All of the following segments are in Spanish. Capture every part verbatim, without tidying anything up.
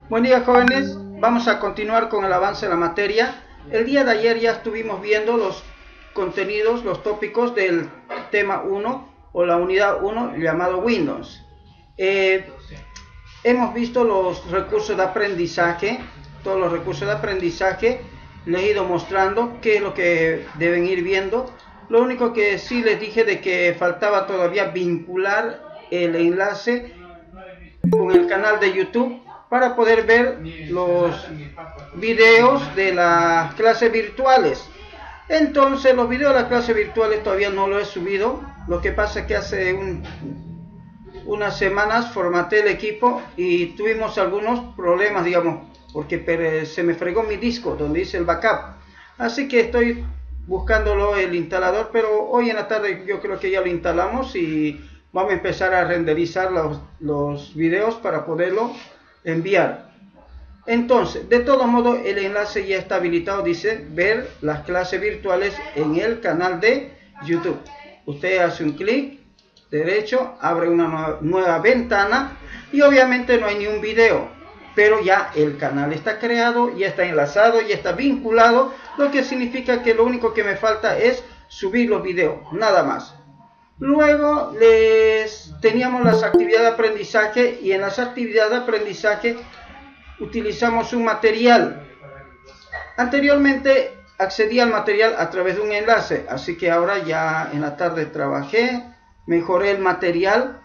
Buen día, jóvenes. Vamos a continuar con el avance de la materia. El día de ayer ya estuvimos viendo los contenidos, los tópicos del tema uno o la unidad uno llamado Windows. Eh, hemos visto los recursos de aprendizaje, todos los recursos de aprendizaje. Les he ido mostrando qué es lo que deben ir viendo. Lo único que sí les dije de que faltaba todavía vincular el enlace con el canal de YouTube para poder ver los videos de las clases virtuales. Entonces los videos de las clases virtuales todavía no los he subido. Lo que pasa es que hace un, unas semanas formateé el equipo y tuvimos algunos problemas, digamos, porque se me fregó mi disco donde hice el backup. Así que estoy buscándolo el instalador, pero hoy en la tarde yo creo que ya lo instalamos y vamos a empezar a renderizar los, los videos para poderlo enviar. Entonces, de todo modo, el enlace ya está habilitado, dice ver las clases virtuales en el canal de YouTube. Usted hace un clic derecho, abre una nueva, nueva ventana y obviamente no hay ni un video, pero ya el canal está creado, ya está enlazado, ya está vinculado, lo que significa que lo único que me falta es subir los videos, nada más. Luego les teníamos las actividades de aprendizaje y en las actividades de aprendizaje utilizamos un material. Anteriormente accedí al material a través de un enlace, así que ahora ya en la tarde trabajé, mejoré el material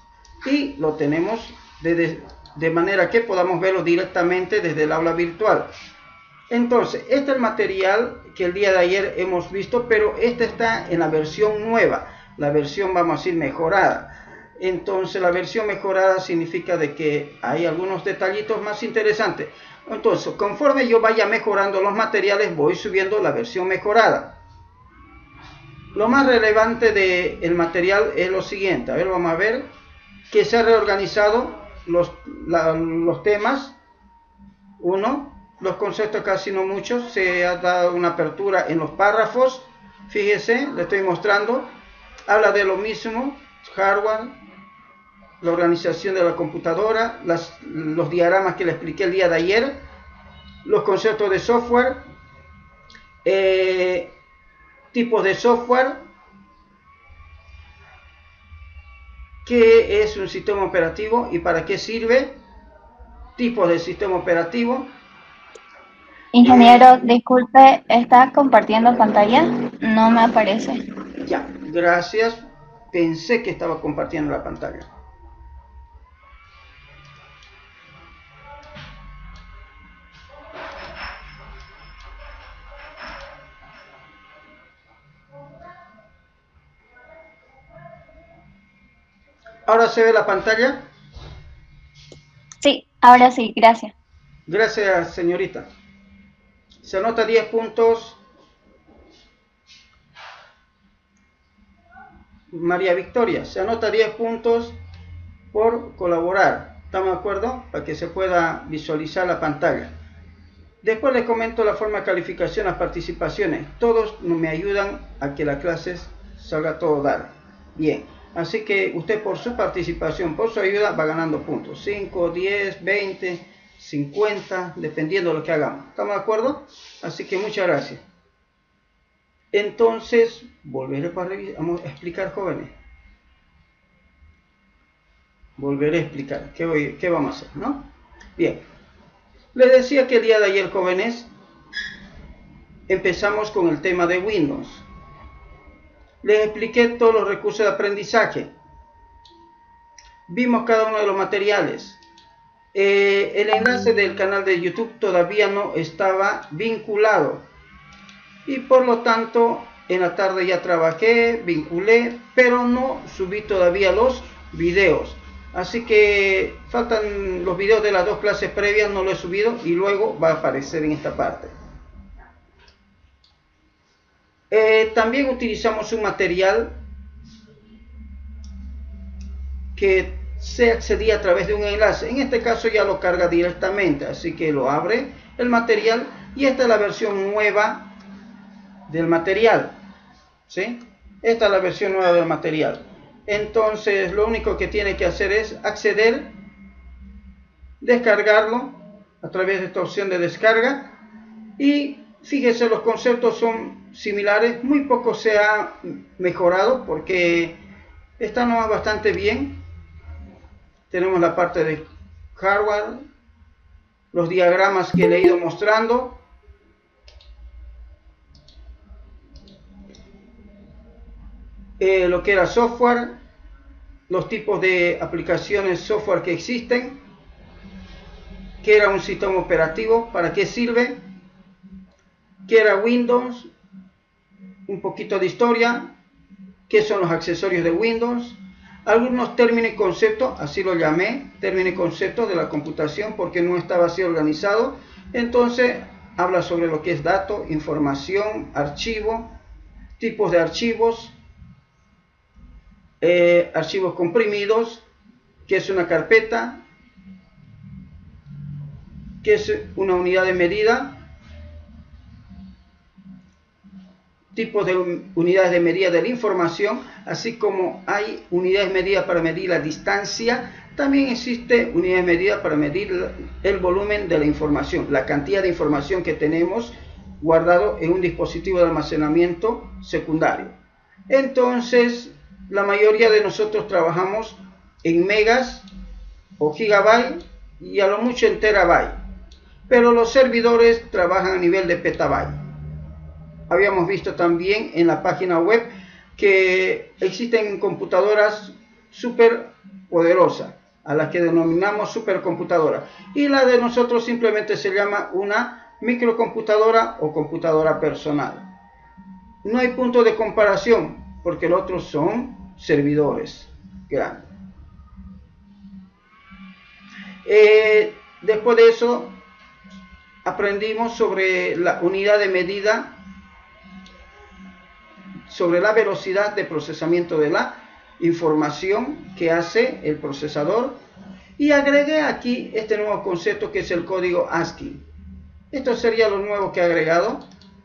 y lo tenemos de, de manera que podamos verlo directamente desde el aula virtual. Entonces, este es el material que el día de ayer hemos visto, pero este está en la versión nueva, la versión, vamos a decir, mejorada. Entonces, la versión mejorada significa de que hay algunos detallitos más interesantes. Entonces, conforme yo vaya mejorando los materiales, voy subiendo la versión mejorada. Lo más relevante del material es lo siguiente. A ver, vamos a ver que se han reorganizado los, la, los temas. Uno, los conceptos casi no muchos. Se ha dado una apertura en los párrafos. Fíjese, le estoy mostrando. Habla de lo mismo, hardware, la organización de la computadora, las, los diagramas que le expliqué el día de ayer, los conceptos de software, eh, tipos de software, qué es un sistema operativo y para qué sirve, tipos de sistema operativo. Ingeniero, eh, disculpe, ¿está compartiendo pantalla? No me aparece. Ya, gracias. Pensé que estaba compartiendo la pantalla. ¿Ahora se ve la pantalla? Sí, ahora sí, gracias. Gracias, señorita. Se anota diez puntos. María Victoria, se anota diez puntos por colaborar. ¿Estamos de acuerdo? Para que se pueda visualizar la pantalla. Después les comento la forma de calificación, las participaciones. Todos me ayudan a que la clase salga todo dar. Bien, así que usted por su participación, por su ayuda, va ganando puntos. cinco, diez, veinte, cincuenta, dependiendo de lo que hagamos. ¿Estamos de acuerdo? Así que muchas gracias. Entonces, volveré para vamos a explicar, jóvenes. Volveré a explicar qué, voy, qué vamos a hacer, ¿no? Bien. Les decía que el día de ayer, jóvenes, empezamos con el tema de Windows. Les expliqué todos los recursos de aprendizaje. Vimos cada uno de los materiales. Eh, el enlace del canal de YouTube todavía no estaba vinculado. Y por lo tanto, en la tarde ya trabajé, vinculé, pero no subí todavía los videos. Así que faltan los videos de las dos clases previas, no lo he subido y luego va a aparecer en esta parte. Eh, también utilizamos un material que se accedía a través de un enlace. En este caso ya lo carga directamente, así que lo abre el material y esta es la versión nueva del material, ¿sí? Esta es la versión nueva del material. Entonces lo único que tiene que hacer es acceder, descargarlo a través de esta opción de descarga. Y fíjese, los conceptos son similares, muy poco se ha mejorado porque está nomás bastante bien. Tenemos la parte de hardware, los diagramas que le he ido mostrando. Eh, lo que era software, los tipos de aplicaciones software que existen, qué era un sistema operativo, para qué sirve, qué era Windows, un poquito de historia, qué son los accesorios de Windows, algunos términos y conceptos, así lo llamé, términos y conceptos de la computación porque no estaba así organizado. Entonces habla sobre lo que es datos, información, archivo, tipos de archivos, eh, archivos comprimidos, qué es una carpeta, qué es una unidad de medida, tipos de unidades de medida de la información, así como hay unidades de medida para medir la distancia, también existe unidades de medida para medir el volumen de la información, la cantidad de información que tenemos guardado en un dispositivo de almacenamiento secundario. Entonces, la mayoría de nosotros trabajamos en megas o gigabytes y a lo mucho en terabytes, pero los servidores trabajan a nivel de petabytes. Habíamos visto también en la página web que existen computadoras súper poderosas, a las que denominamos supercomputadoras, y la de nosotros simplemente se llama una microcomputadora o computadora personal. No hay punto de comparación porque los otros son servidores grandes. Eh, después de eso aprendimos sobre la unidad de medida, sobre la velocidad de procesamiento de la información que hace el procesador, y agregué aquí este nuevo concepto que es el código ASCII. Esto sería lo nuevo que he agregado,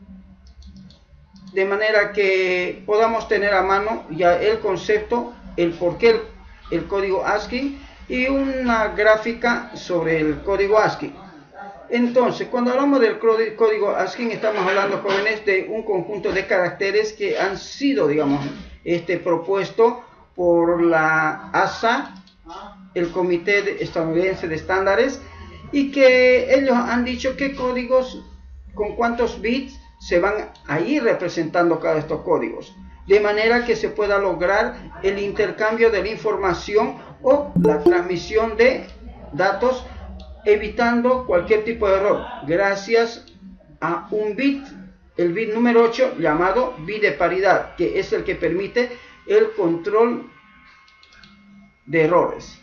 de manera que podamos tener a mano ya el concepto, el por qué el, el código ASCII y una gráfica sobre el código ASCII. Entonces, cuando hablamos del código ASCII, estamos hablando, jóvenes, de un conjunto de caracteres que han sido, digamos, este, propuesto por la A S A, el Comité Estadounidense de Estándares, y que ellos han dicho qué códigos, con cuántos bits se van a ir representando cada de estos códigos, de manera que se pueda lograr el intercambio de la información o la transmisión de datos, evitando cualquier tipo de error, gracias a un bit, el bit número ocho, llamado bit de paridad, que es el que permite el control de errores.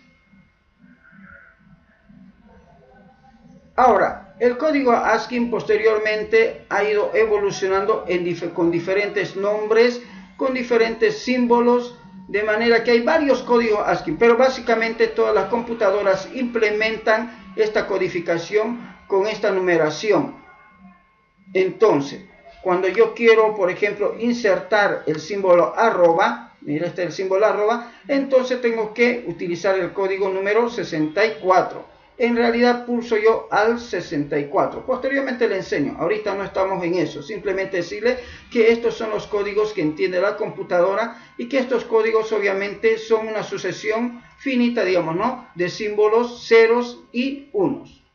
Ahora, el código ASCII posteriormente ha ido evolucionando en dif con diferentes nombres, con diferentes símbolos, de manera que hay varios códigos ASCII, pero básicamente todas las computadoras implementan esta codificación con esta numeración. Entonces, cuando yo quiero, por ejemplo, insertar el símbolo arroba, mira, este es el símbolo arroba, entonces tengo que utilizar el código número sesenta y cuatro. En realidad pulso yo al sesenta y cuatro. Posteriormente le enseño. Ahorita no estamos en eso. Simplemente decirle que estos son los códigos que entiende la computadora y que estos códigos obviamente son una sucesión finita, digamos, ¿no?, de símbolos, ceros y unos.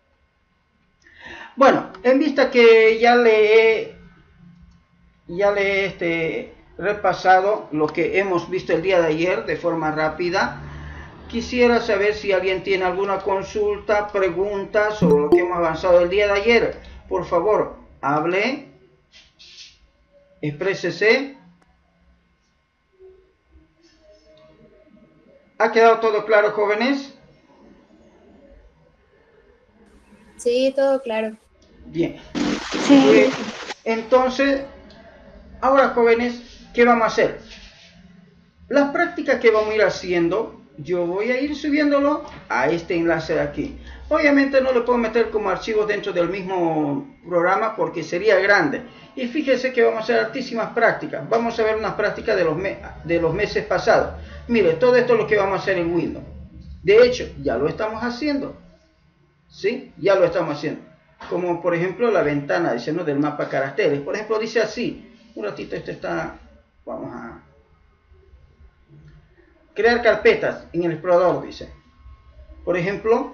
Bueno, en vista que ya le he, ya le he este, repasado lo que hemos visto el día de ayer de forma rápida, quisiera saber si alguien tiene alguna consulta, pregunta sobre lo que hemos avanzado el día de ayer. Por favor, hable, exprésese. ¿Ha quedado todo claro, jóvenes? Sí, todo claro. Bien. Sí. Eh, entonces, ahora, jóvenes, ¿qué vamos a hacer? Las prácticas que vamos a ir haciendo, yo voy a ir subiéndolo a este enlace de aquí. Obviamente no lo puedo meter como archivos dentro del mismo programa porque sería grande. Y fíjense que vamos a hacer altísimas prácticas. Vamos a ver unas prácticas de los, me de los meses pasados. Mire, todo esto es lo que vamos a hacer en Windows. De hecho, ya lo estamos haciendo. ¿sí? Ya lo estamos haciendo. Como por ejemplo la ventana, dice, ¿no? Del mapa caracteres. Por ejemplo, dice así. Un ratito, este está... Vamos a... Crear carpetas en el explorador, dice. Por ejemplo,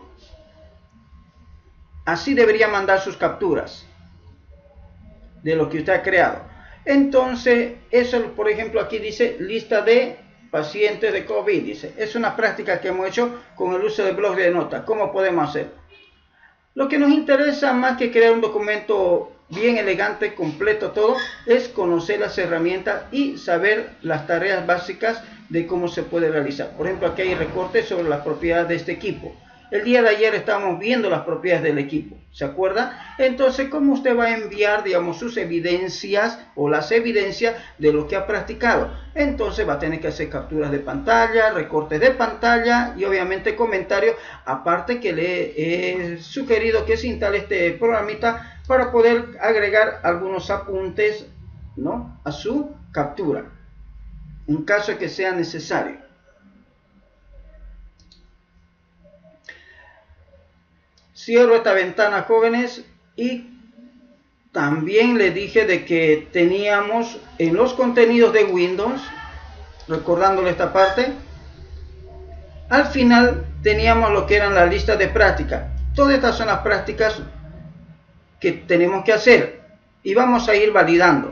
así debería mandar sus capturas de lo que usted ha creado. Entonces, eso, por ejemplo, aquí dice lista de pacientes de COVID, dice. Es una práctica que hemos hecho con el uso de blogs de notas. ¿Cómo podemos hacer? Lo que nos interesa más que crear un documento bien elegante, completo, todo, es conocer las herramientas y saber las tareas básicas de cómo se puede realizar. Por ejemplo, aquí hay recortes sobre las propiedades de este equipo. El día de ayer estábamos viendo las propiedades del equipo, ¿se acuerda? Entonces, ¿cómo usted va a enviar, digamos, sus evidencias o las evidencias de lo que ha practicado? Entonces va a tener que hacer capturas de pantalla, recortes de pantalla y obviamente comentarios, aparte que le he sugerido que se instale este programita para poder agregar algunos apuntes, ¿no?, a su captura, en caso de que sea necesario. Cierro esta ventana, jóvenes, y también le dije de que teníamos en los contenidos de Windows, recordándole esta parte, al final teníamos lo que eran las listas de práctica. Todas estas son las prácticas que tenemos que hacer y vamos a ir validando.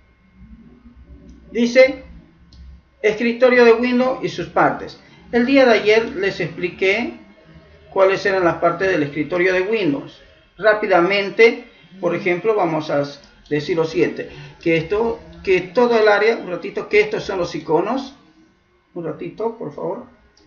Dice escritorio de Windows y sus partes. El día de ayer les expliqué cuáles eran las partes del escritorio de Windows. Rápidamente, por ejemplo, vamos a decir lo siguiente, que esto, que todo el área, un ratito, que estos son los iconos, un ratito, por favor.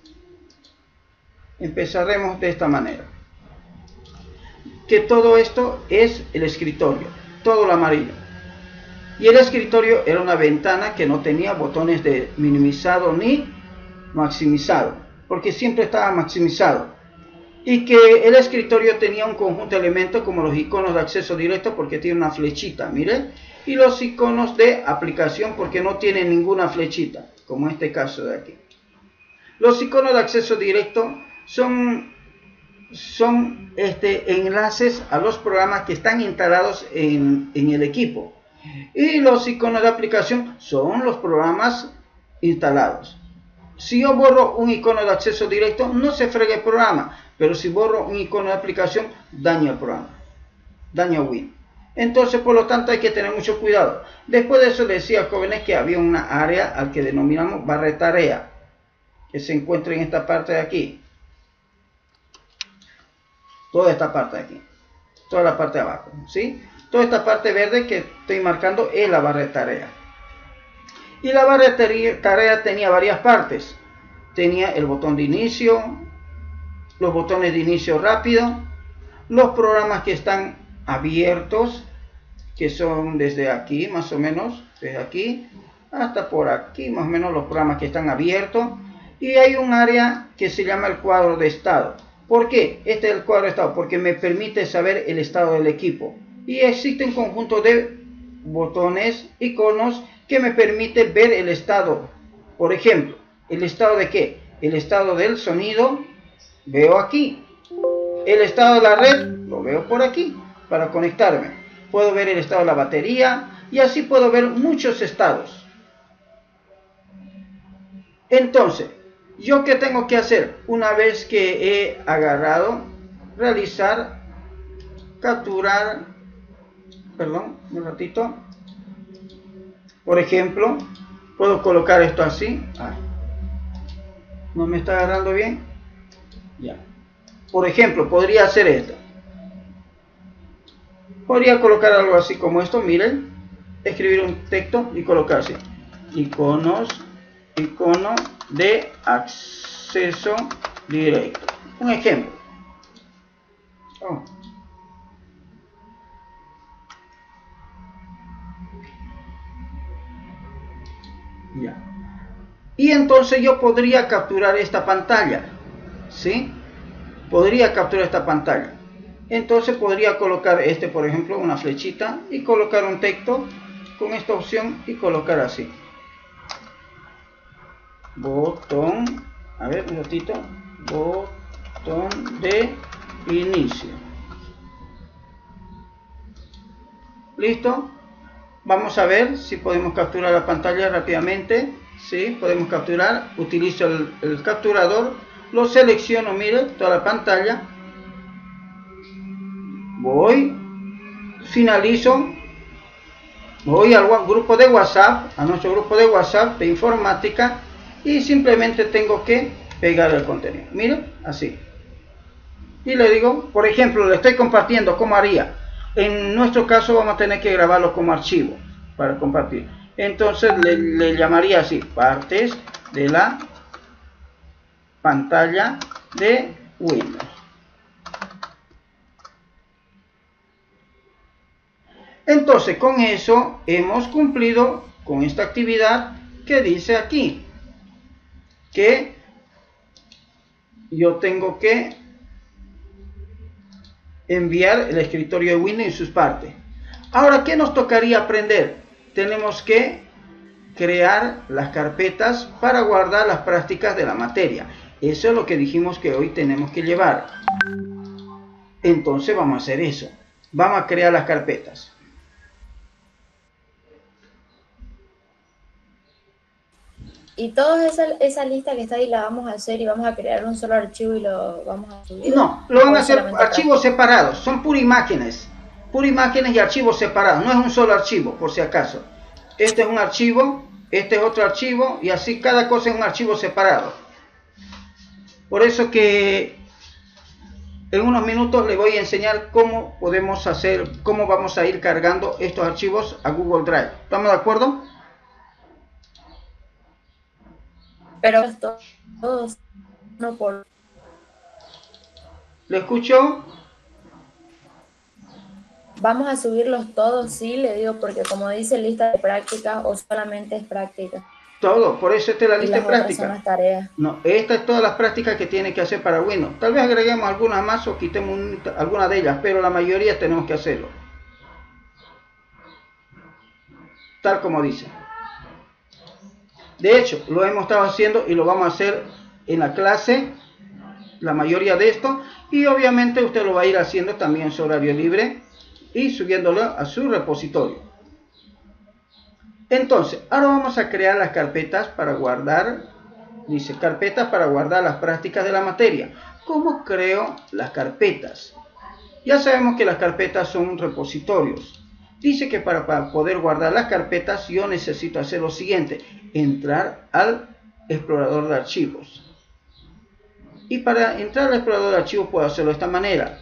Empezaremos de esta manera. Que todo esto es el escritorio, todo lo amarillo. Y el escritorio era una ventana que no tenía botones de minimizado ni maximizado, porque siempre estaba maximizado. Y que el escritorio tenía un conjunto de elementos como los iconos de acceso directo, porque tiene una flechita, miren, y los iconos de aplicación porque no tienen ninguna flechita, como en este caso de aquí. Los iconos de acceso directo son, son este, enlaces a los programas que están instalados en, en el equipo, y los iconos de aplicación son los programas instalados. Si yo borro un icono de acceso directo, no se fregue el programa, pero si borro un icono de aplicación, daña el programa, daña Win. Entonces, por lo tanto, hay que tener mucho cuidado. Después de eso, le decía a jóvenes que había una área al que denominamos barra de tarea, que se encuentra en esta parte de aquí. Toda esta parte de aquí, toda la parte de abajo, ¿sí? Toda esta parte verde que estoy marcando es la barra de tarea. Y la barra de tarea tenía varias partes. Tenía el botón de inicio, los botones de inicio rápido, los programas que están abiertos, que son desde aquí más o menos, desde aquí hasta por aquí más o menos los programas que están abiertos. Y hay un área que se llama el cuadro de estado. ¿Por qué? Este es el cuadro de estado, porque me permite saber el estado del equipo. Y existe un conjunto de botones, iconos, que me permite ver el estado. Por ejemplo, ¿el estado de qué? El estado del sonido, veo aquí. El estado de la red, lo veo por aquí, para conectarme. Puedo ver el estado de la batería, y así puedo ver muchos estados. Entonces, ¿yo qué tengo que hacer? Una vez que he agarrado, realizar, capturar, perdón, un ratito. Por ejemplo, puedo colocar esto así. Ah, ¿no me está agarrando bien? Ya. Por ejemplo, podría hacer esto. Podría colocar algo así como esto, miren. Escribir un texto y colocar así. Iconos, icono de acceso directo. Un ejemplo. Oh. Ya. Y entonces yo podría capturar esta pantalla, ¿sí? Podría capturar esta pantalla. Entonces podría colocar este, por ejemplo, una flechita y colocar un texto con esta opción y colocar así. Botón, a ver un ratito, botón de inicio. Listo. Vamos a ver si podemos capturar la pantalla rápidamente. Sí, podemos capturar. Utilizo el, el capturador. Lo selecciono, mire, toda la pantalla. Voy. Finalizo. Voy al grupo de WhatsApp, a nuestro grupo de WhatsApp de informática, y simplemente tengo que pegar el contenido. Miren, así. Y le digo, por ejemplo, le estoy compartiendo cómo haría. En nuestro caso vamos a tener que grabarlo como archivo para compartir. Entonces le, le llamaría así, partes de la pantalla de Windows. Entonces con eso hemos cumplido con esta actividad que dice aquí, que yo tengo que enviar el escritorio de Windows y sus partes. Ahora, ¿qué nos tocaría aprender? Tenemos que crear las carpetas para guardar las prácticas de la materia. Eso es lo que dijimos que hoy tenemos que llevar. Entonces vamos a hacer eso. Vamos a crear las carpetas. Y toda esa, esa lista que está ahí la vamos a hacer y vamos a crear un solo archivo y lo vamos a subir. No, lo van a hacer archivos separados. Son puras imágenes. Puras imágenes y archivos separados. No es un solo archivo, por si acaso. Este es un archivo, este es otro archivo, y así cada cosa es un archivo separado. Por eso que en unos minutos les voy a enseñar cómo podemos hacer, cómo vamos a ir cargando estos archivos a Google Drive. ¿Estamos de acuerdo? Pero todos, no por... ¿Le escucho? Vamos a subirlos todos, sí, le digo, porque como dice lista de prácticas, o solamente es práctica. Todo, por eso esta es la Y lista de las otras prácticas. son las tareas. No, esta es todas las prácticas que tiene que hacer para Windows. Tal vez agreguemos algunas más o quitemos un, alguna de ellas, pero la mayoría tenemos que hacerlo. Tal como dice. De hecho, lo hemos estado haciendo y lo vamos a hacer en la clase, la mayoría de esto, y obviamente usted lo va a ir haciendo también en su horario libre y subiéndolo a su repositorio. Entonces, ahora vamos a crear las carpetas para guardar, dice carpetas para guardar las prácticas de la materia. ¿Cómo creo las carpetas? Ya sabemos que las carpetas son repositorios. Dice que para, para poder guardar las carpetas yo necesito hacer lo siguiente, entrar al explorador de archivos. Y para entrar al explorador de archivos puedo hacerlo de esta manera.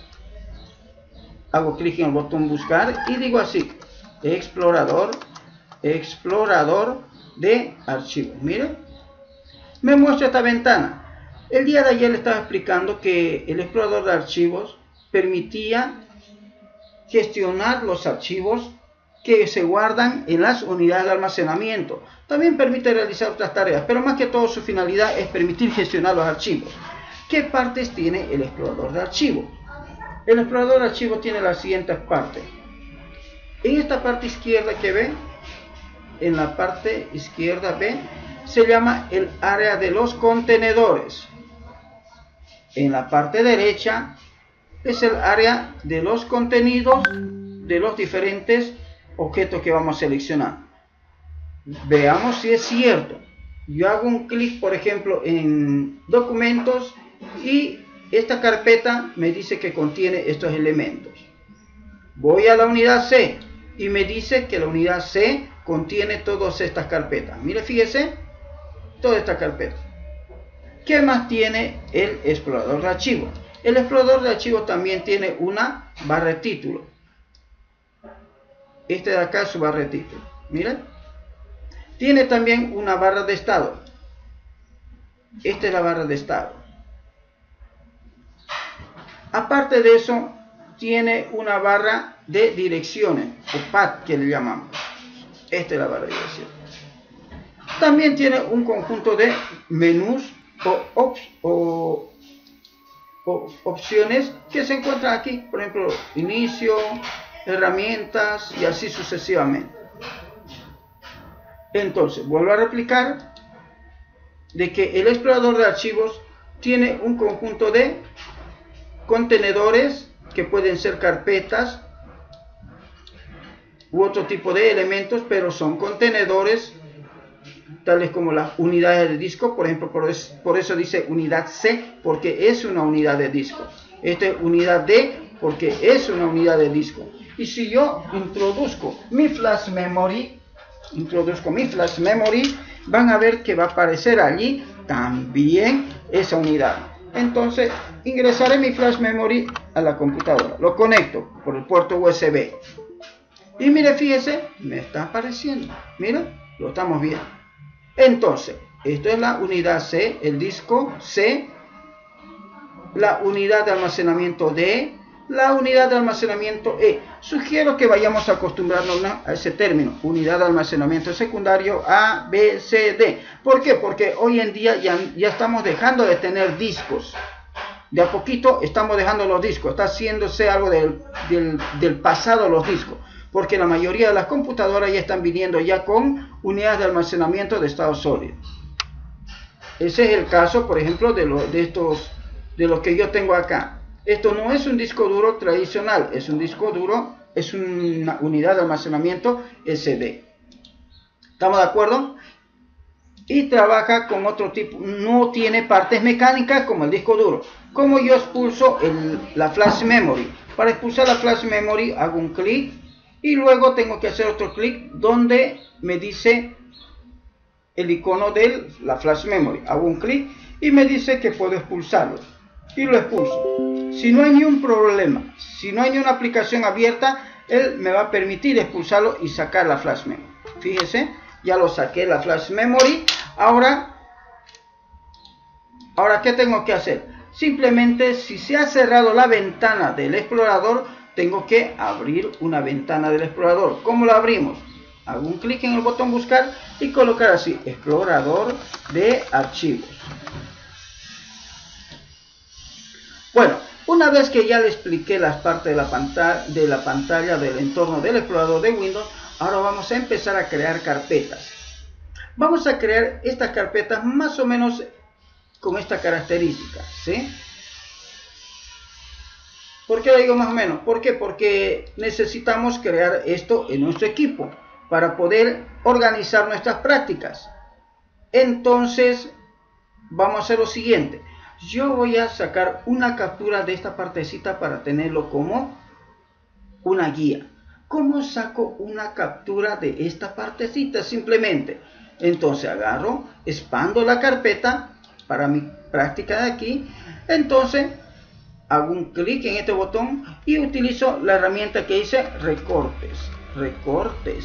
Hago clic en el botón buscar y digo así, explorador, explorador de archivos. Miren, me muestra esta ventana. El día de ayer le estaba explicando que el explorador de archivos permitía gestionar los archivos que se guardan en las unidades de almacenamiento. También permite realizar otras tareas, pero más que todo su finalidad es permitir gestionar los archivos. ¿Qué partes tiene el explorador de archivos? El explorador de archivos tiene las siguientes partes. En esta parte izquierda que ve, en la parte izquierda ve, se llama el área de los contenedores. En la parte derecha es el área de los contenidos de los diferentes objetos que vamos a seleccionar. Veamos si es cierto. Yo hago un clic, por ejemplo, en documentos y esta carpeta me dice que contiene estos elementos. Voy a la unidad C y me dice que la unidad C contiene todas estas carpetas. Mire, fíjese, toda esta carpeta. ¿Qué más tiene el explorador de archivos? El explorador de archivos también tiene una barra de título. Este de acá es su barra de título. Miren. Tiene también una barra de estado. Esta es la barra de estado. Aparte de eso, tiene una barra de direcciones, o path que le llamamos. Esta es la barra de direcciones. También tiene un conjunto de menús o, op o, o opciones que se encuentran aquí. Por ejemplo, inicio, herramientas y así sucesivamente. Entonces, vuelvo a replicar de que el explorador de archivos tiene un conjunto de contenedores que pueden ser carpetas u otro tipo de elementos, pero son contenedores tales como las unidades de disco. Por ejemplo, por eso, por eso dice unidad C, porque es una unidad de disco. Esta es unidad D, porque es una unidad de disco. Y si yo introduzco mi flash memory, introduzco mi flash memory, van a ver que va a aparecer allí también esa unidad. Entonces ingresaré mi flash memory a la computadora, lo conecto por el puerto U S B y mire, fíjese, me está apareciendo, mira, lo estamos viendo. Entonces, esto es la unidad C, el disco C, la unidad de almacenamiento D, la unidad de almacenamiento E. Sugiero que vayamos acostumbrarnos a ese término, unidad de almacenamiento secundario A, B, C, D. ¿Por qué? Porque hoy en día ya, ya estamos dejando de tener discos. De a poquito estamos dejando los discos, está haciéndose algo del, del, del pasado los discos. Porque la mayoría de las computadoras ya están viniendo ya con unidades de almacenamiento de estado sólido. Ese es el caso, por ejemplo, de, lo, de estos, de lo que yo tengo acá. Esto no es un disco duro tradicional, es un disco duro, es una unidad de almacenamiento S D. ¿Estamos de acuerdo? Y trabaja con otro tipo, no tiene partes mecánicas como el disco duro. Como yo expulso el, la flash memory. Para expulsar la flash memory hago un clic y luego tengo que hacer otro clic donde me dice el icono de la flash memory. Hago un clic y me dice que puedo expulsarlo. Y lo expulso. Si no hay ni un problema, si no hay ni una aplicación abierta, él me va a permitir expulsarlo y sacar la flash memory. Fíjese, ya lo saqué la flash memory. Ahora, ahora ¿qué tengo que hacer? Simplemente, si se ha cerrado la ventana del explorador, tengo que abrir una ventana del explorador. ¿Cómo la abrimos? Hago un clic en el botón buscar y colocar así, explorador de archivos. Bueno, una vez que ya le expliqué las partes de la pantalla, de la pantalla del entorno del explorador de Windows, ahora vamos a empezar a crear carpetas. Vamos a crear estas carpetas más o menos con esta característica, ¿sí? ¿Por qué lo digo más o menos? ¿Por qué? Porque necesitamos crear esto en nuestro equipo para poder organizar nuestras prácticas. Entonces, vamos a hacer lo siguiente. Yo voy a sacar una captura de esta partecita para tenerlo como una guía. ¿Cómo saco una captura de esta partecita? Simplemente, entonces agarro, expando la carpeta para mi práctica de aquí. Entonces, hago un clic en este botón y utilizo la herramienta que dice recortes. Recortes.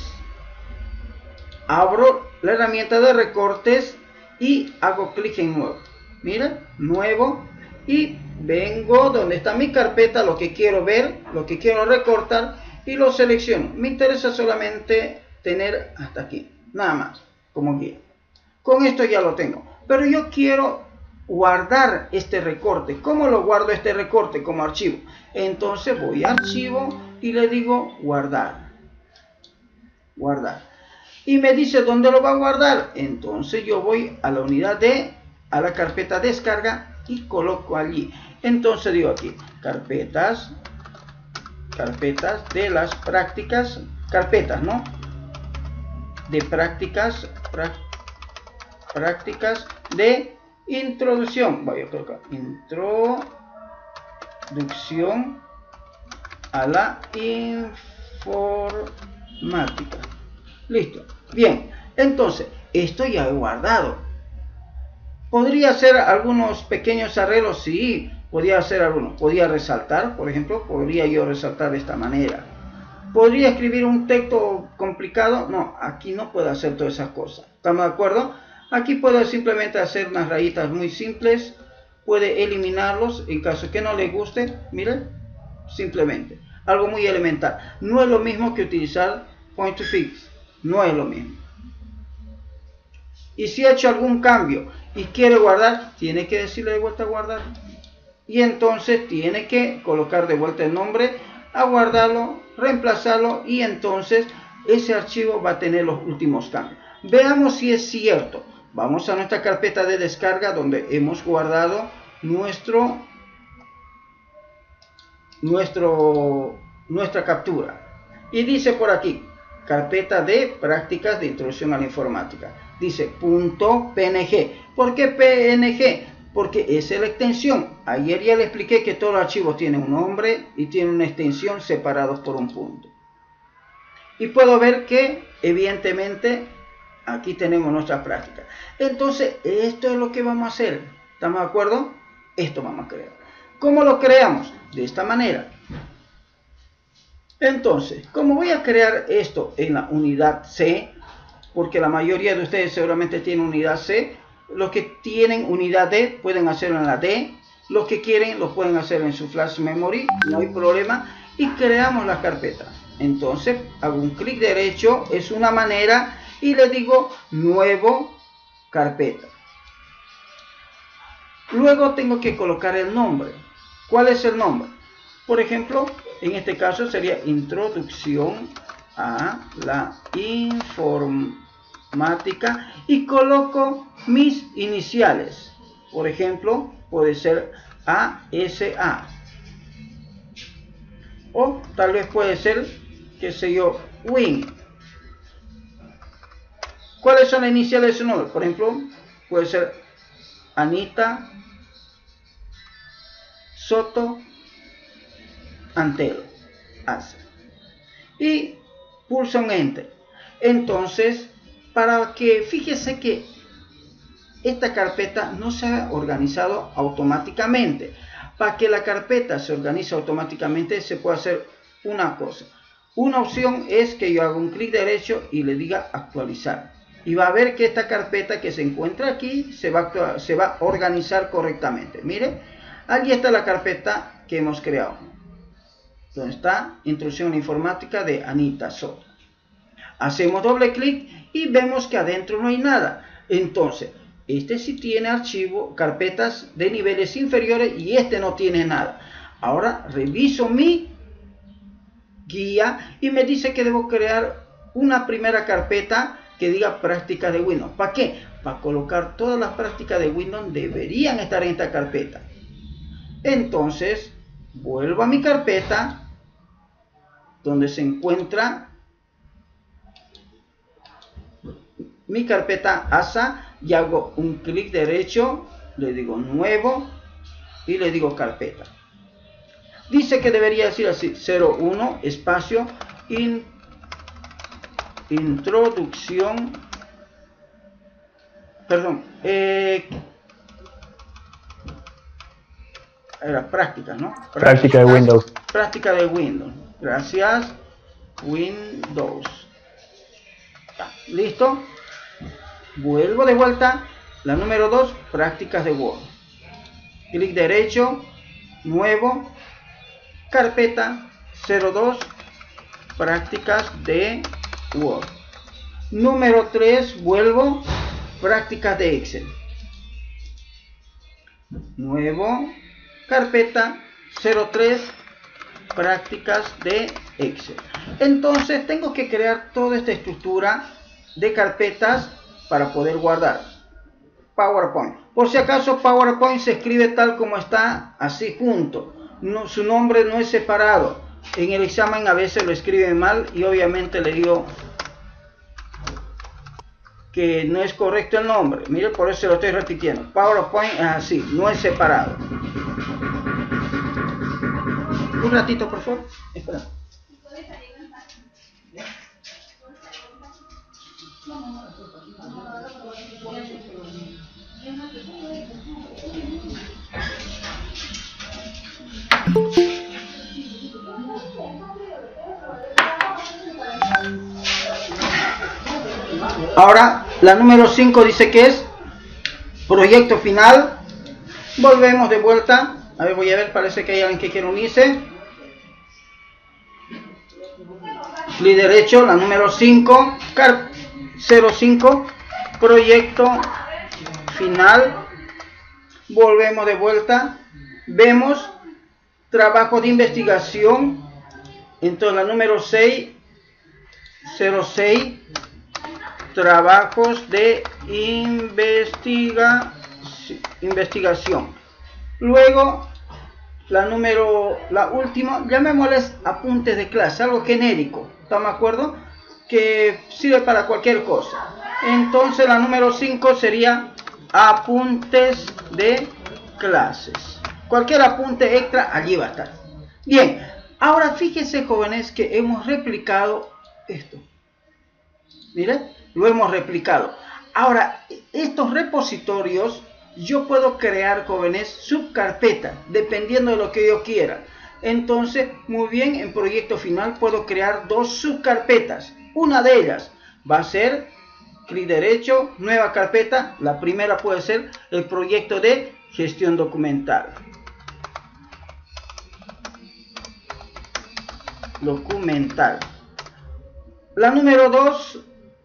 Abro la herramienta de recortes y hago clic en nuevo. Mira, nuevo, y vengo donde está mi carpeta, lo que quiero ver, lo que quiero recortar, y lo selecciono. Me interesa solamente tener hasta aquí, nada más, como guía. Con esto ya lo tengo, pero yo quiero guardar este recorte. ¿Cómo lo guardo este recorte? Como archivo. Entonces voy a archivo y le digo guardar. Guardar. Y me dice dónde lo va a guardar. Entonces yo voy a la unidad de a la carpeta descarga y coloco allí. Entonces digo aquí carpetas, carpetas de las prácticas, carpetas, ¿no? De prácticas, prácticas de introducción. Voy a colocar introducción a la informática. Listo. Bien, entonces esto ya he guardado. ¿Podría hacer algunos pequeños arreglos? Sí, podría hacer algunos. Podría resaltar, por ejemplo, podría yo resaltar de esta manera. ¿Podría escribir un texto complicado? No, aquí no puedo hacer todas esas cosas. ¿Estamos de acuerdo? Aquí puedo simplemente hacer unas rayitas muy simples. Puede eliminarlos en caso que no le guste. Miren, simplemente. Algo muy elemental. No es lo mismo que utilizar point to fix. No es lo mismo. Y si ha hecho algún cambio y quiere guardar, tiene que decirle de vuelta a guardar. Y entonces tiene que colocar de vuelta el nombre, a guardarlo, reemplazarlo, y entonces ese archivo va a tener los últimos cambios. Veamos si es cierto. Vamos a nuestra carpeta de descarga donde hemos guardado nuestro nuestro, nuestra captura. Y dice por aquí, carpeta de prácticas de introducción a la informática. Dice punto .png. ¿Por qué P N G? Porque esa es la extensión. Ayer ya le expliqué que todos los archivos tienen un nombre y tienen una extensión separados por un punto. Y puedo ver que evidentemente aquí tenemos nuestra práctica. Entonces esto es lo que vamos a hacer. ¿Estamos de acuerdo? Esto vamos a crear. ¿Cómo lo creamos? De esta manera. Entonces, como voy a crear esto en la unidad C, porque la mayoría de ustedes seguramente tienen unidad C, los que tienen unidad D pueden hacerlo en la D, los que quieren lo pueden hacer en su flash memory, no hay problema, y creamos la carpeta. Entonces hago un clic derecho, es una manera, y le digo nuevo carpeta. Luego tengo que colocar el nombre. ¿Cuál es el nombre? Por ejemplo, en este caso sería introducción a la informática y coloco mis iniciales. Por ejemplo, puede ser A S A. O tal vez puede ser, qué sé yo, Win. ¿Cuáles son las iniciales de su nombre? Por ejemplo, puede ser Anita Soto Antelo. Hace. Y pulso un Enter. Entonces, para que fíjese que esta carpeta no se ha organizado automáticamente. Para que la carpeta se organice automáticamente se puede hacer una cosa. Una opción es que yo haga un clic derecho y le diga actualizar. Y va a ver que esta carpeta que se encuentra aquí se va a, se va a organizar correctamente. Mire, aquí está la carpeta que hemos creado. Donde está introducción a la informática de Anita Soto. Hacemos doble clic y vemos que adentro no hay nada. Entonces, este sí tiene archivo, carpetas de niveles inferiores y este no tiene nada. Ahora reviso mi guía y me dice que debo crear una primera carpeta que diga prácticas de Windows. ¿Para qué? Para colocar todas las prácticas de Windows deberían estar en esta carpeta. Entonces, vuelvo a mi carpeta donde se encuentra mi carpeta A S A y hago un clic derecho, le digo nuevo y le digo carpeta. Dice que debería decir así, cero uno espacio in, introducción, perdón, eh, era práctica, ¿no? Práctica, práctica de Windows. Práctica de Windows. Gracias, Windows. Ya, listo. Vuelvo de vuelta. La número dos, prácticas de Word. Clic derecho, nuevo, carpeta cero dos, prácticas de Word. Número tres, vuelvo, prácticas de Excel. Nuevo, carpeta cero tres, prácticas de Excel. Entonces tengo que crear toda esta estructura de carpetas para poder guardar PowerPoint. Por si acaso, PowerPoint se escribe tal como está, así junto. No, su nombre no es separado. En el examen a veces lo escriben mal y obviamente le digo que no es correcto el nombre. Mire, por eso lo estoy repitiendo. PowerPoint es así, no es separado. Un ratito, por favor. Espera. Ahora, la número cinco dice que es proyecto final. Volvemos de vuelta. A ver, voy a ver, parece que hay alguien que quiere unirse. Clic derecho, la número cinco, cero cinco, proyecto final. Volvemos de vuelta. Vemos trabajo de investigación. Entonces la número seis, cero seis, trabajos de investiga, investigación. Luego La número, la última, llamémosles apuntes de clase, algo genérico, ¿estamos de acuerdo? Que sirve para cualquier cosa. Entonces la número cinco sería apuntes de clases. Cualquier apunte extra allí va a estar. Bien, ahora fíjense, jóvenes, que hemos replicado esto. Miren, lo hemos replicado. Ahora, estos repositorios, yo puedo crear, jóvenes, subcarpetas, dependiendo de lo que yo quiera. Entonces, muy bien, en proyecto final puedo crear dos subcarpetas. Una de ellas va a ser clic derecho, nueva carpeta. La primera puede ser el proyecto de gestión documental. Documental. La número dos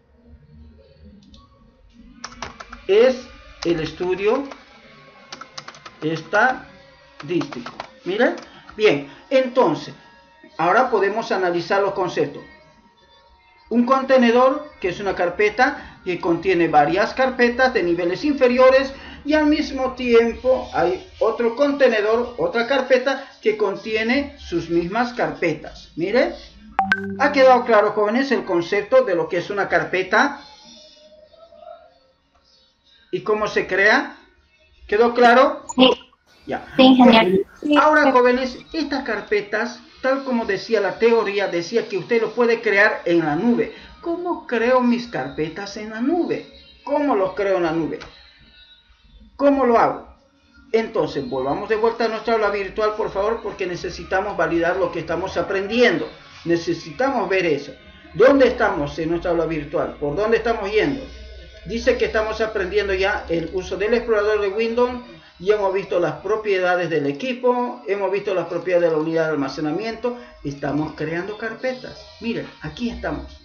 es el estudio estadístico. Miren, bien, entonces, ahora podemos analizar los conceptos. Un contenedor, que es una carpeta que contiene varias carpetas de niveles inferiores, y al mismo tiempo hay otro contenedor, otra carpeta que contiene sus mismas carpetas. Miren, ha quedado claro, jóvenes, el concepto de lo que es una carpeta y cómo se crea. ¿Quedó claro? Sí. Ya. Sí, genial. Ahora, jóvenes, estas carpetas, tal como decía la teoría, decía que usted lo puede crear en la nube. ¿Cómo creo mis carpetas en la nube? ¿Cómo los creo en la nube? ¿Cómo lo hago? Entonces, volvamos de vuelta a nuestra aula virtual, por favor, porque necesitamos validar lo que estamos aprendiendo. Necesitamos ver eso. ¿Dónde estamos en nuestra aula virtual? ¿Por dónde estamos yendo? Dice que estamos aprendiendo ya el uso del explorador de Windows. Ya hemos visto las propiedades del equipo, hemos visto las propiedades de la unidad de almacenamiento. Estamos creando carpetas. Miren, aquí estamos.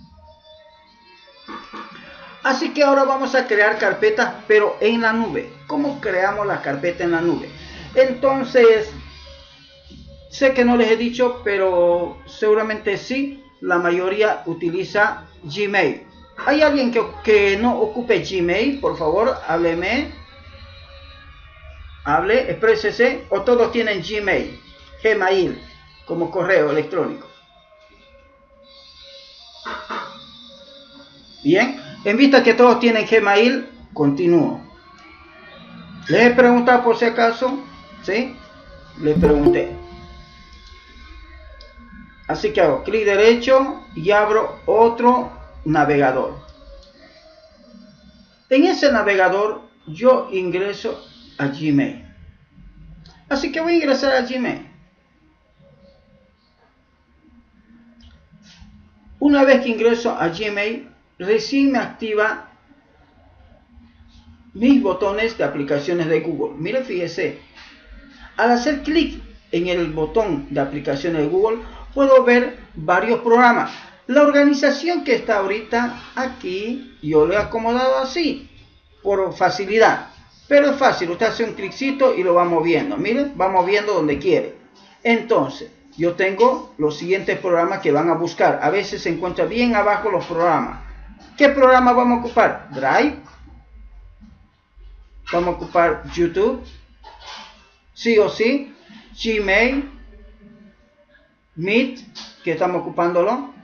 Así que ahora vamos a crear carpetas, pero en la nube. ¿Cómo creamos la carpeta en la nube? Entonces, sé que no les he dicho, pero seguramente sí, la mayoría utiliza Gmail. ¿Hay alguien que, que no ocupe Gmail? Por favor, hábleme. Hable, exprésese. O todos tienen Gmail, Gmail, como correo electrónico. Bien, en vista que todos tienen Gmail, continúo. Les he preguntado por si acaso, ¿sí? Les pregunté. Así que hago clic derecho y abro otro navegador. En ese navegador yo ingreso a Gmail. Así que voy a ingresar a Gmail. Una vez que ingreso a Gmail, recién me activa mis botones de aplicaciones de Google. Miren, fíjese, al hacer clic en el botón de aplicaciones de Google, puedo ver varios programas. La organización que está ahorita aquí, yo lo he acomodado así, por facilidad. Pero es fácil, usted hace un cliccito y lo va moviendo. Miren, va moviendo donde quiere. Entonces, yo tengo los siguientes programas que van a buscar. A veces se encuentra bien abajo los programas. ¿Qué programa vamos a ocupar? Drive. Vamos a ocupar YouTube. Sí o sí. Gmail. Meet, que estamos ocupándolo.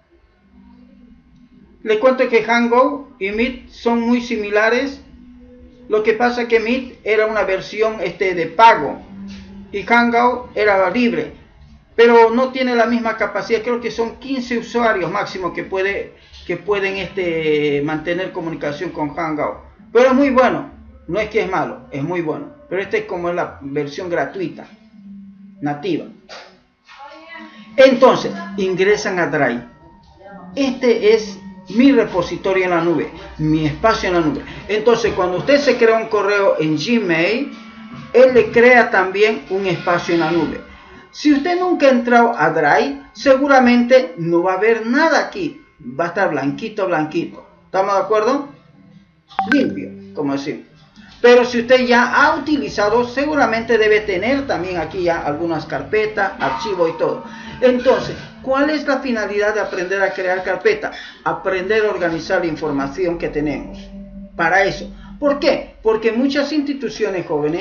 Les cuento que Hangout y Meet son muy similares. Lo que pasa es que Meet era una versión este, de pago y Hangout era libre, pero no tiene la misma capacidad. Creo que son quince usuarios máximo que, puede, que pueden este, mantener comunicación con Hangout. Pero es muy bueno, no es que es malo, es muy bueno. Pero este es como es la versión gratuita, nativa. Entonces, ingresan a Drive. Este es mi repositorio en la nube, mi espacio en la nube. Entonces, cuando usted se crea un correo en Gmail, él le crea también un espacio en la nube. Si usted nunca ha entrado a Drive, seguramente no va a haber nada aquí. Va a estar blanquito, blanquito. ¿Estamos de acuerdo? Limpio, como decimos. Pero si usted ya ha utilizado, seguramente debe tener también aquí ya algunas carpetas, archivos y todo. Entonces, ¿cuál es la finalidad de aprender a crear carpetas? Aprender a organizar la información que tenemos. Para eso. ¿Por qué? Porque muchas instituciones jóvenes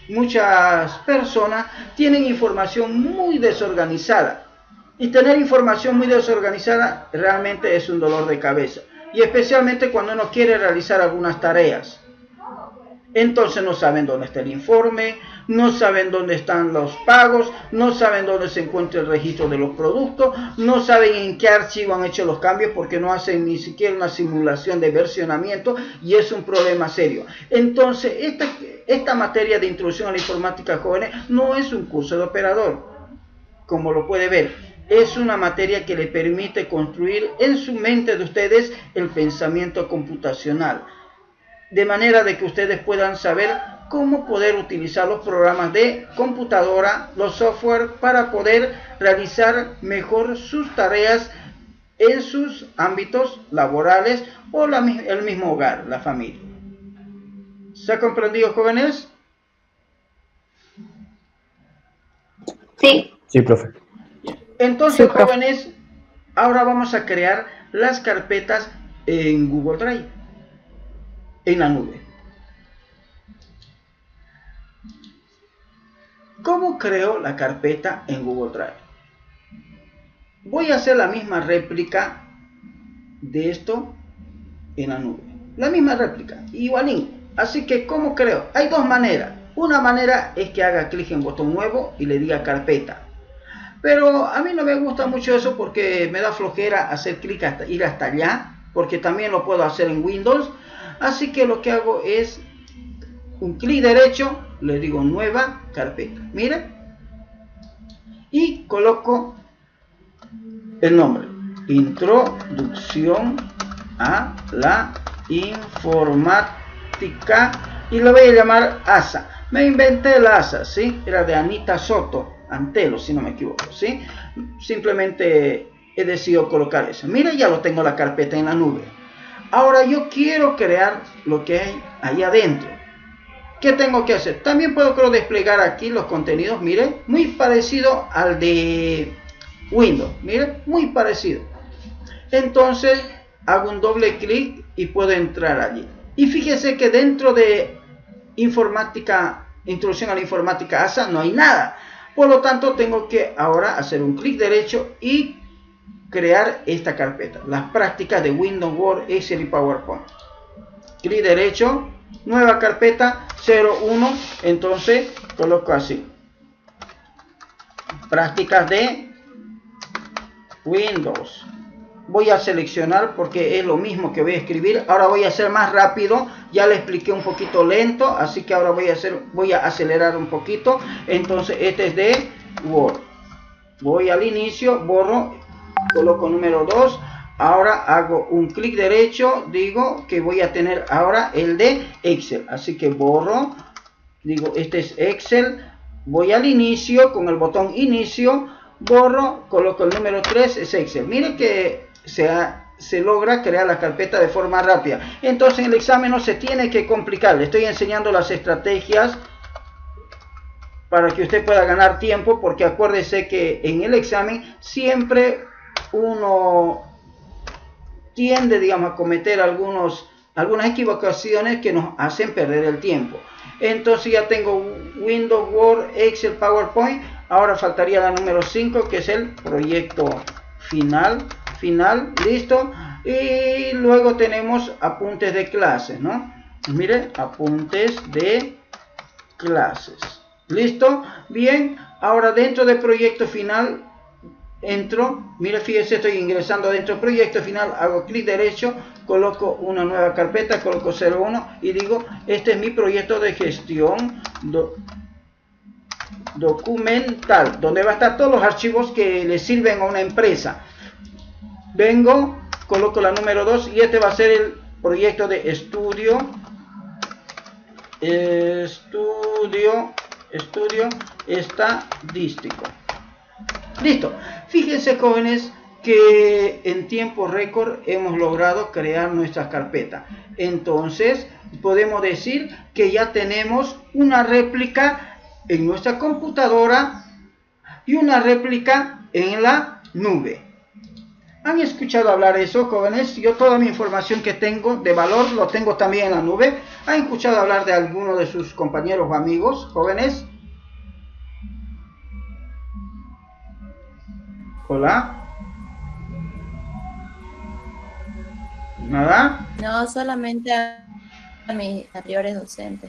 muchas personas tienen información muy desorganizada. Y tener información muy desorganizada realmente es un dolor de cabeza. Y especialmente cuando uno quiere realizar algunas tareas. Entonces no saben dónde está el informe, no saben dónde están los pagos, no saben dónde se encuentra el registro de los productos, no saben en qué archivo han hecho los cambios porque no hacen ni siquiera una simulación de versionamiento y es un problema serio. Entonces esta, esta materia de introducción a la informática jóvenes no es un curso de operador, como lo puede ver. Es una materia que le permite construir en su mente de ustedes el pensamiento computacional, de manera de que ustedes puedan saber cómo poder utilizar los programas de computadora, los software, para poder realizar mejor sus tareas en sus ámbitos laborales o la, el mismo hogar, la familia. ¿Se ha comprendido, jóvenes? Sí. Sí, profe. Entonces, Sí, profe. jóvenes, ahora vamos a crear las carpetas en Google Drive, en la nube. ¿Cómo creo la carpeta en Google Drive? Voy a hacer la misma réplica de esto en la nube. La misma réplica, igualín. Así que, ¿cómo creo? Hay dos maneras. Una manera es que haga clic en botón nuevo y le diga carpeta. Pero a mí no me gusta mucho eso porque me da flojera hacer clic hasta ir hasta allá, porque también lo puedo hacer en Windows. Así que lo que hago es un clic derecho, le digo nueva carpeta. Miren. Y coloco el nombre. Introducción a la informática. Y lo voy a llamar A S A. Me inventé el A S A, ¿sí? Era de Anita Soto Antelo, si no me equivoco, ¿sí? Simplemente he decidido colocar eso. Mira, ya lo tengo la carpeta en la nube. Ahora yo quiero crear lo que hay ahí adentro. ¿Qué tengo que hacer? También puedo creo desplegar aquí los contenidos, miren, muy parecido al de Windows, miren, muy parecido. Entonces hago un doble clic y puedo entrar allí. Y fíjense que dentro de informática, introducción a la informática A S A, no hay nada. Por lo tanto, tengo que ahora hacer un clic derecho y crear esta carpeta. Las prácticas de Windows, Word, Excel y PowerPoint. Clic derecho, nueva carpeta, cero uno. Entonces, coloco así. Prácticas de Windows. Voy a seleccionar porque es lo mismo que voy a escribir. Ahora voy a hacer más rápido. Ya le expliqué un poquito lento, así que ahora voy a hacer, voy a acelerar un poquito. Entonces este es de Word. Voy al inicio, borro, coloco número dos. Ahora hago un clic derecho, digo que voy a tener ahora el de Excel. Así que borro, digo este es Excel. Voy al inicio con el botón inicio, borro, coloco el número tres, es Excel. Miren que se, ha, se logra crear la carpeta de forma rápida. Entonces en el examen no se tiene que complicar. Le estoy enseñando las estrategias para que usted pueda ganar tiempo, porque acuérdese que en el examen siempre uno tiende, digamos, a cometer algunos, algunas equivocaciones que nos hacen perder el tiempo. Entonces ya tengo Windows, Word, Excel, PowerPoint. Ahora faltaría la número cinco, que es el proyecto final. Final, listo. Y luego tenemos apuntes de clases, ¿no? Mire, apuntes de clases. ¿Listo? Bien. Ahora dentro del proyecto final entro. Mire, fíjense, estoy ingresando dentro del proyecto final. Hago clic derecho, coloco una nueva carpeta, coloco cero uno y digo, este es mi proyecto de gestión do, documental, donde va a estar todos los archivos que le sirven a una empresa. Vengo, coloco la número dos y este va a ser el proyecto de estudio. Estudio, estudio estadístico. Listo. Fíjense, jóvenes, que en tiempo récord hemos logrado crear nuestra carpeta. Entonces, podemos decir que ya tenemos una réplica en nuestra computadora y una réplica en la nube. ¿Han escuchado hablar de eso, jóvenes? Yo toda mi información que tengo de valor lo tengo también en la nube. ¿Han escuchado hablar de alguno de sus compañeros o amigos, jóvenes? Hola. ¿Nada? No, solamente a, a mis anteriores docentes.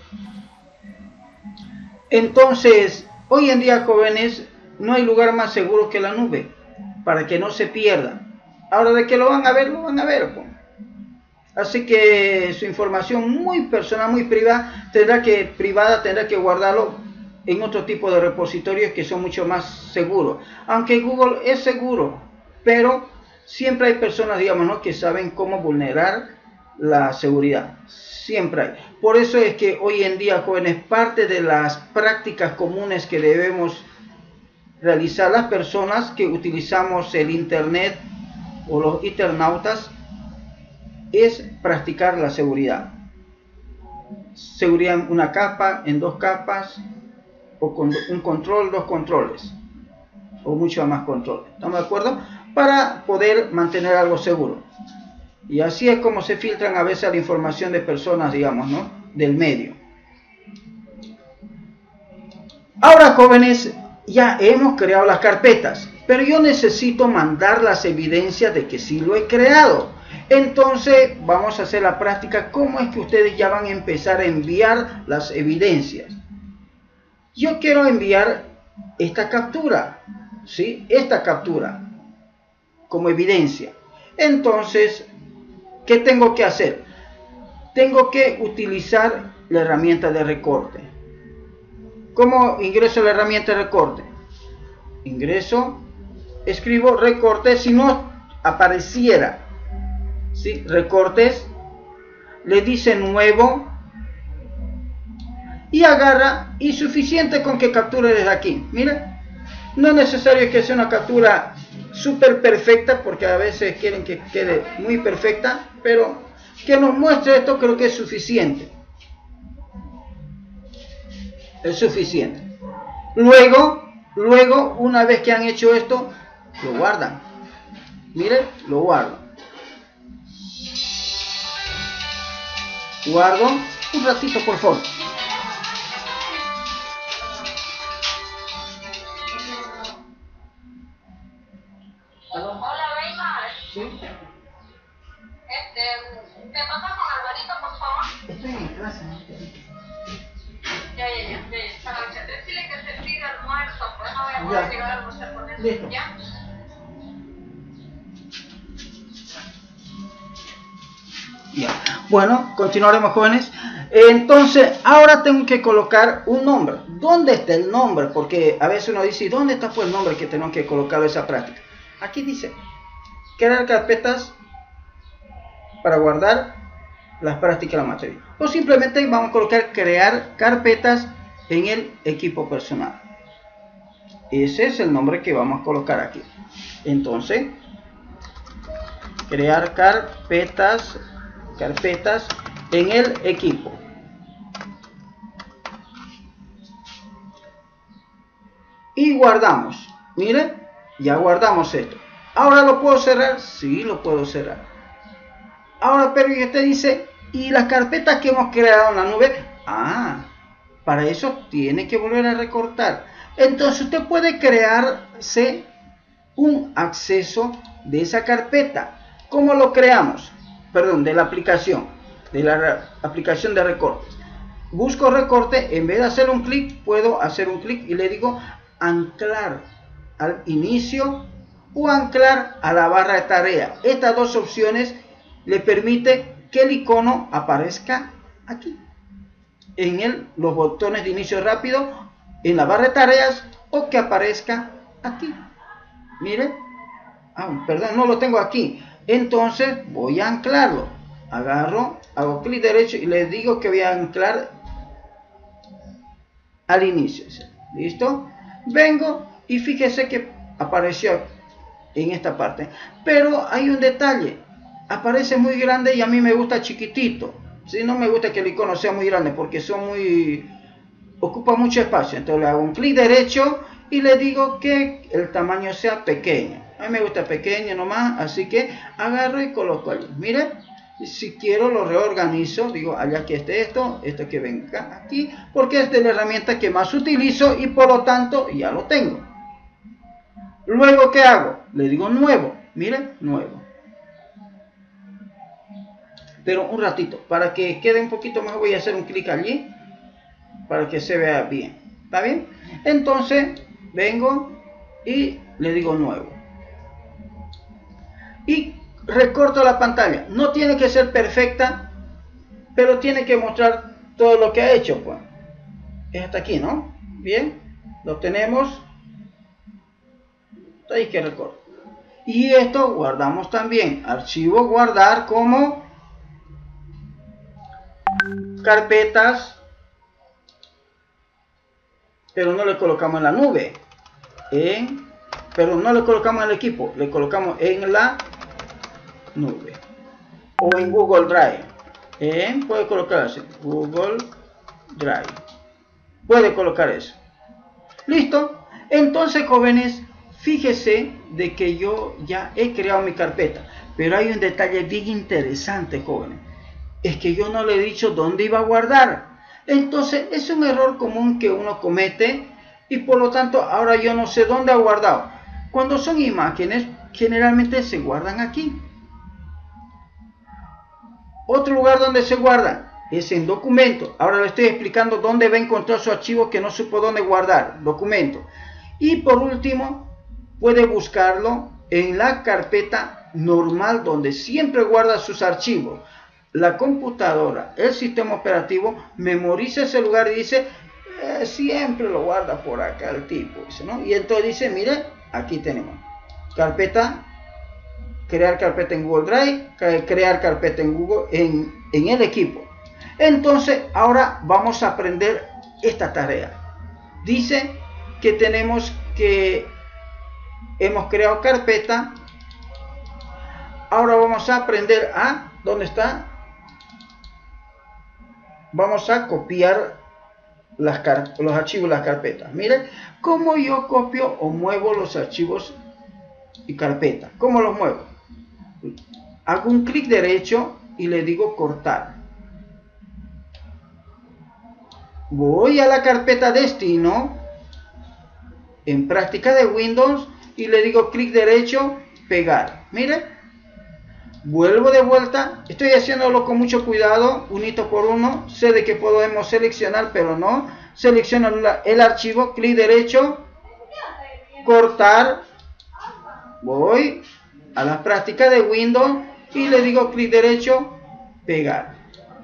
Entonces, hoy en día, jóvenes, no hay lugar más seguro que la nube, para que no se pierda. Ahora de que lo van a ver, lo van a ver. Pues. Así que su información muy personal, muy privada, tendrá que, privada, tendrá que guardarlo en otro tipo de repositorios que son mucho más seguros. Aunque Google es seguro, pero siempre hay personas, digamos, ¿no?, que saben cómo vulnerar la seguridad. Siempre hay. Por eso es que hoy en día, jóvenes, parte de las prácticas comunes que debemos realizar las personas que utilizamos el internet o los internautas es practicar la seguridad. Seguridad en una capa, en dos capas, o con un control, dos controles, o mucho más controles. ¿Estamos de acuerdo? Para poder mantener algo seguro. Y así es como se filtran a veces la información de personas, digamos, ¿no?, del medio. Ahora, jóvenes, ya hemos creado las carpetas, pero yo necesito mandar las evidencias de que sí lo he creado. Entonces vamos a hacer la práctica. ¿Cómo es que ustedes ya van a empezar a enviar las evidencias? Yo quiero enviar esta captura, ¿sí? Esta captura como evidencia. Entonces, ¿qué tengo que hacer? Tengo que utilizar la herramienta de recorte. ¿Cómo ingreso a la herramienta de recorte? Ingreso, escribo recorte, si no apareciera, ¿sí?, recortes, le dice nuevo y agarra, y suficiente con que capture desde aquí. Mira, no es necesario que sea una captura súper perfecta, porque a veces quieren que quede muy perfecta, pero que nos muestre esto creo que es suficiente. Es suficiente. Luego, luego, una vez que han hecho esto, lo guardan. Miren, lo guardo. Guardo un ratito, por favor. Hola, Weimar. ¿Sí? Este, ¿me pasas con Alvarito, por favor? Estoy en clase. Ya, ya, ya. ya, esta noche. Decirle que se pida almuerzo, pues no voy a poder Ya. llegar a almorzar con él. Listo. ¿Ya? Ya. Bueno, continuaremos, jóvenes. Entonces, ahora tengo que colocar un nombre. ¿Dónde está el nombre? Porque a veces uno dice, ¿dónde está pues el nombre que tenemos que colocar en esa práctica? Aquí dice, crear carpetas para guardar las prácticas de la materia. O simplemente vamos a colocar crear carpetas en el equipo personal. Ese es el nombre que vamos a colocar aquí. Entonces, crear carpetas, carpetas en el equipo. Y guardamos. Miren, ya guardamos esto. ¿Ahora lo puedo cerrar? Sí, lo puedo cerrar. Ahora, pero y usted dice, ¿y las carpetas que hemos creado en la nube? Ah, para eso tiene que volver a recortar. Entonces usted puede crearse un acceso de esa carpeta. ¿Cómo lo creamos? Perdón, de la aplicación, de la aplicación de recortes. Busco recorte, en vez de hacer un clic, puedo hacer un clic y le digo anclar al inicio o anclar a la barra de tarea. Estas dos opciones le permite que el icono aparezca aquí, en el, los botones de inicio rápido, en la barra de tareas, o que aparezca aquí. Miren, ah, perdón, no lo tengo aquí. Entonces voy a anclarlo. Agarro, hago clic derecho y le digo que voy a anclar al inicio. ¿Listo? Vengo y fíjese que apareció en esta parte. Pero hay un detalle. Aparece muy grande y a mí me gusta chiquitito. ¿Sí? No me gusta que el icono sea muy grande porque son muy... ocupa mucho espacio. Entonces le hago un clic derecho y le digo que el tamaño sea pequeño. A mí me gusta pequeño nomás, así que agarro y coloco allí. Mire, si quiero lo reorganizo, digo allá que esté esto, esto que venga aquí, porque es de la herramienta que más utilizo y por lo tanto ya lo tengo. Luego, ¿qué hago? Le digo nuevo, mire, nuevo. Pero un ratito, para que quede un poquito más voy a hacer un clic allí, para que se vea bien. ¿Está bien? Entonces, vengo y le digo nuevo. Y recorto la pantalla. No tiene que ser perfecta, pero tiene que mostrar todo lo que ha hecho. Pues. Es hasta aquí, ¿no? Bien, lo tenemos. Ahí que recorto. Y esto guardamos también. Archivo, guardar como carpetas, pero no le colocamos en la nube. En, pero no le colocamos en el equipo, le colocamos en la nube o en Google Drive. ¿Eh? Puede colocar así, Google Drive. Puede colocar eso. Listo. Entonces, jóvenes, fíjese de que yo ya he creado mi carpeta, pero hay un detalle bien interesante, jóvenes. Es que yo no le he dicho dónde iba a guardar. Entonces, es un error común que uno comete y por lo tanto ahora yo no sé dónde ha guardado. Cuando son imágenes, generalmente se guardan aquí. Otro lugar donde se guardan es en documento. Ahora le estoy explicando dónde va a encontrar su archivo que no supo dónde guardar. Documento. Y por último, puede buscarlo en la carpeta normal donde siempre guarda sus archivos. La computadora, el sistema operativo, memoriza ese lugar y dice, eh, siempre lo guarda por acá el tipo. Dice, ¿no? Y entonces dice, mire, aquí tenemos carpeta. Crear carpeta en Google Drive, crear carpeta en Google, en, en el equipo. Entonces, ahora vamos a aprender esta tarea. Dice que tenemos que, hemos creado carpeta. Ahora vamos a aprender a, ¿dónde está? Vamos a copiar las, los archivos, las carpetas. Miren, cómo yo copio o muevo los archivos y carpetas. ¿Cómo los muevo? Hago un clic derecho y le digo cortar. Voy a la carpeta destino en práctica de Windows y le digo clic derecho, pegar. Miren, vuelvo de vuelta. Estoy haciéndolo con mucho cuidado, unito por uno. Sé de que podemos seleccionar, pero no. Selecciono el archivo, clic derecho, cortar. Voy a la práctica de Windows y le digo clic derecho, pegar.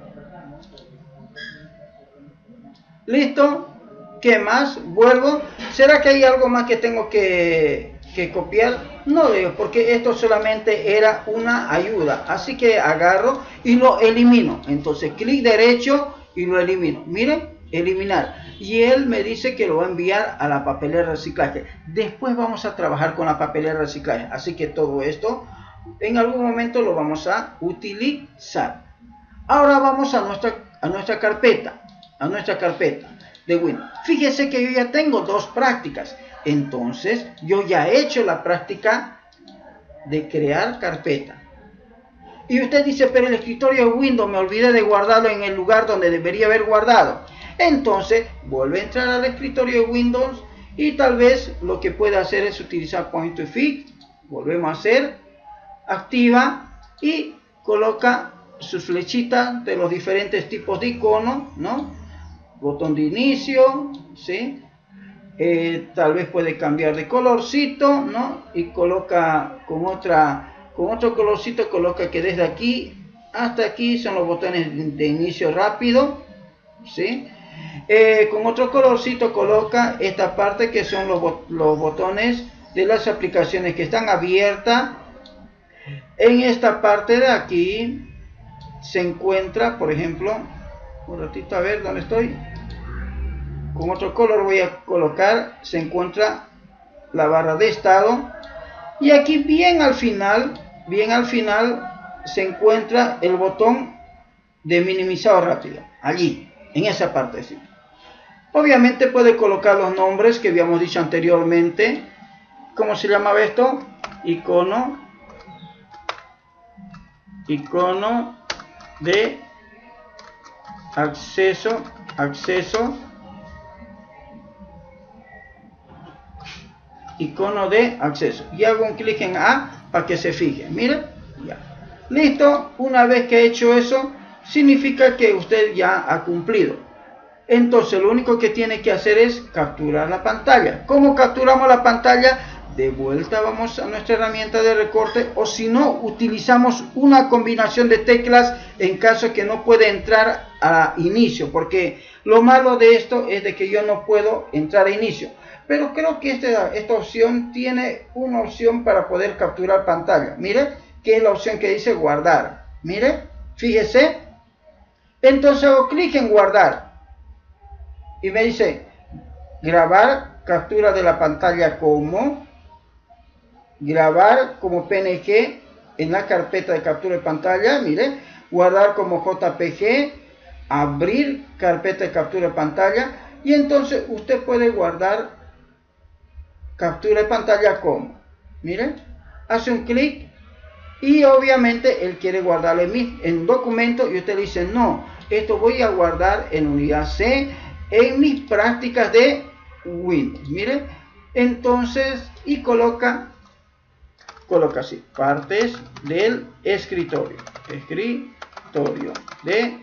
Listo. ¿Qué más? Vuelvo. ¿Será que hay algo más que tengo que, que copiar? No veo, porque esto solamente era una ayuda. Así que agarro y lo elimino. Entonces clic derecho y lo elimino. Miren, eliminar. Y él me dice que lo va a enviar a la papelera de reciclaje. Después vamos a trabajar con la papelera de reciclaje. Así que todo esto en algún momento lo vamos a utilizar. Ahora vamos a nuestra, a nuestra carpeta. A nuestra carpeta de Windows. Fíjese que yo ya tengo dos prácticas. Entonces yo ya he hecho la práctica de crear carpeta. Y usted dice, pero el escritorio de Windows me olvidé de guardarlo en el lugar donde debería haber guardado. Entonces vuelve a entrar al escritorio de Windows y tal vez lo que puede hacer es utilizar Point to Fix. Volvemos a hacer, activa y coloca sus flechitas de los diferentes tipos de iconos, ¿no? Botón de inicio, ¿sí? Eh, tal vez puede cambiar de colorcito, ¿no? Y coloca con otra, con otro colorcito, coloca que desde aquí hasta aquí son los botones de, de inicio rápido, ¿sí? Eh, con otro colorcito coloca esta parte que son los, los botones de las aplicaciones que están abiertas. En esta parte de aquí se encuentra, por ejemplo, un ratito a ver dónde estoy. Con otro color voy a colocar, se encuentra la barra de estado. Y aquí bien al final, bien al final se encuentra el botón de minimizado rápido. Allí, en esa parte. ¿Sí? Obviamente puede colocar los nombres que habíamos dicho anteriormente. ¿Cómo se llamaba esto? icono, icono de acceso, acceso, icono de acceso, y hago un clic en A para que se fije. Mire, ya, listo. Una vez que he hecho eso, significa que usted ya ha cumplido. Entonces lo único que tiene que hacer es capturar la pantalla. ¿Cómo capturamos la pantalla? De vuelta vamos a nuestra herramienta de recorte, o si no, utilizamos una combinación de teclas en caso que no puede entrar a inicio, porque lo malo de esto es de que yo no puedo entrar a inicio. Pero creo que esta, esta opción tiene una opción para poder capturar pantalla. Mire, que es la opción que dice guardar. Mire, fíjese. Entonces hago clic en guardar. Y me dice grabar captura de la pantalla como, grabar como P N G en la carpeta de captura de pantalla. Mire, guardar como J P G, abrir carpeta de captura de pantalla. Y entonces usted puede guardar captura de pantalla como, mire, hace un clic y obviamente él quiere guardarlo en, mi, en documento, y usted dice no, esto voy a guardar en unidad C en mis prácticas de Windows. Mire, entonces, y coloca coloca así, partes del escritorio, escritorio de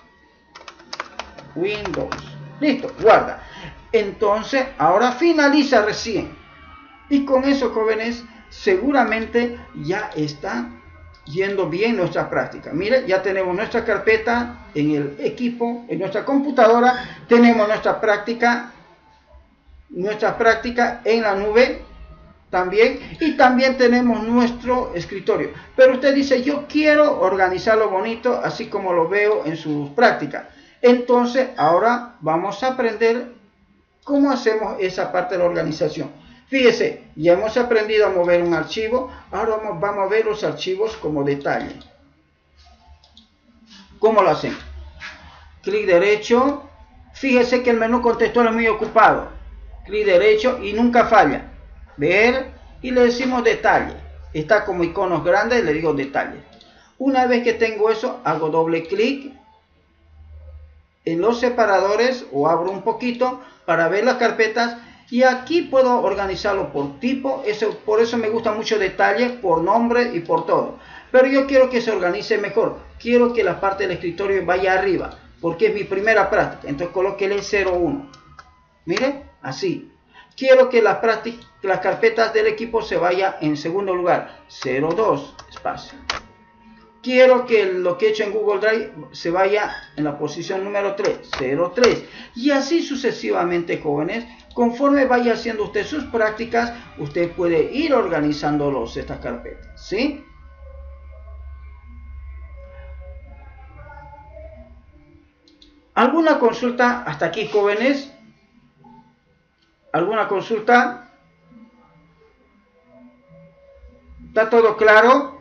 Windows. Listo, guarda. Entonces ahora finaliza recién. Y con eso, jóvenes, seguramente ya está yendo bien nuestra práctica. Mire, ya tenemos nuestra carpeta en el equipo, en nuestra computadora. Tenemos nuestra práctica, nuestra práctica en la nube también. Y también tenemos nuestro escritorio. Pero usted dice, yo quiero organizarlo bonito, así como lo veo en sus prácticas. Entonces, ahora vamos a aprender cómo hacemos esa parte de la organización. Fíjese, ya hemos aprendido a mover un archivo. Ahora vamos, vamos a ver los archivos como detalle. ¿Cómo lo hacemos? Clic derecho. Fíjese que el menú contextual es muy ocupado. Clic derecho y nunca falla. Ver y le decimos detalle. Está como iconos grandes, le digo detalle. Una vez que tengo eso, hago doble clic en los separadores o abro un poquito para ver las carpetas. Y aquí puedo organizarlo por tipo. Eso, por eso me gusta mucho detalle, por nombre y por todo. Pero yo quiero que se organice mejor. Quiero que la parte del escritorio vaya arriba, porque es mi primera práctica. Entonces colóquele cero uno. Mire, así. Quiero que las, las carpetas del equipo se vaya en segundo lugar. cero dos, espacio. Quiero que lo que he hecho en Google Drive se vaya en la posición número tres, cero tres. Y así sucesivamente, jóvenes. Conforme vaya haciendo usted sus prácticas, usted puede ir organizándolos, estas carpetas, ¿sí? ¿Alguna consulta hasta aquí, jóvenes? ¿Alguna consulta? ¿Está todo claro?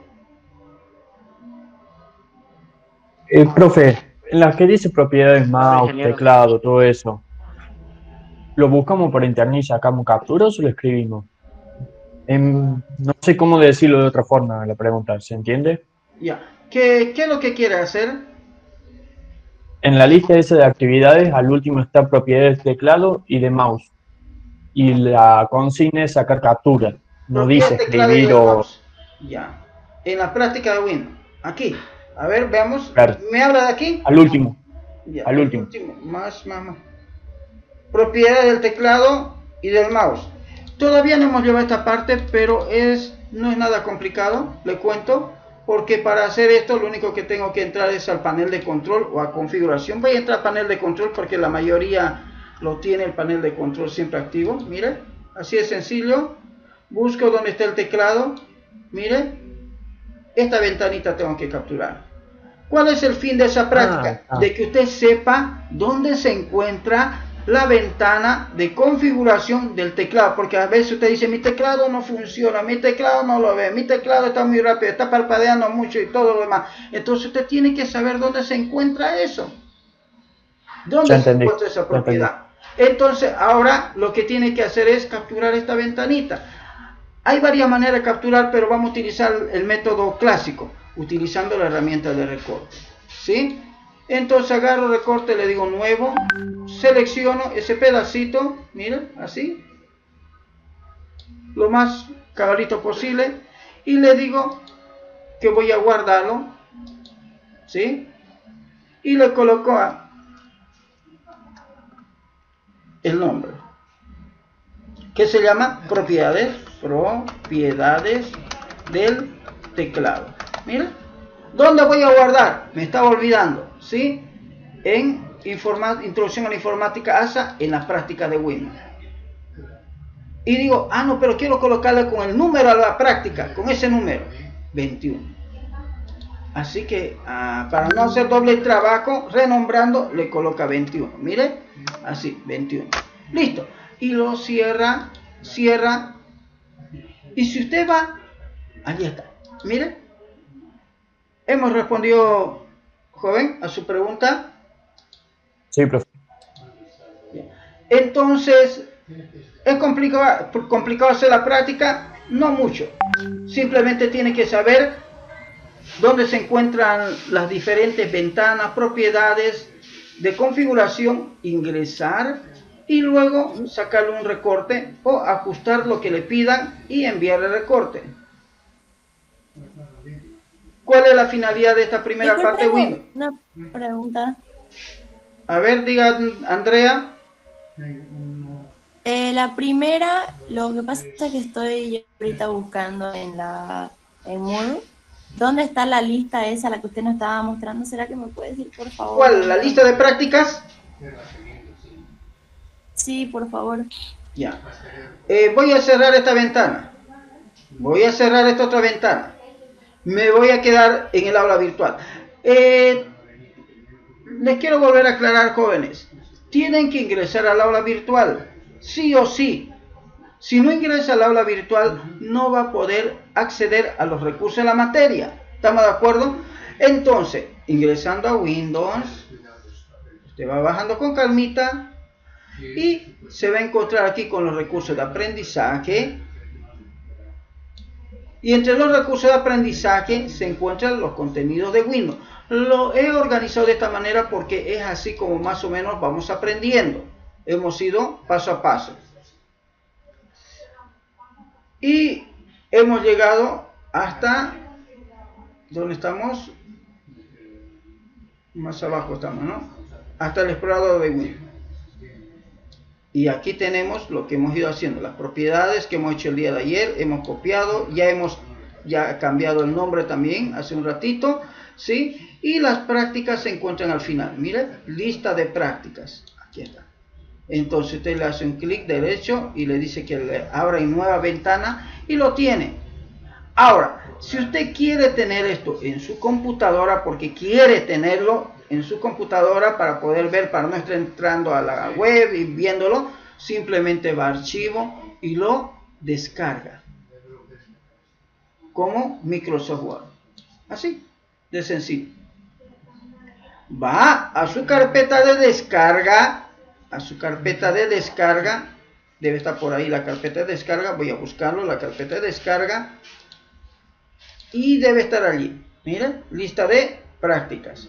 Eh, profe, en la que dice propiedades, mouse, teclado, todo eso, ¿lo buscamos por internet y sacamos capturas o lo escribimos? En, no sé cómo decirlo de otra forma la pregunta, ¿se entiende? Ya. ¿Qué, ¿Qué es lo que quiere hacer? En la lista esa de actividades, al último está propiedades de teclado y de mouse. Y la consigna es sacar captura. No dice escribir o... Ya. En la práctica de Windows. Aquí. A ver, veamos. Claro. ¿Me habla de aquí? Al último. Ya, al último. último. Más, más, más. Propiedades del teclado y del mouse. Todavía no hemos llevado esta parte, pero es no es nada complicado, le cuento, porque para hacer esto lo único que tengo que entrar es al panel de control o a configuración. Voy a entrar al panel de control porque la mayoría lo tiene el panel de control siempre activo. Mire, así es sencillo. Busco donde está el teclado. Mire, esta ventanita tengo que capturar. ¿Cuál es el fin de esa práctica? Ah, ah. De que usted sepa dónde se encuentra la ventana de configuración del teclado, porque a veces usted dice, mi teclado no funciona, mi teclado no lo ve, mi teclado está muy rápido, está parpadeando mucho y todo lo demás. Entonces usted tiene que saber dónde se encuentra eso, dónde se encuentra esa propiedad. Entonces ahora lo que tiene que hacer es capturar esta ventanita. Hay varias maneras de capturar, pero vamos a utilizar el método clásico, utilizando la herramienta de recorte, ¿sí? Entonces agarro recorte, le digo nuevo, selecciono ese pedacito, miren, así, lo más cabalito posible, y le digo que voy a guardarlo, ¿sí? Y le coloco a el nombre, que se llama propiedades, propiedades del teclado. Mira, ¿dónde voy a guardar? Me estaba olvidando, ¿sí? En introducción a la informática A S A, en la práctica de Windows. Y digo, ah, no, pero quiero colocarle con el número a la práctica, con ese número, veintiuno. Así que, ah, para no hacer doble trabajo, renombrando, le coloca veintiuno. Mire, así, veintiuno. Listo. Y lo cierra, cierra. Y si usted va, allí está. Mire, hemos respondido, joven, a su pregunta. Sí, profe. Entonces, ¿es complicado, complicado hacer la práctica? No mucho. Simplemente tiene que saber dónde se encuentran las diferentes ventanas, propiedades de configuración, ingresar y luego sacarle un recorte o ajustar lo que le pidan y enviar el recorte. ¿Cuál es la finalidad de esta primera parte de Windows? Una pregunta. A ver, diga Andrea. Eh, la primera, lo que pasa es que estoy ahorita buscando en la en Moodle. ¿Dónde está la lista esa, la que usted nos estaba mostrando? ¿Será que me puede decir, por favor? ¿Cuál? ¿La lista de prácticas? Sí, por favor. Ya. Eh, voy a cerrar esta ventana. Voy a cerrar esta otra ventana. Me voy a quedar en el aula virtual. Eh, les quiero volver a aclarar, jóvenes. Tienen que ingresar al aula virtual. Sí o sí. Si no ingresa al aula virtual, no va a poder acceder a los recursos de la materia. ¿Estamos de acuerdo? Entonces, ingresando a Windows, usted va bajando con calmita y se va a encontrar aquí con los recursos de aprendizaje. Y entre los recursos de aprendizaje se encuentran los contenidos de Windows. Lo he organizado de esta manera porque es así como más o menos vamos aprendiendo. Hemos ido paso a paso. Y hemos llegado hasta, ¿dónde estamos? Más abajo estamos, ¿no? Hasta el explorador de Windows. Y aquí tenemos lo que hemos ido haciendo, las propiedades que hemos hecho el día de ayer, hemos copiado, ya hemos ya cambiado el nombre también hace un ratito, ¿sí? Y las prácticas se encuentran al final. Mire, lista de prácticas, aquí está. Entonces usted le hace un clic derecho y le dice que le abra en nueva ventana y lo tiene. Ahora, si usted quiere tener esto en su computadora, porque quiere tenerlo en su computadora para poder ver, para no estar entrando a la web y viéndolo, simplemente va a archivo y lo descarga como Microsoft Word. Así de sencillo. Va a su carpeta de descarga, a su carpeta de descarga, debe estar por ahí la carpeta de descarga, voy a buscarlo, la carpeta de descarga, y debe estar allí. Miren, lista de prácticas.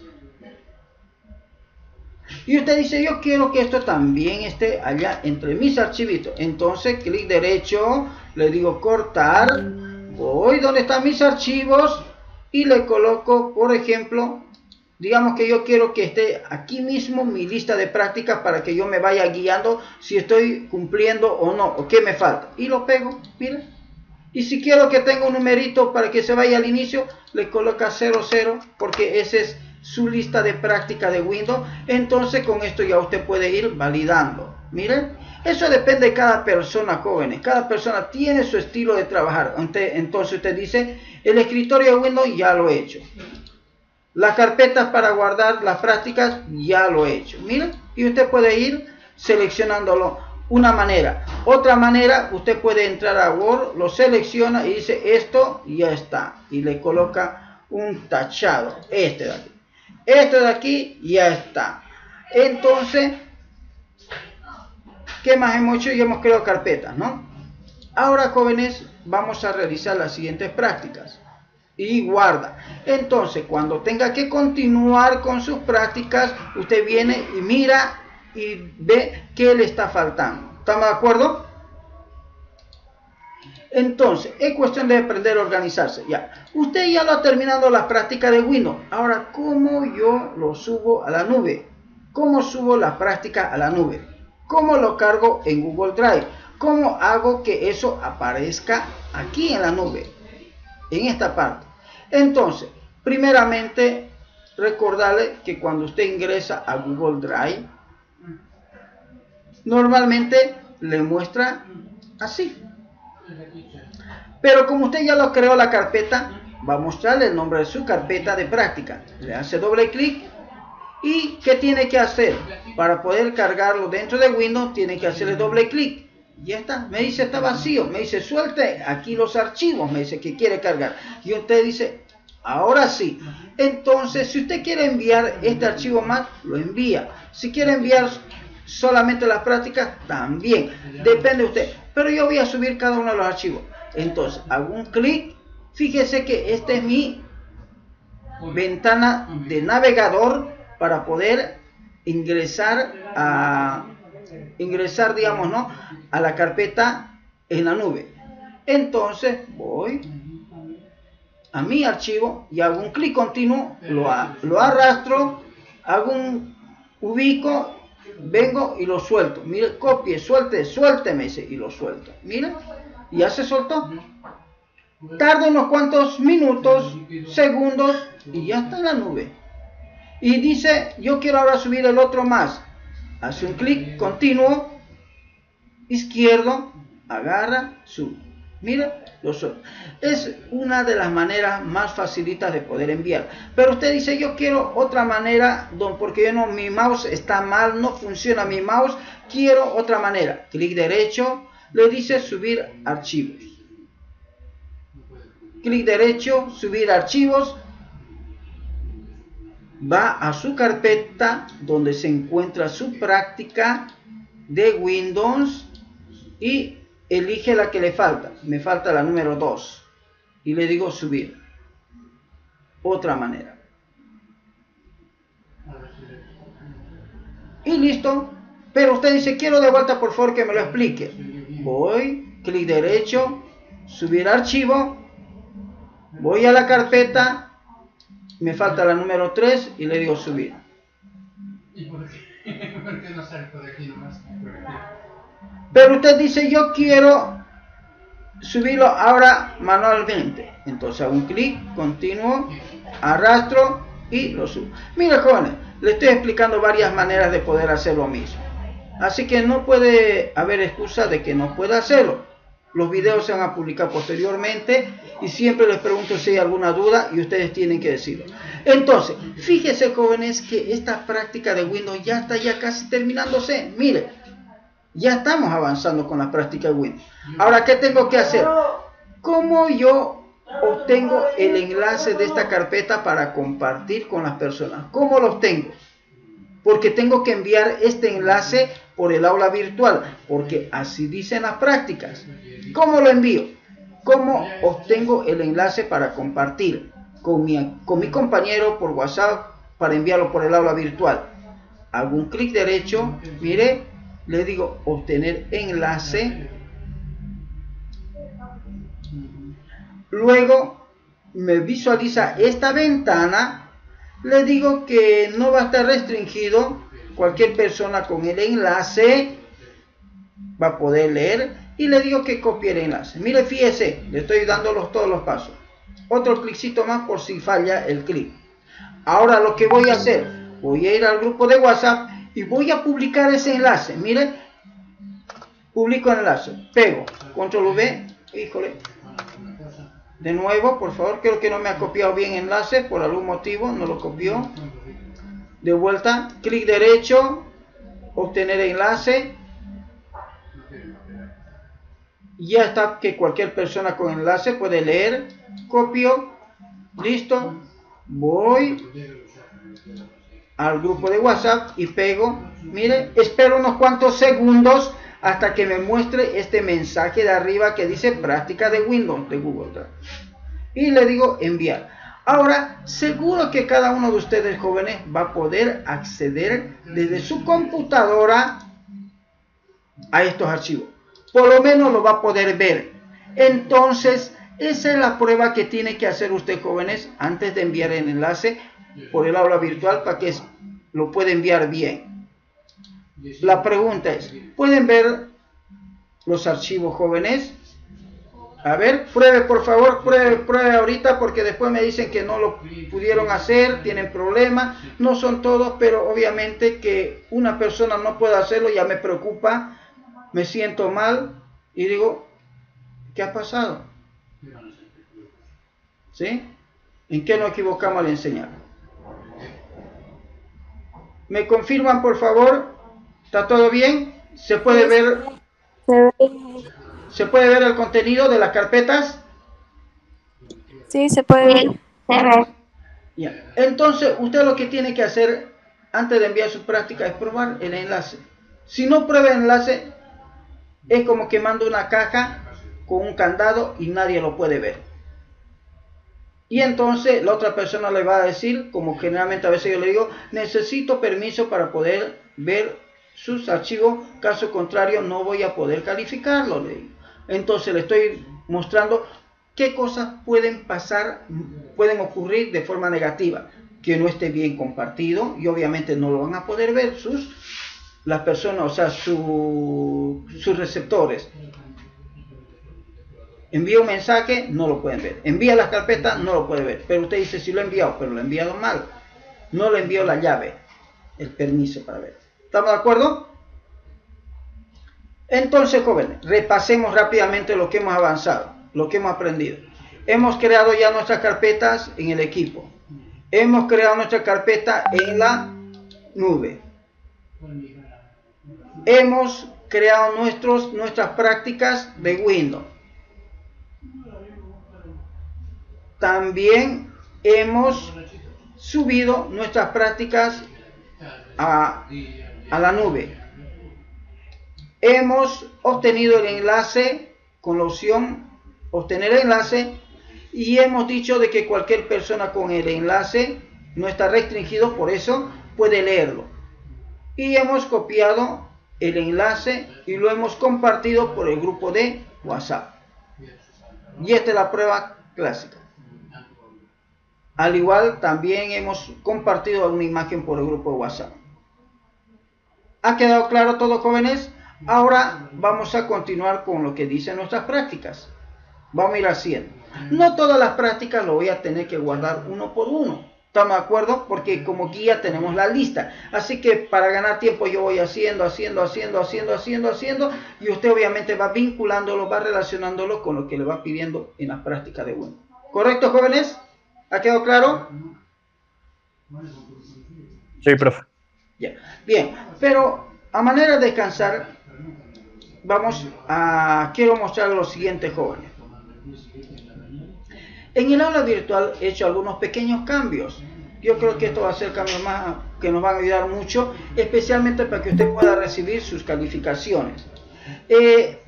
Y usted dice, yo quiero que esto también esté allá entre mis archivitos. Entonces, clic derecho, le digo cortar, voy donde están mis archivos y le coloco, por ejemplo, digamos que yo quiero que esté aquí mismo mi lista de prácticas para que yo me vaya guiando si estoy cumpliendo o no, o qué me falta. Y lo pego, miren. Y si quiero que tenga un numerito para que se vaya al inicio, le coloca cero cero, porque ese es su lista de práctica de Windows. Entonces con esto ya usted puede ir validando. Miren, eso depende de cada persona, jóvenes. Cada persona tiene su estilo de trabajar. Entonces usted dice, el escritorio de Windows ya lo he hecho. Las carpetas para guardar las prácticas ya lo he hecho. Miren, y usted puede ir seleccionándolo una manera. Otra manera, usted puede entrar a Word, lo selecciona y dice esto ya está. Y le coloca un tachado. Este de aquí. Este de aquí ya está. Entonces, ¿qué más hemos hecho? Ya hemos creado carpetas, ¿no? Ahora, jóvenes, vamos a realizar las siguientes prácticas. Y guarda. Entonces, cuando tenga que continuar con sus prácticas, usted viene y mira y ve qué le está faltando. ¿Estamos de acuerdo? Entonces, es cuestión de aprender a organizarse. Ya, usted ya lo ha terminado la práctica de Windows. Ahora, ¿cómo yo lo subo a la nube? ¿Cómo subo la práctica a la nube? ¿Cómo lo cargo en Google Drive? ¿Cómo hago que eso aparezca aquí en la nube? En esta parte. Entonces, primeramente, recordarle que cuando usted ingresa a Google Drive, normalmente le muestra así. Pero como usted ya lo creó la carpeta, va a mostrarle el nombre de su carpeta de práctica. Le hace doble clic. ¿Y qué tiene que hacer? Para poder cargarlo dentro de Windows, tiene que hacerle doble clic. Ya está, me dice está vacío, me dice suelte aquí los archivos, me dice que quiere cargar. Y usted dice, ahora sí. Entonces, si usted quiere enviar este archivo más, lo envía. Si quiere enviar solamente las prácticas, también. Depende de usted. Pero yo voy a subir cada uno de los archivos. Entonces, hago un clic. Fíjese que esta es mi ventana de navegador para poder ingresar a... ingresar, digamos, ¿no?, a la carpeta en la nube. Entonces voy a mi archivo y hago un clic continuo, lo, a, lo arrastro, hago un ubico, vengo y lo suelto. Mire, copie, suelte, suélteme ese y lo suelto. Mire, ya se soltó. Tarda unos cuantos minutos, segundos y ya está en la nube. Y dice, yo quiero ahora subir el otro más. Hace un clic continuo, izquierdo, agarra, sube. Mira, lo sube. Es una de las maneras más facilitas de poder enviar. Pero usted dice, yo quiero otra manera, don, porque yo no, mi mouse está mal, no funciona mi mouse, quiero otra manera. Clic derecho, le dice subir archivos. Clic derecho, subir archivos. Va a su carpeta donde se encuentra su práctica de Windows y elige la que le falta. Me falta la número dos y le digo subir. Otra manera. Y listo. Pero usted dice, quiero de vuelta, por favor que me lo explique. Voy, clic derecho, subir archivo. Voy a la carpeta. Me falta la número tres y le digo subir. ¿Y por qué? ¿Por qué no salgo de aquí nomás? Pero usted dice, yo quiero subirlo ahora manualmente. Entonces hago un clic, continuo, arrastro y lo subo. Mira, jóvenes, le estoy explicando varias maneras de poder hacer lo mismo. Así que no puede haber excusa de que no pueda hacerlo. Los videos se van a publicar posteriormente y siempre les pregunto si hay alguna duda y ustedes tienen que decirlo. Entonces, fíjense, jóvenes, que esta práctica de Windows ya está ya casi terminándose. Mire, ya estamos avanzando con la práctica de Windows. Ahora, ¿qué tengo que hacer? ¿Cómo yo obtengo el enlace de esta carpeta para compartir con las personas? ¿Cómo lo obtengo? Porque tengo que enviar este enlace por el aula virtual, porque así dicen las prácticas. ¿Cómo lo envío? ¿Cómo obtengo el enlace para compartir con mi, con mi compañero por WhatsApp para enviarlo por el aula virtual? Hago un clic derecho, mire, le digo obtener enlace. Luego me visualiza esta ventana. Le digo que no va a estar restringido. Cualquier persona con el enlace va a poder leer. Y le digo que copie el enlace. Mire, fíjese, le estoy dando los, todos los pasos. Otro cliccito más por si falla el clic. Ahora lo que voy a hacer, voy a ir al grupo de WhatsApp y voy a publicar ese enlace. Mire, publico el enlace. Pego, control V, híjole. De nuevo, por favor, creo que no me ha copiado bien el enlace, por algún motivo no lo copió. De vuelta, clic derecho, obtener enlace. Ya está, que cualquier persona con enlace puede leer. Copio, listo. Voy al grupo de WhatsApp y pego. Mire, espero unos cuantos segundos hasta que me muestre este mensaje de arriba que dice práctica de Windows de Google Drive. Y le digo enviar. Ahora, seguro que cada uno de ustedes jóvenes va a poder acceder desde su computadora a estos archivos. Por lo menos lo va a poder ver. Entonces, esa es la prueba que tiene que hacer usted, jóvenes, antes de enviar el enlace por el aula virtual para que lo pueda enviar bien. La pregunta es, ¿pueden ver los archivos, jóvenes? A ver, pruebe por favor, pruebe, pruebe ahorita, porque después me dicen que no lo pudieron hacer, tienen problemas. No son todos, pero obviamente que una persona no pueda hacerlo ya me preocupa, me siento mal y digo, ¿qué ha pasado? ¿Sí? ¿En qué nos equivocamos al enseñar? ¿Me confirman por favor? ¿Está todo bien? ¿Se puede ver? ¿Se puede ver el contenido de las carpetas? Sí, se puede ver. Ya. Entonces, usted lo que tiene que hacer antes de enviar su práctica es probar el enlace. Si no prueba el enlace, es como que manda una caja con un candado y nadie lo puede ver. Y entonces la otra persona le va a decir, como generalmente a veces yo le digo, necesito permiso para poder ver sus archivos, caso contrario no voy a poder calificarlo, le digo. Entonces le estoy mostrando qué cosas pueden pasar, pueden ocurrir de forma negativa, que no esté bien compartido y obviamente no lo van a poder ver sus, las personas, o sea, su, sus receptores. Envía un mensaje, no lo pueden ver. Envía las carpetas, no lo puede ver. Pero usted dice, sí lo he enviado, pero lo he enviado mal. No le envió la llave, el permiso para ver. ¿Estamos de acuerdo? Entonces, jóvenes, repasemos rápidamente lo que hemos avanzado, lo que hemos aprendido. Hemos creado ya nuestras carpetas en el equipo. Hemos creado nuestra carpeta en la nube. Hemos creado nuestros, nuestras prácticas de Windows. También hemos subido nuestras prácticas a, a la nube. Hemos obtenido el enlace con la opción obtener el enlace y hemos dicho de que cualquier persona con el enlace no está restringido, por eso puede leerlo. Y hemos copiado el enlace y lo hemos compartido por el grupo de WhatsApp. Y esta es la prueba clásica. Al igual, también hemos compartido una imagen por el grupo de WhatsApp. ¿Ha quedado claro todo, jóvenes? Ahora vamos a continuar con lo que dicen nuestras prácticas. Vamos a ir haciendo. No todas las prácticas lo voy a tener que guardar uno por uno. ¿Estamos de acuerdo? Porque como guía tenemos la lista. Así que para ganar tiempo yo voy haciendo, haciendo, haciendo, haciendo, haciendo, haciendo. Y usted obviamente va vinculándolo, va relacionándolo con lo que le va pidiendo en las prácticas de Windows. ¿Correcto, jóvenes? ¿Ha quedado claro? Sí, profe. Ya. Bien, pero a manera de descansar, vamos a, quiero mostrar lo siguiente, jóvenes. En el aula virtual he hecho algunos pequeños cambios. Yo creo que esto va a ser cambios más que nos van a ayudar mucho, especialmente para que usted pueda recibir sus calificaciones. Eh,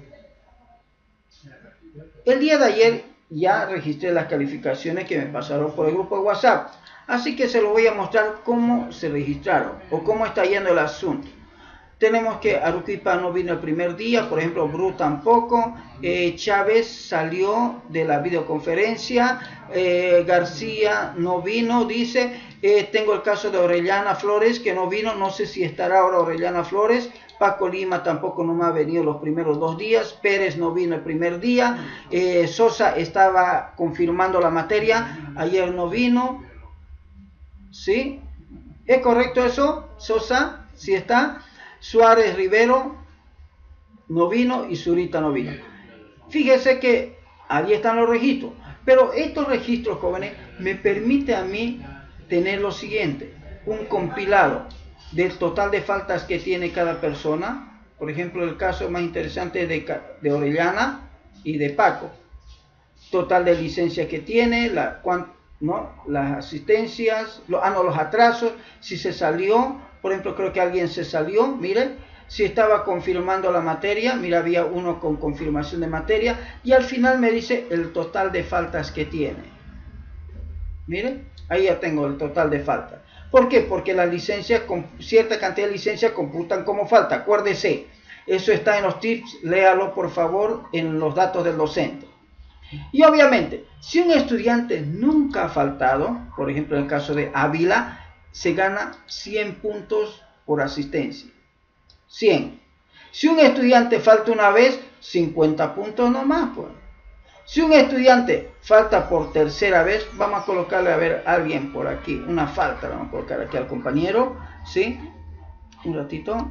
el día de ayer ya registré las calificaciones que me pasaron por el grupo de WhatsApp. Así que se lo voy a mostrar cómo se registraron o cómo está yendo el asunto. Tenemos que Aruquipa no vino el primer día, por ejemplo, Bru tampoco, eh, Chávez salió de la videoconferencia, eh, García no vino, dice, eh, tengo el caso de Orellana Flores que no vino, no sé si estará ahora Orellana Flores, Paco Lima tampoco no me ha venido los primeros dos días, Pérez no vino el primer día, eh, Sosa estaba confirmando la materia, ayer no vino, ¿sí? ¿Es correcto eso? Sosa, ¿sí está? Suárez Rivero no vino y Zurita no vino. Fíjese que ahí están los registros, pero estos registros, jóvenes, me permite a mí tener lo siguiente, un compilado del total de faltas que tiene cada persona. Por ejemplo, el caso más interesante de, de Orellana y de Paco, total de licencia que tiene, la, ¿no? las asistencias, lo, ah, no, los atrasos, si se salió. Por ejemplo, creo que alguien se salió, miren, si estaba confirmando la materia. Mira, había uno con confirmación de materia y al final me dice el total de faltas que tiene. Miren, ahí ya tengo el total de faltas. ¿Por qué? Porque las licencias, con cierta cantidad de licencias computan como falta. Acuérdese, eso está en los tips, léalo por favor en los datos del docente. Y obviamente, si un estudiante nunca ha faltado, por ejemplo en el caso de Ávila, se gana cien puntos por asistencia. cien. Si un estudiante falta una vez, cincuenta puntos nomás, pues. Si un estudiante falta por tercera vez, vamos a colocarle a ver a alguien por aquí, una falta, vamos a colocar aquí al compañero, ¿sí? Un ratito.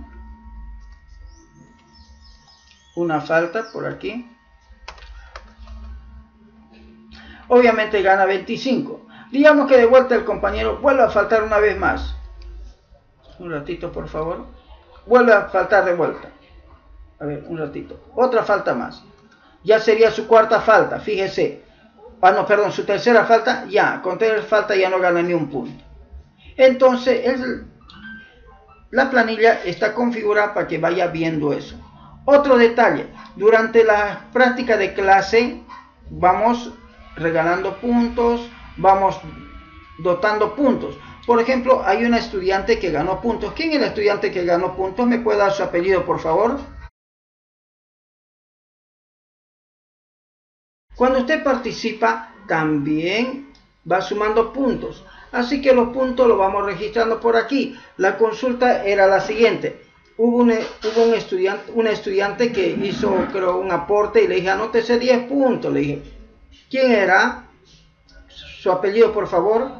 Una falta por aquí. Obviamente gana veinticinco. Digamos que de vuelta el compañero vuelve a faltar una vez más. Un ratito, por favor. Vuelve a faltar de vuelta. A ver, un ratito. Otra falta más. Ya sería su cuarta falta, fíjese. Ah, no, perdón, su tercera falta, ya. Con tercera falta ya no gana ni un punto. Entonces, el, la planilla está configurada para que vaya viendo eso. Otro detalle. Durante la práctica de clase, vamos regalando puntos, vamos dotando puntos. Por ejemplo, hay una estudiante que ganó puntos. ¿Quién es el estudiante que ganó puntos? ¿Me puede dar su apellido, por favor? Cuando usted participa, también va sumando puntos. Así que los puntos los vamos registrando por aquí. La consulta era la siguiente. Hubo un, hubo un estudiante, una estudiante que hizo, creo, un aporte y le dije, anótese diez puntos. Le dije, ¿quién era? Su apellido, por favor.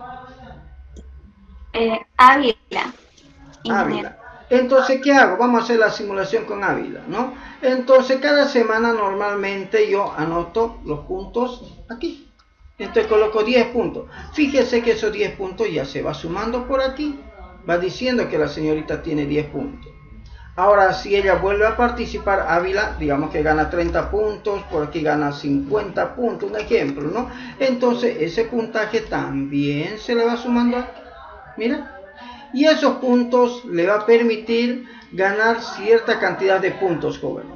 Eh, Ávila. Ávila. Entonces, ¿qué hago? Vamos a hacer la simulación con Ávila, ¿no? Entonces, cada semana normalmente yo anoto los puntos aquí. Entonces, coloco diez puntos. Fíjese que esos diez puntos ya se va sumando por aquí. Va diciendo que la señorita tiene diez puntos. Ahora, si ella vuelve a participar, Ávila, digamos que gana treinta puntos, por aquí gana cincuenta puntos, un ejemplo, ¿no? Entonces, ese puntaje también se le va sumando aquí. Mira. Y esos puntos le va a permitir ganar cierta cantidad de puntos, jóvenes.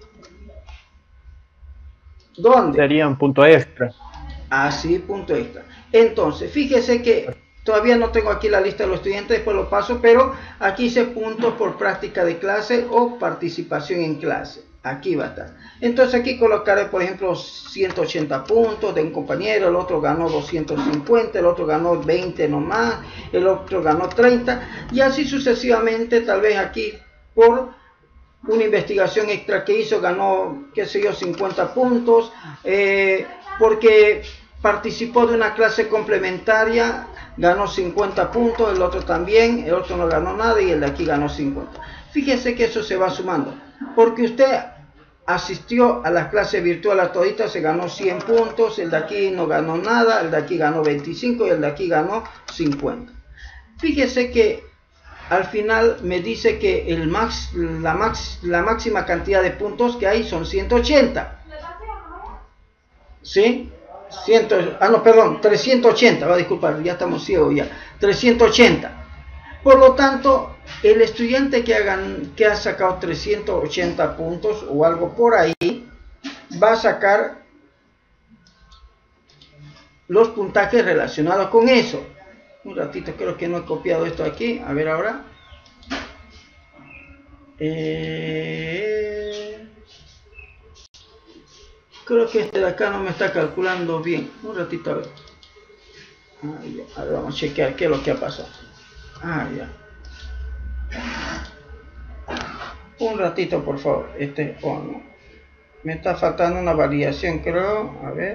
¿Dónde? Serían punto extra. Así, punto extra. Entonces, fíjese que todavía no tengo aquí la lista de los estudiantes, después lo paso, pero aquí hice puntos por práctica de clase o participación en clase. Aquí va a estar. Entonces aquí colocaré, por ejemplo, ciento ochenta puntos de un compañero, el otro ganó doscientos cincuenta, el otro ganó veinte nomás, el otro ganó treinta, y así sucesivamente. Tal vez aquí por una investigación extra que hizo ganó, qué sé yo, cincuenta puntos, eh, porque participó de una clase complementaria, ganó cincuenta puntos, el otro también, el otro no ganó nada y el de aquí ganó cincuenta. Fíjese que eso se va sumando, porque usted asistió a las clases virtuales toditas, se ganó cien puntos, el de aquí no ganó nada, el de aquí ganó veinticinco y el de aquí ganó cincuenta. Fíjese que al final me dice que el max, la, max, la máxima cantidad de puntos que hay son ciento ochenta. ¿Sí? cien, ah, no, perdón, trescientos ochenta, va a disculpar, ya estamos ciegos ya. trescientos ochenta. Por lo tanto, el estudiante que, hagan, que ha sacado trescientos ochenta puntos o algo por ahí, va a sacar los puntajes relacionados con eso. Un ratito, creo que no he copiado esto aquí. A ver ahora. Eh, creo que este de acá no me está calculando bien. Un ratito a ver. Ah, ya. A ver, vamos a chequear qué es lo que ha pasado. Ah, ya. Un ratito, por favor. Este, oh, no. Me está faltando una variación, creo. A ver.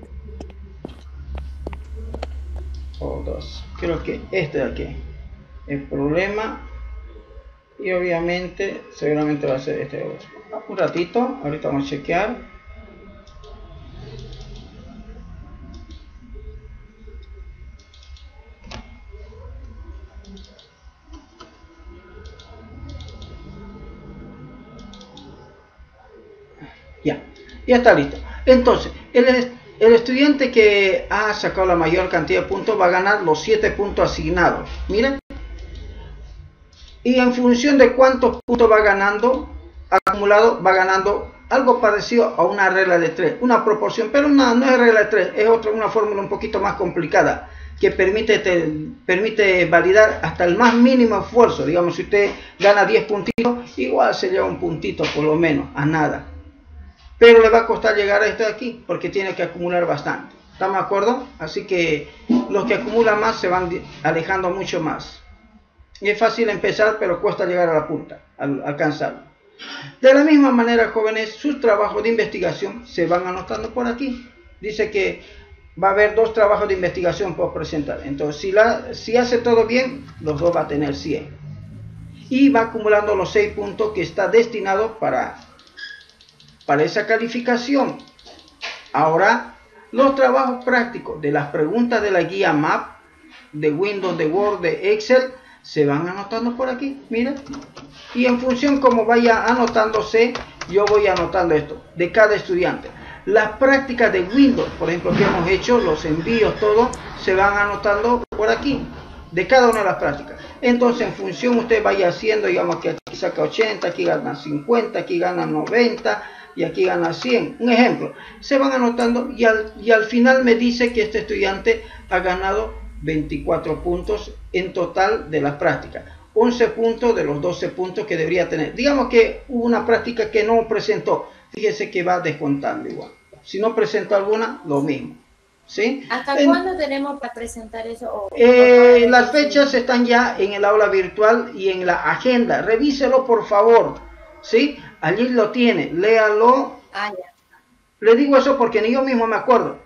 O dos. Creo que este de aquí. El problema. Y obviamente, seguramente va a ser este otro. Un ratito. Ahorita vamos a chequear. Ya, ya está listo. Entonces, el, el estudiante que ha sacado la mayor cantidad de puntos va a ganar los siete puntos asignados. Miren. y en función de cuántos puntos va ganando, acumulado, va ganando algo parecido a una regla de tres, una proporción, pero no, no es regla de tres, es otra, una fórmula un poquito más complicada, que permite, te, permite validar hasta el más mínimo esfuerzo. Digamos, si usted gana diez puntitos, igual se lleva un puntito por lo menos, a nada. Pero le va a costar llegar a este de aquí, porque tiene que acumular bastante. ¿Estamos de acuerdo? Así que los que acumulan más se van alejando mucho más. Y es fácil empezar, pero cuesta llegar a la punta, al alcanzarlo. De la misma manera, jóvenes, sus trabajos de investigación se van anotando por aquí. Dice que va a haber dos trabajos de investigación por presentar. Entonces, si, la, si hace todo bien, los dos va a tener cien. Y va acumulando los seis puntos que está destinado para, para esa calificación. Ahora, los trabajos prácticos de las preguntas de la guía M A P, de Windows, de Word, de Excel, se van anotando por aquí, mira. Y en función como vaya anotándose, yo voy anotando esto, de cada estudiante. Las prácticas de Windows, por ejemplo, que hemos hecho, los envíos, todo, se van anotando por aquí, de cada una de las prácticas. Entonces, en función usted vaya haciendo, digamos que aquí saca ochenta, aquí gana cincuenta, aquí gana noventa, y aquí gana cien. Un ejemplo, se van anotando y al, y al final me dice que este estudiante ha ganado veinticuatro puntos en total de las prácticas. once puntos de los doce puntos que debería tener. Digamos que hubo una práctica que no presentó. Fíjese que va descontando igual. Si no presentó alguna, lo mismo. ¿Sí? ¿Hasta en, cuándo tenemos para presentar eso? O, eh, o las fechas están ya en el aula virtual y en la agenda. Revíselo, por favor. ¿Sí? Allí lo tiene. Léalo. Ah, ya. Le digo eso porque ni yo mismo me acuerdo.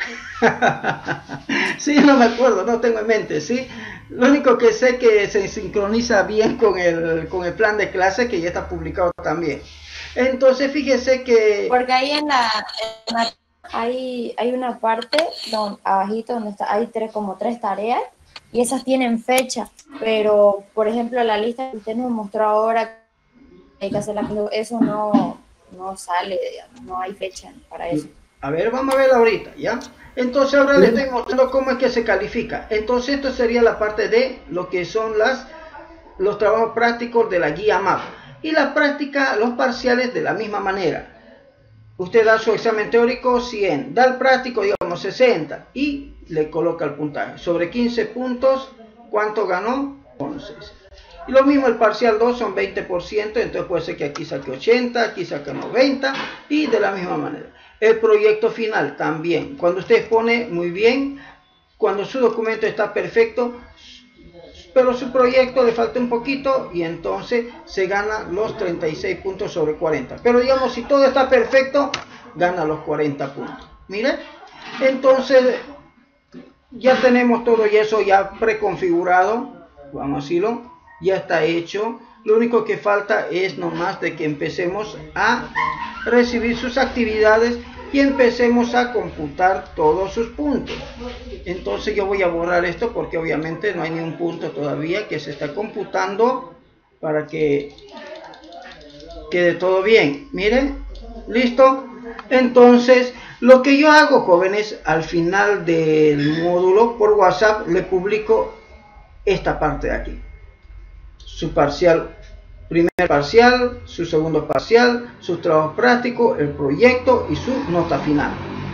Sí, no me acuerdo, no tengo en mente, ¿sí? Lo único que sé que se sincroniza bien con el, con el plan de clase que ya está publicado también. Entonces, fíjese que... Porque ahí en la... En la hay, hay una parte donde, abajito donde está, hay tres, como tres tareas y esas tienen fecha, pero, por ejemplo, la lista que usted nos mostró ahora, hay que hacer la, eso no, no sale, no hay fecha para eso. A ver, vamos a ver ahorita, ¿ya? Entonces ahora les estoy mostrando cómo es que se califica. Entonces esto sería la parte de lo que son las, los trabajos prácticos de la guía M A P. Y la práctica, los parciales de la misma manera. Usted da su examen teórico cien, da el práctico, digamos, sesenta y le coloca el puntaje. Sobre quince puntos, ¿cuánto ganó? once. Y lo mismo el parcial dos son veinte por ciento, entonces puede ser que aquí saque ochenta, aquí saque noventa y de la misma manera. El proyecto final también, cuando usted expone muy bien, cuando su documento está perfecto, pero su proyecto le falta un poquito y entonces se gana los treinta y seis puntos sobre cuarenta. Pero digamos, si todo está perfecto, gana los cuarenta puntos. Mire, entonces ya tenemos todo y eso ya preconfigurado, vamos a decirlo, ya está hecho. Lo único que falta es nomás de que empecemos a recibir sus actividades y empecemos a computar todos sus puntos. Entonces yo voy a borrar esto porque obviamente no hay ni un punto todavía que se está computando para que quede todo bien. Miren, listo. Entonces lo que yo hago, jóvenes, al final del módulo por WhatsApp le publico esta parte de aquí, su parcial, primer parcial, su segundo parcial, sus trabajos prácticos, el proyecto y su nota final.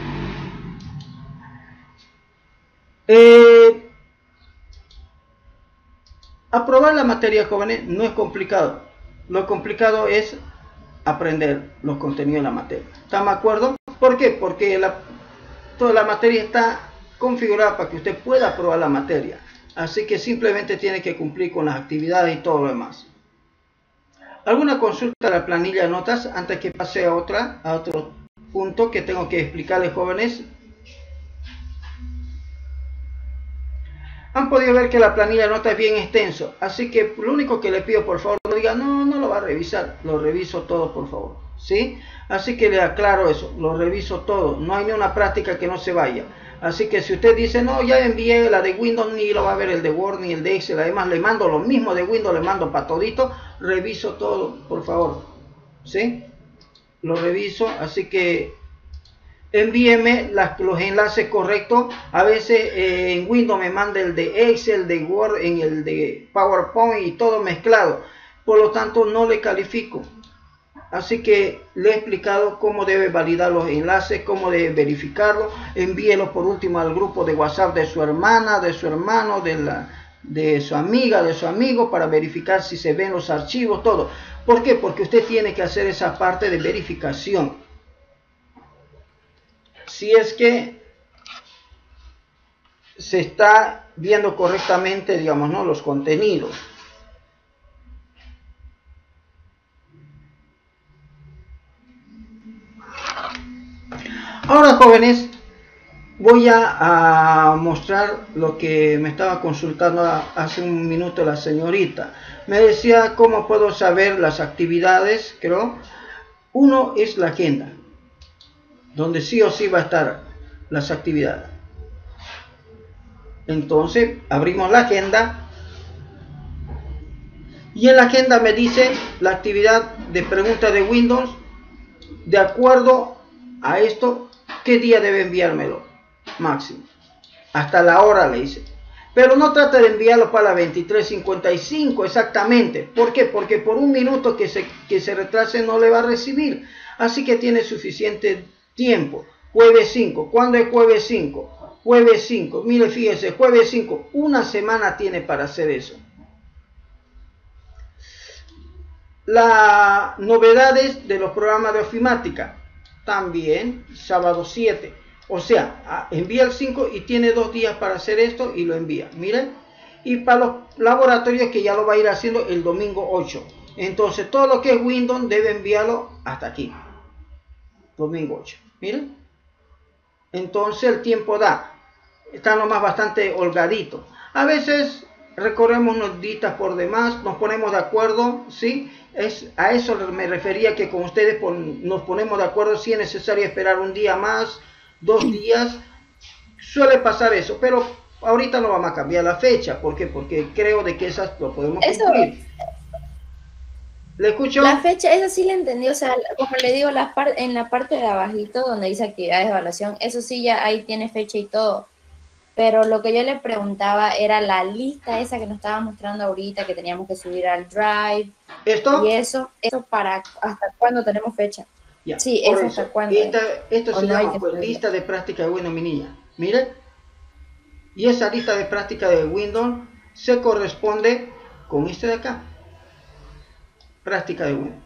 Eh, aprobar la materia, jóvenes, no es complicado. Lo complicado es aprender los contenidos de la materia. ¿Están de acuerdo? ¿Por qué? Porque la, toda la materia está configurada para que usted pueda aprobar la materia. Así que simplemente tiene que cumplir con las actividades y todo lo demás. ¿Alguna consulta a la planilla de notas antes que pase a otra, a otro punto que tengo que explicarles, jóvenes? Han podido ver que la planilla de notas es bien extenso, así que lo único que le pido, por favor, no diga, no, no lo va a revisar, lo reviso todo, por favor, ¿sí? Así que le aclaro eso, lo reviso todo, no hay ni una práctica que no se vaya. Así que si usted dice, no, ya envié la de Windows, ni lo va a ver el de Word, ni el de Excel, además le mando lo mismo de Windows, le mando para todito, reviso todo, por favor, ¿sí? Lo reviso, así que envíeme las, los enlaces correctos. A veces eh, en Windows me manda el de Excel, de Word, en el de PowerPoint y todo mezclado. Por lo tanto, no le califico. Así que le he explicado cómo debe validar los enlaces, cómo debe verificarlo. Envíelo por último al grupo de WhatsApp de su hermana, de su hermano, de, la, de su amiga, de su amigo, para verificar si se ven los archivos, todo. ¿Por qué? Porque usted tiene que hacer esa parte de verificación. Si es que se está viendo correctamente, digamos, ¿no?, los contenidos. Ahora, jóvenes, voy a, a mostrar lo que me estaba consultando hace un minuto la señorita. Me decía cómo puedo saber las actividades, creo. Uno es la agenda, donde sí o sí va a estar las actividades. Entonces, abrimos la agenda. Y en la agenda me dice la actividad de pregunta de Windows. De acuerdo a esto, ¿qué día debe enviármelo? Máximo. Hasta la hora le dice. Pero no trata de enviarlo para las veintitrés cincuenta y cinco exactamente. ¿Por qué? Porque por un minuto que se, que se retrase no le va a recibir. Así que tiene suficiente tiempo. Jueves cinco. ¿Cuándo es jueves cinco? Jueves cinco. Mire, fíjese, jueves cinco. Una semana tiene para hacer eso. Las novedades de los programas de ofimática. También sábado siete. O sea, envía el cinco y tiene dos días para hacer esto y lo envía. Miren. Y para los laboratorios, que ya lo va a ir haciendo el domingo ocho. Entonces todo lo que es Windows debe enviarlo hasta aquí. Domingo ocho. Miren. Entonces el tiempo da. Está nomás bastante holgadito. A veces recorremos unos días por demás. Nos ponemos de acuerdo. ¿Sí? Es, a eso me refería, que con ustedes pon, nos ponemos de acuerdo si es necesario esperar un día más, dos días. Suele pasar eso, pero ahorita no vamos a cambiar la fecha. ¿Por qué? Porque creo de que esas lo podemos cumplir. Eso, ¿le escucho? La fecha, esa sí la entendí. O sea, como le digo, la par, en la parte de abajito donde dice actividades de evaluación, eso sí ya ahí tiene fecha y todo. Pero lo que yo le preguntaba era la lista esa que nos estaba mostrando ahorita, que teníamos que subir al Drive. ¿Esto? Y eso, eso para hasta cuándo tenemos fecha. Ya, sí, eso, eso hasta cuándo. Esta, esto se no llama pues, lista de práctica de Windows, mi niña. Mire. Y esa lista de práctica de Windows se corresponde con este de acá. Práctica de Windows.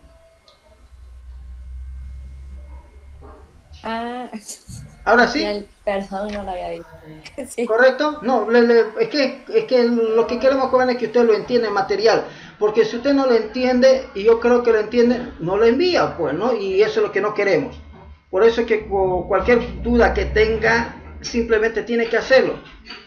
Ah. Ahora sí. El perdón, no lo había visto. Sí. ¿Correcto? No, le, le, es, que, es que lo que queremos, jóvenes, es que usted lo entienda en material. Porque si usted no lo entiende, y yo creo que lo entiende, no lo envía, pues, ¿no? Y eso es lo que no queremos. Por eso es que cualquier duda que tenga, simplemente tiene que hacerlo.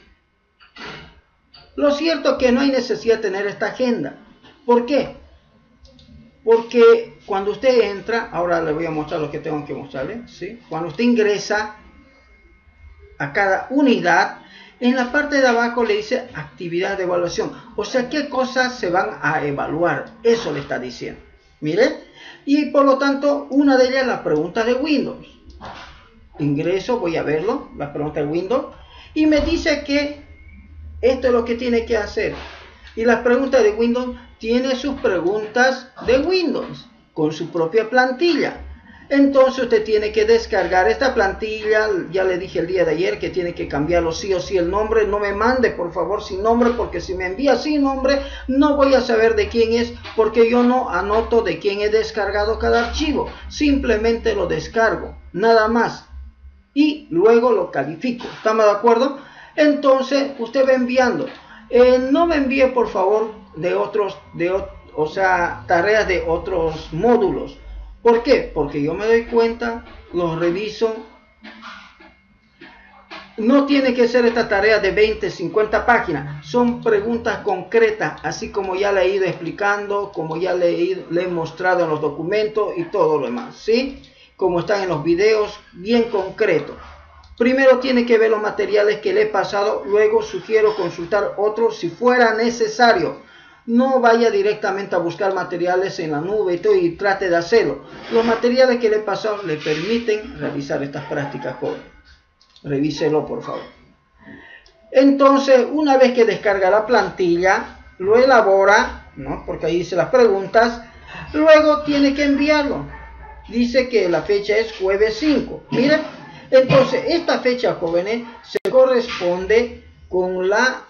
Lo cierto es que no hay necesidad de tener esta agenda. ¿Por qué? Porque cuando usted entra, ahora le voy a mostrar lo que tengo que mostrarle, ¿sí? Cuando usted ingresa a cada unidad, en la parte de abajo le dice actividad de evaluación. O sea, qué cosas se van a evaluar. Eso le está diciendo. Mire. Y por lo tanto, una de ellas es la pregunta de Windows. Ingreso, voy a verlo, la pregunta de Windows. Y me dice que esto es lo que tiene que hacer. Y la pregunta de Windows tiene sus preguntas de Windows con su propia plantilla. Entonces usted tiene que descargar esta plantilla. Ya le dije el día de ayer que tiene que cambiarlo sí o sí el nombre. No me mande por favor sin nombre, porque si me envía sin nombre no voy a saber de quién es, porque yo no anoto de quién he descargado cada archivo. Simplemente lo descargo, nada más. Y luego lo califico. ¿Estamos de acuerdo? Entonces usted va enviando. Eh, no me envíe por favor de otros, de, o sea, tareas de otros módulos. ¿Por qué? Porque yo me doy cuenta, los reviso. No tiene que ser esta tarea de veinte, cincuenta páginas. Son preguntas concretas, así como ya le he ido explicando, como ya le he, le he mostrado en los documentos y todo lo demás, ¿sí? Como están en los videos, bien concreto. Primero tiene que ver los materiales que le he pasado, luego sugiero consultar otros si fuera necesario. no vaya directamente a buscar materiales en la nube y todo, y trate de hacerlo. Los materiales que le he pasado le permiten realizar estas prácticas, joven. Revíselo, por favor. Entonces, una vez que descarga la plantilla, lo elabora, ¿no? Porque ahí dice las preguntas, luego tiene que enviarlo. Dice que la fecha es jueves cinco. Miren, entonces esta fecha, jóvenes, se corresponde con la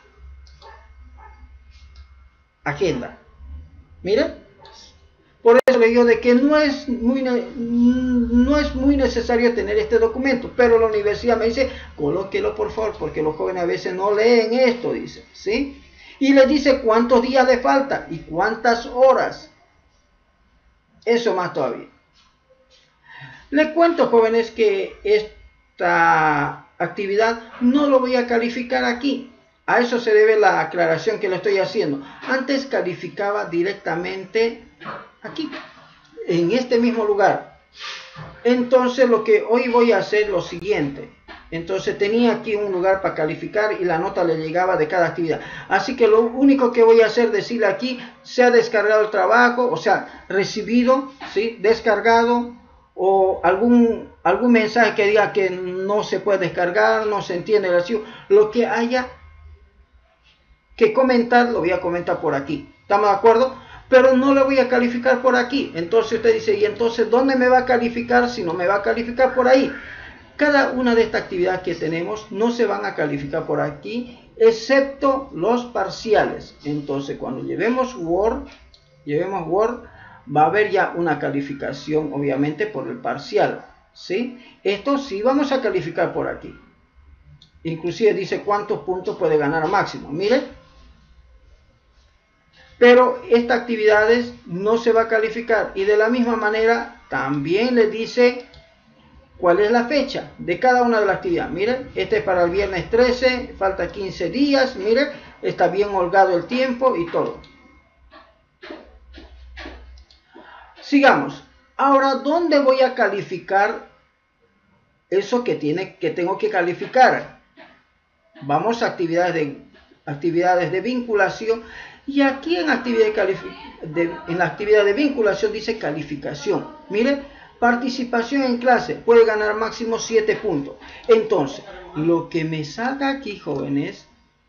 agenda. Miren, por eso le digo de que no es muy no es muy necesario tener este documento, pero la universidad me dice, colóquelo por favor, porque los jóvenes a veces no leen esto, dice, ¿sí? Y le dice cuántos días le falta y cuántas horas. Eso más todavía. Les cuento, jóvenes, que esta actividad no lo voy a calificar aquí. A eso se debe la aclaración que le estoy haciendo. Antes calificaba directamente aquí, en este mismo lugar. Entonces lo que hoy voy a hacer es lo siguiente. Entonces tenía aquí un lugar para calificar y la nota le llegaba de cada actividad. Así que lo único que voy a hacer es decirle aquí, se ha descargado el trabajo, o sea, recibido, ¿sí? Descargado, o algún, algún mensaje que diga que no se puede descargar, no se entiende el archivo. Lo que haya que comentar, lo voy a comentar por aquí. ¿Estamos de acuerdo? Pero no lo voy a calificar por aquí. Entonces usted dice, ¿y entonces dónde me va a calificar si no me va a calificar por ahí? Cada una de estas actividades que tenemos no se van a calificar por aquí, excepto los parciales. Entonces cuando llevemos Word, llevemos Word, va a haber ya una calificación, obviamente, por el parcial, ¿sí? Esto sí vamos a calificar por aquí. Inclusive dice cuántos puntos puede ganar máximo. Mire. Pero estas actividades no se va a calificar. Y de la misma manera también le dice cuál es la fecha de cada una de las actividades. Miren, este es para el viernes trece, falta quince días. Miren, está bien holgado el tiempo y todo. Sigamos. Ahora, ¿dónde voy a calificar eso que, tiene, que tengo que calificar? Vamos a actividades de, actividades de vinculación. Y aquí en, actividad de de, en la actividad de vinculación dice calificación. Miren, participación en clase puede ganar máximo siete puntos. Entonces, lo que me salga aquí, jóvenes,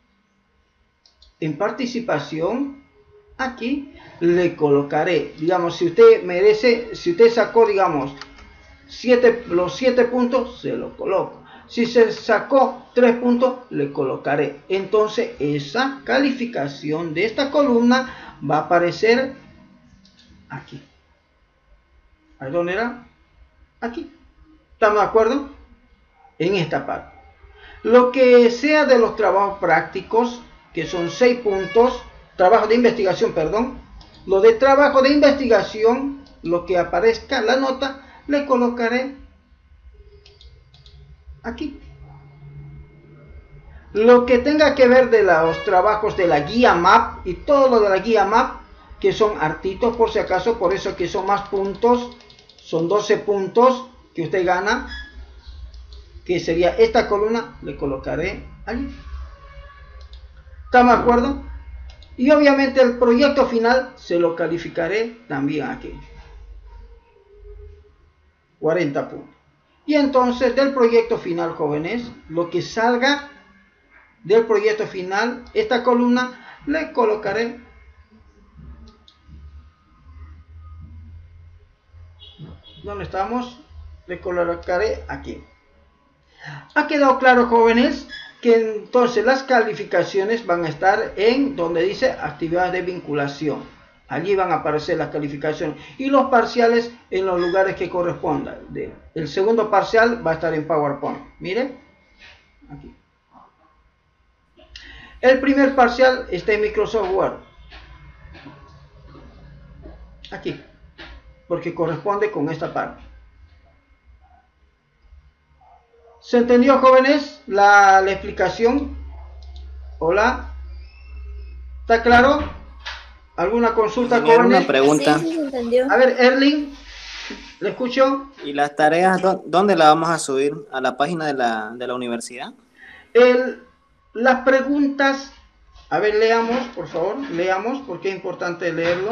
en participación, aquí le colocaré, digamos, si usted merece, si usted sacó, digamos, siete, los siete puntos, se lo coloco. Si se sacó tres puntos, le colocaré. Entonces, esa calificación de esta columna va a aparecer aquí. ¿A dónde era? Aquí. ¿Estamos de acuerdo? En esta parte. Lo que sea de los trabajos prácticos, que son seis puntos, trabajo de investigación, perdón. Lo de trabajo de investigación, lo que aparezca en la nota, le colocaré aquí. Lo que tenga que ver de los trabajos de la guía M A P y todo lo de la guía M A P, que son artitos por si acaso, por eso que son más puntos, son doce puntos que usted gana, que sería esta columna, le colocaré allí. ¿Estamos de acuerdo? Y obviamente el proyecto final se lo calificaré también aquí. cuarenta puntos. Y entonces del proyecto final, jóvenes, lo que salga del proyecto final, esta columna, le colocaré ¿dónde estamos? Le colocaré aquí. ¿Ha quedado claro, jóvenes? Que entonces las calificaciones van a estar en donde dice actividades de vinculación. Allí van a aparecer las calificaciones y los parciales en los lugares que correspondan. El segundo parcial va a estar en PowerPoint. Miren, aquí. El primer parcial está en Microsoft Word. Aquí, porque corresponde con esta parte. ¿Se entendió, jóvenes, la, la explicación? ¿Hola? ¿Está claro? ¿Alguna consulta, Tenía jóvenes? una pregunta. Sí, sí, se entendió. A ver, Erling, ¿le escucho? ¿Y las tareas dó- dónde las vamos a subir? ¿A la página de la, de la universidad? El, las preguntas A ver, leamos, por favor, leamos, porque es importante leerlo.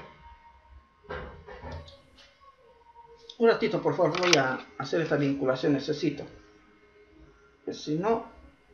Un ratito, por favor, voy a hacer esta vinculación, necesito. Que si no...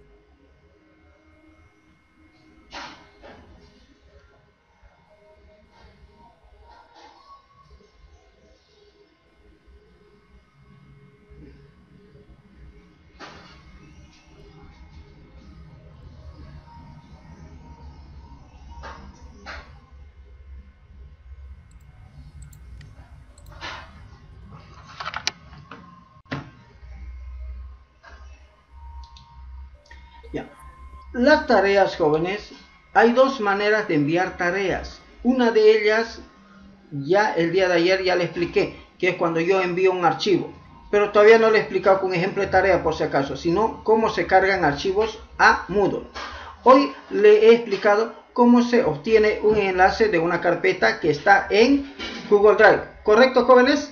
Ya. Las tareas, jóvenes, hay dos maneras de enviar tareas. Una de ellas, ya el día de ayer ya le expliqué, que es cuando yo envío un archivo. Pero todavía no le he explicado con ejemplo de tarea por si acaso, sino cómo se cargan archivos a Moodle. Hoy le he explicado cómo se obtiene un enlace de una carpeta que está en Google Drive. ¿Correcto, jóvenes?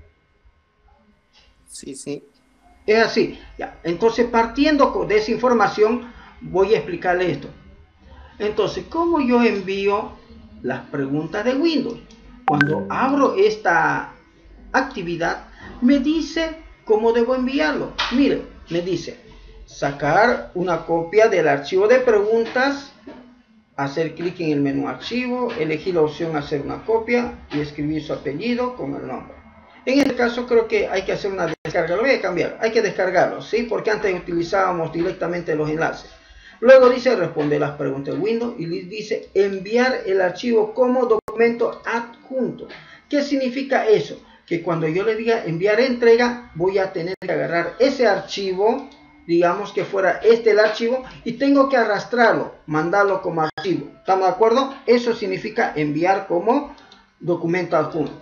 Sí, sí. Es así. Ya. Entonces, partiendo de esa información, voy a explicarle esto. Entonces, ¿cómo yo envío las preguntas de Windows? Cuando abro esta actividad, me dice cómo debo enviarlo. Mire, me dice sacar una copia del archivo de preguntas, hacer clic en el menú archivo, elegir la opción hacer una copia y escribir su apellido con el nombre. En este caso creo que hay que hacer una descarga, lo voy a cambiar, hay que descargarlo, ¿sí? Porque antes utilizábamos directamente los enlaces. Luego dice responde las preguntas de Windows y dice enviar el archivo como documento adjunto. ¿Qué significa eso? Que cuando yo le diga enviar entrega, voy a tener que agarrar ese archivo, digamos que fuera este el archivo, y tengo que arrastrarlo, mandarlo como archivo. ¿Estamos de acuerdo? Eso significa enviar como documento adjunto.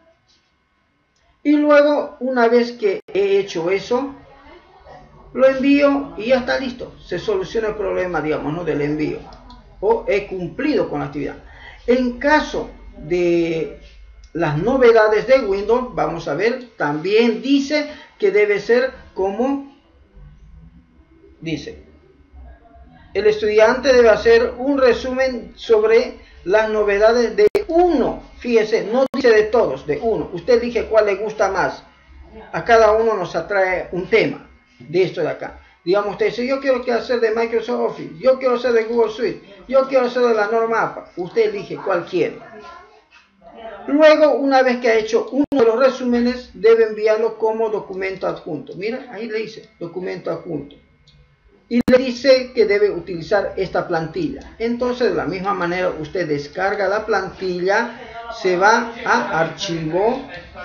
Y luego, una vez que he hecho eso, lo envío y ya está listo. Se soluciona el problema, digamos, ¿no? Del envío. O he cumplido con la actividad. En caso de las novedades de Windows, vamos a ver, también dice que debe ser como dice. El estudiante debe hacer un resumen sobre las novedades de uno. Fíjese, no dice de todos, de uno. Usted elige cuál le gusta más. A cada uno nos atrae un tema de esto de acá. Digamos, usted dice, yo quiero que hacer de Microsoft Office, yo quiero hacer de Google Suite, yo quiero hacer de la norma A P A. Usted elige cuál quiere. Luego, una vez que ha hecho uno de los resúmenes, debe enviarlo como documento adjunto. Mira, ahí le dice documento adjunto. Y le dice que debe utilizar esta plantilla. Entonces, de la misma manera, usted descarga la plantilla, se va a archivo,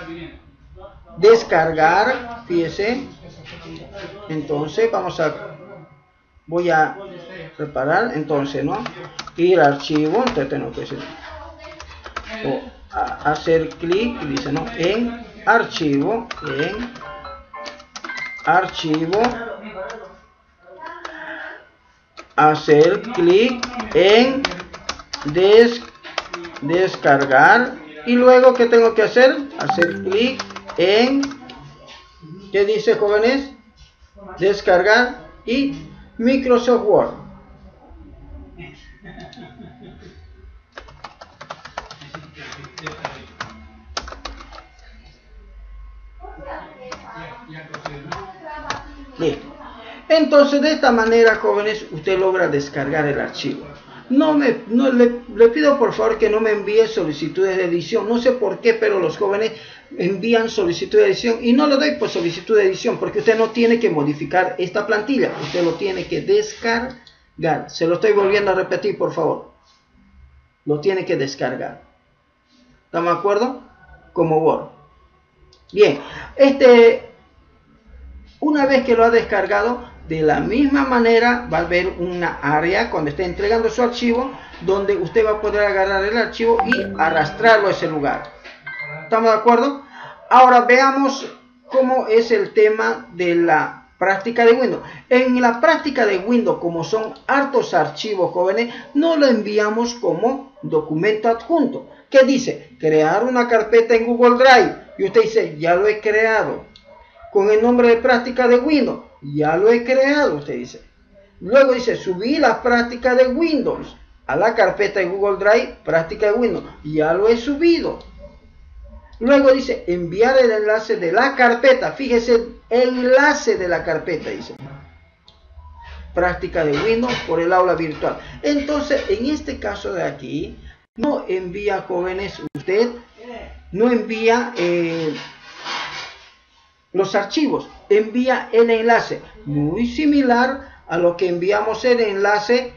descargar, fíjese. Entonces, vamos a, voy a preparar, entonces, ¿no? Ir a archivo, entonces tengo que decir, o a, hacer clic, dice, ¿no? En archivo, en archivo, hacer clic en des, descargar y luego ¿qué tengo que hacer? Hacer clic en, ¿qué dice, jóvenes? Descargar y Microsoft Word. Listo. Entonces, de esta manera, jóvenes, usted logra descargar el archivo. No me, no, le, le pido por favor que no me envíe solicitudes de edición. No sé por qué, pero los jóvenes envían solicitud de edición y no le doy por solicitud de edición porque usted no tiene que modificar esta plantilla. Usted lo tiene que descargar. Se lo estoy volviendo a repetir, por favor. Lo tiene que descargar. ¿Estamos de acuerdo? Como Word. Bien. Este, una vez que lo ha descargado, de la misma manera va a haber una área cuando esté entregando su archivo donde usted va a poder agarrar el archivo y arrastrarlo a ese lugar. ¿Estamos de acuerdo? Ahora veamos cómo es el tema de la práctica de Windows. En la práctica de Windows, como son hartos archivos, jóvenes, no lo enviamos como documento adjunto. ¿Qué dice? Crear una carpeta en Google Drive. Y usted dice, ya lo he creado. Con el nombre de práctica de Windows. Ya lo he creado, usted dice. Luego dice subir las prácticas de Windows a la carpeta de Google Drive, práctica de Windows. Ya lo he subido. Luego dice enviar el enlace de la carpeta. Fíjese, enlace de la carpeta, dice. Práctica de Windows por el aula virtual. Entonces, en este caso de aquí, no envía, jóvenes, usted no envía eh, los archivos, envía el enlace. Muy similar a lo que enviamos el enlace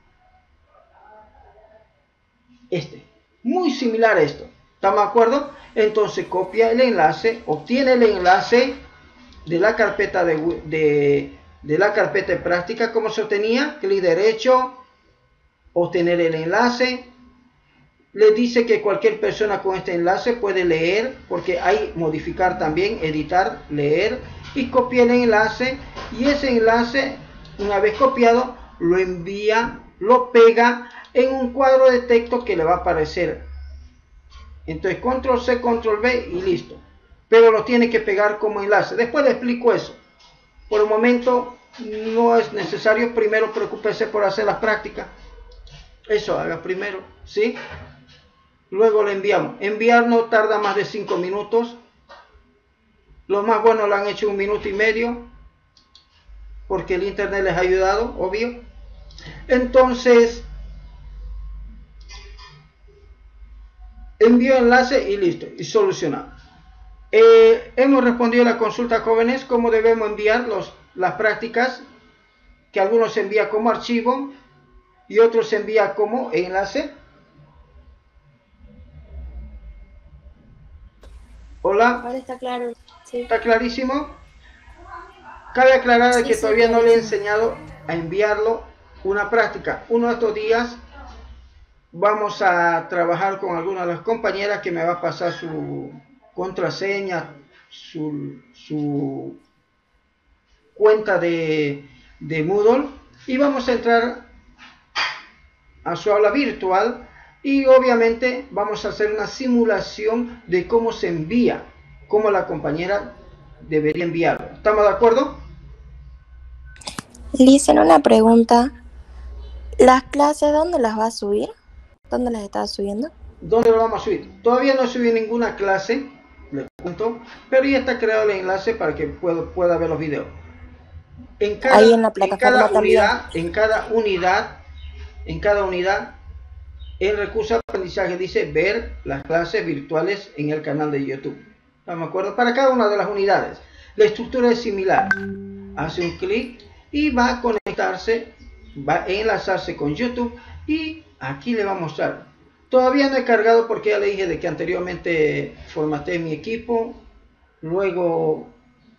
este. Muy similar a esto. ¿Estamos de acuerdo? Entonces copia el enlace, obtiene el enlace de la carpeta de, de, de la carpeta de práctica como se obtenía, clic derecho, obtener el enlace. Le dice que cualquier persona con este enlace puede leer, porque hay modificar también, editar, leer, y copia el enlace, y ese enlace, una vez copiado, lo envía, lo pega en un cuadro de texto que le va a aparecer. Entonces control C, control V y listo. Pero lo tiene que pegar como enlace. Después le explico eso. Por el momento no es necesario. Primero preocúpese por hacer las prácticas. Eso haga primero, ¿sí? Luego le enviamos. Enviar no tarda más de cinco minutos. Los más buenos lo han hecho un minuto y medio. Porque el internet les ha ayudado, obvio. Entonces envío enlace y listo, y solucionado. Eh, hemos respondido a la consulta, jóvenes, cómo debemos enviar los, las prácticas, que algunos se envía como archivo y otros se envía como enlace. Hola. Ahora está claro. Sí. ¿Está clarísimo? Cabe aclarar sí, que sí, todavía no le he enseñado a enviarlo una práctica. Uno de estos días vamos a trabajar con alguna de las compañeras que me va a pasar su contraseña, su, su cuenta de, de Moodle, y vamos a entrar a su aula virtual y obviamente vamos a hacer una simulación de cómo se envía, cómo la compañera debería enviarlo. ¿Estamos de acuerdo? Licen, una pregunta. ¿Las clases dónde las va a subir? ¿Dónde las está subiendo? ¿Dónde lo vamos a subir? Todavía no subí ninguna clase, le cuento, pero ya está creado el enlace para que pueda, pueda ver los videos. En cada, Ahí en la plataforma en cada también. unidad, en cada unidad, en cada unidad, el recurso de aprendizaje dice ver las clases virtuales en el canal de YouTube. ¿Estamos de acuerdo? Para cada una de las unidades. La estructura es similar. Hace un clic y va a conectarse, va a enlazarse con YouTube y aquí le va a mostrar. Todavía no he cargado porque ya le dije de que anteriormente formateé mi equipo. Luego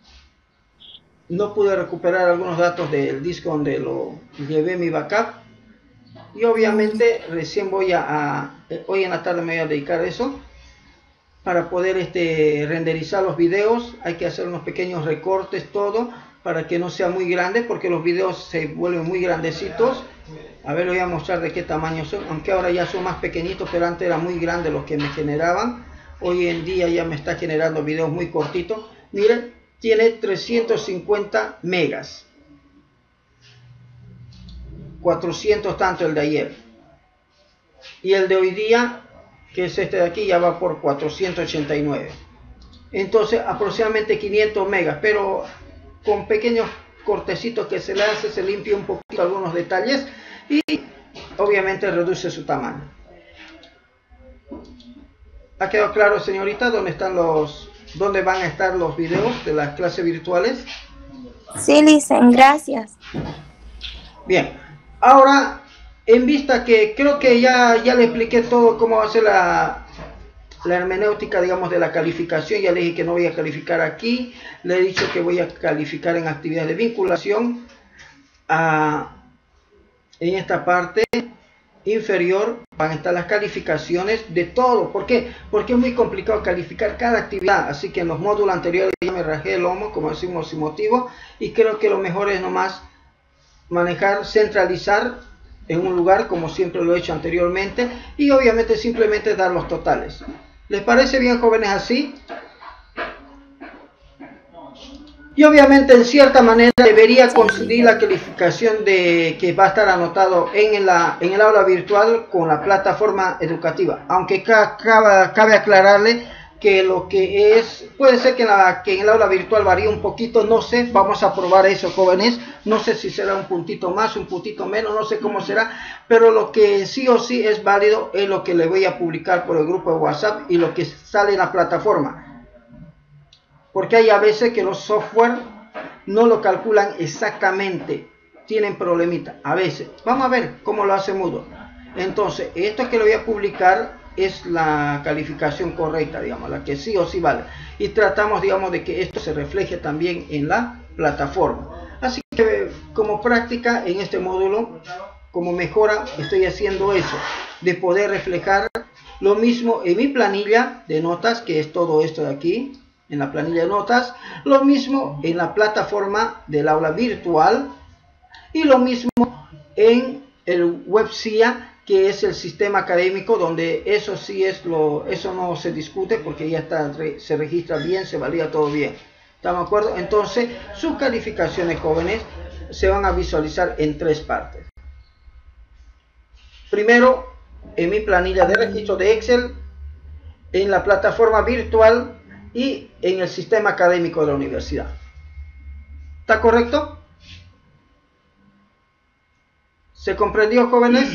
no pude recuperar algunos datos del disco donde lo llevé mi backup. Y obviamente recién voy a, a hoy en la tarde me voy a dedicar a eso. Para poder este, renderizar los videos hay que hacer unos pequeños recortes, todo, para que no sea muy grande, porque los videos se vuelven muy grandecitos. A ver, les voy a mostrar de qué tamaño son, aunque ahora ya son más pequeñitos, pero antes eran muy grandes los que me generaban. Hoy en día ya me está generando videos muy cortitos. Miren, tiene trescientos cincuenta megas. cuatrocientos tanto el de ayer. Y el de hoy día, que es este de aquí, ya va por cuatrocientos ochenta y nueve. Entonces aproximadamente quinientos megas, pero con pequeños cortecitos que se le hace, se limpia un poquito algunos detalles y obviamente reduce su tamaño. ¿Ha quedado claro, señorita, dónde están los, dónde van a estar los videos de las clases virtuales? Sí, Licen, gracias. Bien, ahora en vista que creo que ya, ya le expliqué todo cómo va a ser la, la hermenéutica, digamos, de la calificación. Ya le dije que no voy a calificar aquí. Le he dicho que voy a calificar en actividades de vinculación. Ah, en esta parte inferior van a estar las calificaciones de todo. ¿Por qué? Porque es muy complicado calificar cada actividad. Así que en los módulos anteriores ya me rajé el lomo, como decimos, sin motivo. Y creo que lo mejor es nomás manejar, centralizar en un lugar como siempre lo he hecho anteriormente y obviamente simplemente dar los totales. ¿Les parece bien, jóvenes, así? Y obviamente en cierta manera debería conseguir la calificación de que va a estar anotado en, la, en el aula virtual con la plataforma educativa. Aunque ca, cabe, cabe aclararle que lo que es, puede ser que en, la, que en el aula virtual varíe un poquito, no sé, vamos a probar eso, jóvenes. No sé si será un puntito más, un puntito menos, no sé cómo será, pero lo que sí o sí es válido es lo que le voy a publicar por el grupo de WhatsApp y lo que sale en la plataforma. Porque hay a veces que los software no lo calculan exactamente, tienen problemita, a veces. Vamos a ver cómo lo hace Moodle. Entonces, esto que lo voy a publicar es la calificación correcta, digamos, la que sí o sí vale. Y tratamos, digamos, de que esto se refleje también en la plataforma. Así que, como práctica en este módulo, como mejora, estoy haciendo eso, de poder reflejar lo mismo en mi planilla de notas, que es todo esto de aquí, en la planilla de notas, lo mismo en la plataforma del aula virtual y lo mismo en el WebCIA, que es el sistema académico, donde eso sí es lo, eso no se discute porque ya está, se registra bien, se valida todo bien. ¿Estamos de acuerdo? Entonces, sus calificaciones, jóvenes, se van a visualizar en tres partes. Primero, en mi planilla de registro de Excel, en la plataforma virtual y en el sistema académico de la universidad. ¿Está correcto? ¿Se comprendió, jóvenes?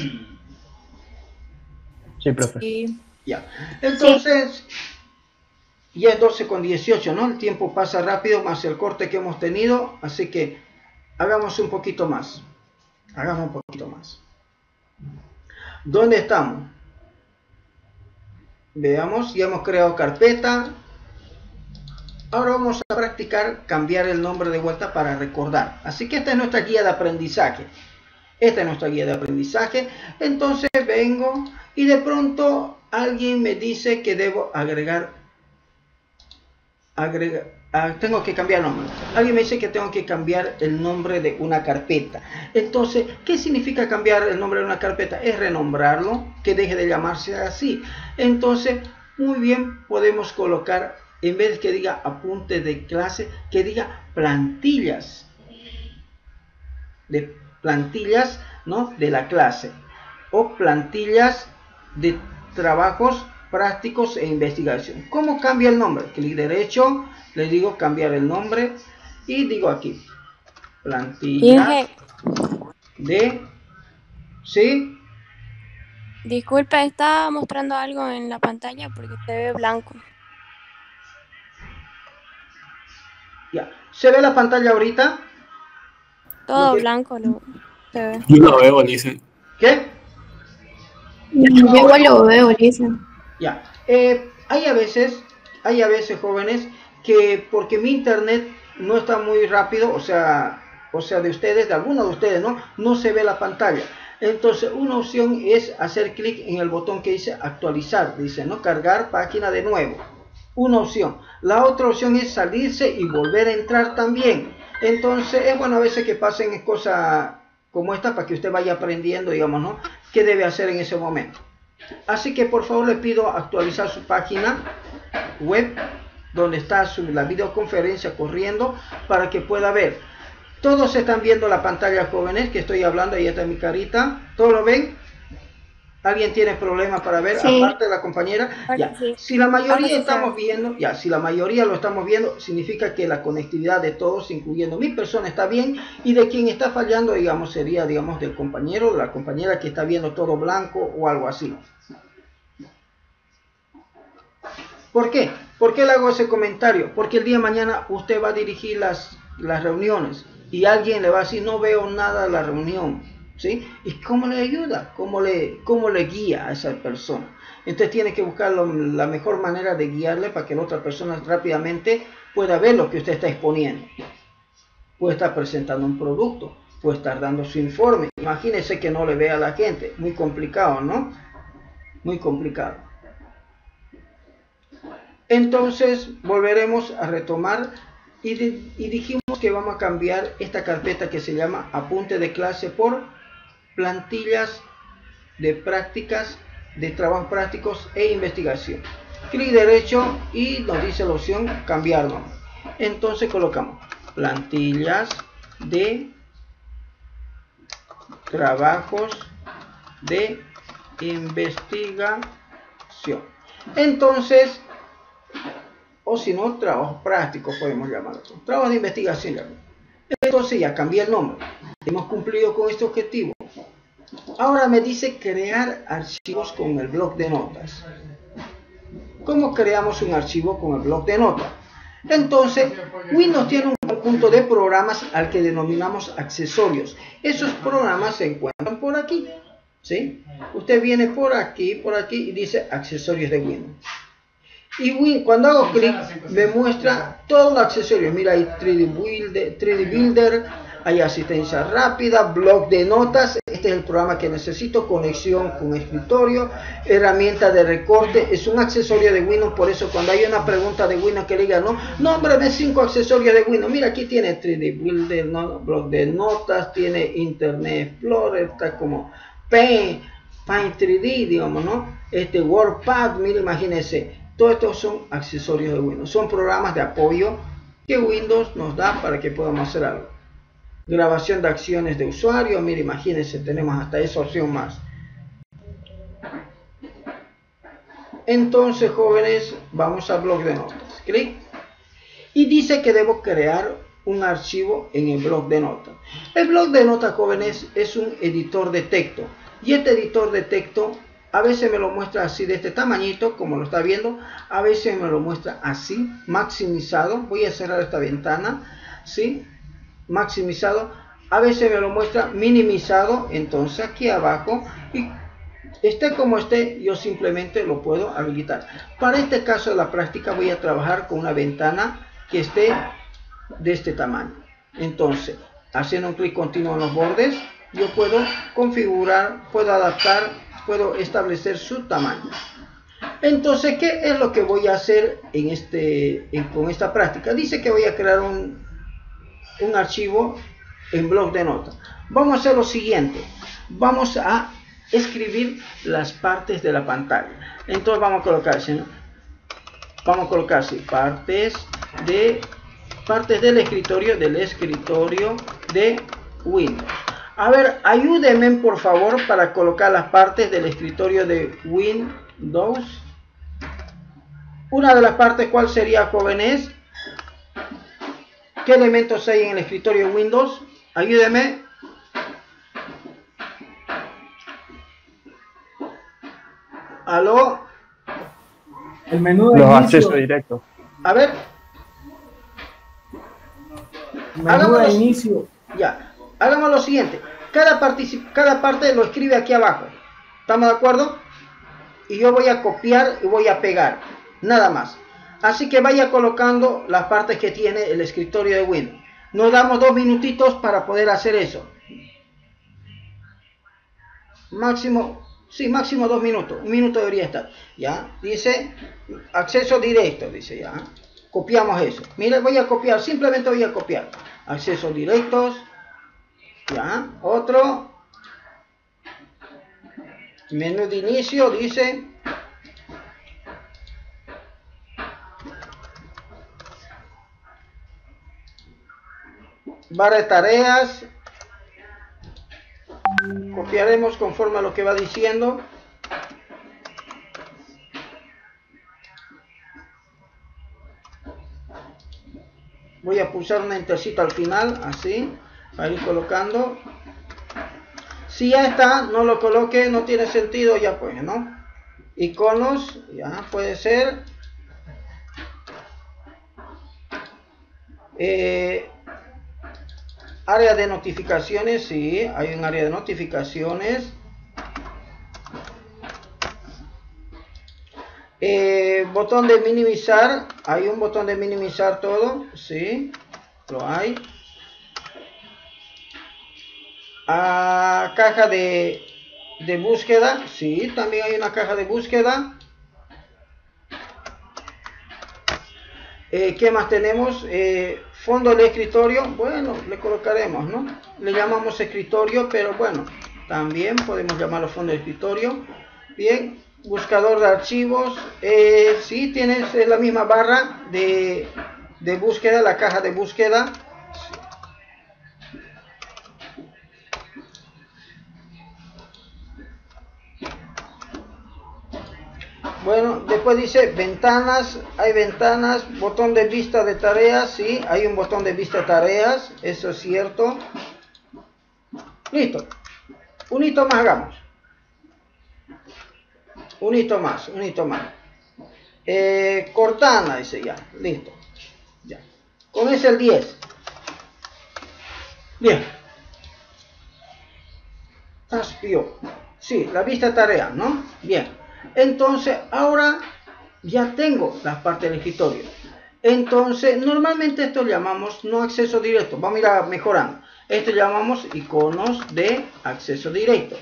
Sí, profe. Sí. Ya. Entonces, ya es doce con dieciocho, ¿no? El tiempo pasa rápido, más el corte que hemos tenido, así que hagamos un poquito más. Hagamos un poquito más. ¿Dónde estamos? Veamos, ya hemos creado carpeta. Ahora vamos a practicar cambiar el nombre de vuelta para recordar. Así que esta es nuestra guía de aprendizaje. Esta es nuestra guía de aprendizaje. Entonces vengo y de pronto alguien me dice que debo agregar, agregar ah, tengo que cambiar el nombre. Alguien me dice que tengo que cambiar el nombre de una carpeta. Entonces, ¿qué significa cambiar el nombre de una carpeta? Es renombrarlo, que deje de llamarse así. Entonces, muy bien, podemos colocar, en vez de que diga apunte de clase, que diga plantillas. De plantillas, ¿no?, de la clase. O plantillas de trabajos prácticos e investigación. ¿Cómo cambia el nombre? Clic derecho, le digo cambiar el nombre y digo aquí plantilla de, ¿sí? Disculpe, está mostrando algo en la pantalla porque se ve blanco. Ya, ¿se ve la pantalla ahorita? Todo que... blanco lo se ve. Yo lo veo, dice. ¿Qué? Yo igual lo veo, dice. Ya, eh, hay a veces, hay a veces, jóvenes, que porque mi internet no está muy rápido, o sea, o sea, de ustedes, de algunos de ustedes, ¿no? No se ve la pantalla. Entonces, una opción es hacer clic en el botón que dice actualizar, dice, ¿no? Cargar página de nuevo. Una opción. La otra opción es salirse y volver a entrar también. Entonces, es bueno a veces que pasen cosas como esta para que usted vaya aprendiendo, digamos, ¿no?, qué debe hacer en ese momento. Así que por favor le pido actualizar su página web donde está su, la videoconferencia corriendo para que pueda ver. Todos están viendo la pantalla, jóvenes, que estoy hablando. Ahí está mi carita. ¿Todos lo ven? ¿Alguien tiene problemas para ver? Sí. Aparte de la compañera. Ya. Sí. Si la mayoría Vamos a estamos hacer. viendo, ya, si la mayoría lo estamos viendo, significa que la conectividad de todos, incluyendo mi persona, está bien, y de quien está fallando, digamos, sería, digamos, del compañero, de la compañera que está viendo todo blanco o algo así. ¿Por qué? ¿Por qué le hago ese comentario? Porque el día de mañana usted va a dirigir las, las reuniones y alguien le va a decir, no veo nada de la reunión, ¿sí? ¿Y cómo le ayuda? ¿Cómo le, cómo le guía a esa persona? Entonces tiene que buscar lo, la mejor manera de guiarle para que la otra persona rápidamente pueda ver lo que usted está exponiendo. Puede estar presentando un producto, puede estar dando su informe. Imagínese que no le vea a la gente. Muy complicado, ¿no? Muy complicado. Entonces volveremos a retomar y, de, y dijimos que vamos a cambiar esta carpeta que se llama apunte de clase por plantillas de prácticas, de trabajos prácticos e investigación. Clic derecho y nos dice la opción cambiar nombre. Entonces colocamos plantillas de trabajos de investigación. Entonces, o si no, trabajo práctico podemos llamarlo. Trabajo de investigación. Entonces ya cambié el nombre. Hemos cumplido con este objetivo. Ahora me dice crear archivos con el bloc de notas. ¿Cómo creamos un archivo con el bloc de notas? Entonces, Windows tiene un conjunto de programas al que denominamos accesorios. Esos programas se encuentran por aquí, ¿sí? Usted viene por aquí, por aquí y dice accesorios de Windows. Y Win, cuando hago clic me muestra todos los accesorios. Mira, hay tres D Builder, tres D Builder, hay asistencia rápida, bloc de notas. Este es el programa que necesito, conexión con escritorio, herramienta de recorte. Es un accesorio de Windows, por eso cuando hay una pregunta de Windows que le diga, no, nómbrame cinco accesorios de Windows. Mira, aquí tiene tres D Builder, no, bloc de notas, tiene Internet Explorer, está como Paint, Paint tres D, digamos, ¿no? Este WordPad, mira, imagínense. Todos estos son accesorios de Windows. Son programas de apoyo que Windows nos da para que podamos hacer algo. Grabación de acciones de usuario. Mira, imagínense, tenemos hasta esa opción más. Entonces, jóvenes, vamos al bloc de notas. Clic. Y dice que debo crear un archivo en el bloc de notas. El bloc de notas, jóvenes, es un editor de texto. Y este editor de texto a veces me lo muestra así de este tamañito, como lo está viendo. A veces me lo muestra así, maximizado. Voy a cerrar esta ventana, ¿sí? Maximizado. A veces me lo muestra minimizado. Entonces aquí abajo, y esté como esté, yo simplemente lo puedo habilitar. Para este caso de la práctica voy a trabajar con una ventana que esté de este tamaño. Entonces, haciendo un clic continuo en los bordes, yo puedo configurar, puedo adaptar, puedo establecer su tamaño. Entonces, ¿qué es lo que voy a hacer en este, en, con esta práctica? Dice que voy a crear un, un archivo en bloc de notas. Vamos a hacer lo siguiente. Vamos a escribir las partes de la pantalla. Entonces vamos a colocarse, ¿no? Vamos a colocarse partes de partes del escritorio, del escritorio de Windows. A ver, ayúdenme por favor para colocar las partes del escritorio de Windows. Una de las partes, ¿cuál sería, jóvenes? ¿Qué elementos hay en el escritorio de Windows? Ayúdenme. ¿Aló? El menú de Los inicio. accesos directos. A ver. Menú Hagamos de lo- inicio. Ya. Hagamos lo siguiente. Cada, particip- cada parte lo escribe aquí abajo. ¿Estamos de acuerdo? Y yo voy a copiar y voy a pegar. Nada más. Así que vaya colocando las partes que tiene el escritorio de Windows. Nos damos dos minutitos para poder hacer eso. Máximo, sí, máximo dos minutos. Un minuto debería estar. Ya. Dice acceso directo. Dice ya. Copiamos eso. Mira, voy a copiar. Simplemente voy a copiar. Accesos directos. Ya, otro menú de inicio, dice barra de tareas. Copiaremos conforme a lo que va diciendo. Voy a pulsar una entercita al final, así, para ir colocando. Si ya está, no lo coloque, no tiene sentido, ya pues, ¿no? Iconos, ya puede ser. Eh, área de notificaciones, sí, hay un área de notificaciones. Eh, botón de minimizar, hay un botón de minimizar todo, sí, lo hay. Ah, caja de, de búsqueda, sí, también hay una caja de búsqueda. Eh, ¿Qué más tenemos? Eh, fondo de escritorio, bueno, le colocaremos, ¿no? Le llamamos escritorio, pero bueno, también podemos llamarlo fondo de escritorio. Bien. Buscador de archivos, eh, sí, tienes la misma barra de, de búsqueda, la caja de búsqueda. Bueno, después dice ventanas, hay ventanas, botón de vista de tareas, sí, hay un botón de vista de tareas, eso es cierto. Listo. Un hito más hagamos. Un hito más, un hito más. Eh, Cortana, dice ya, listo. Ya. Con ese el diez. Bien. Taspio. Sí, la vista de tarea, ¿no? Bien. Entonces, ahora ya tengo las partes del escritorio. Entonces, normalmente esto llamamos no acceso directo. Vamos a ir a mejorando. Esto llamamos iconos de acceso directo.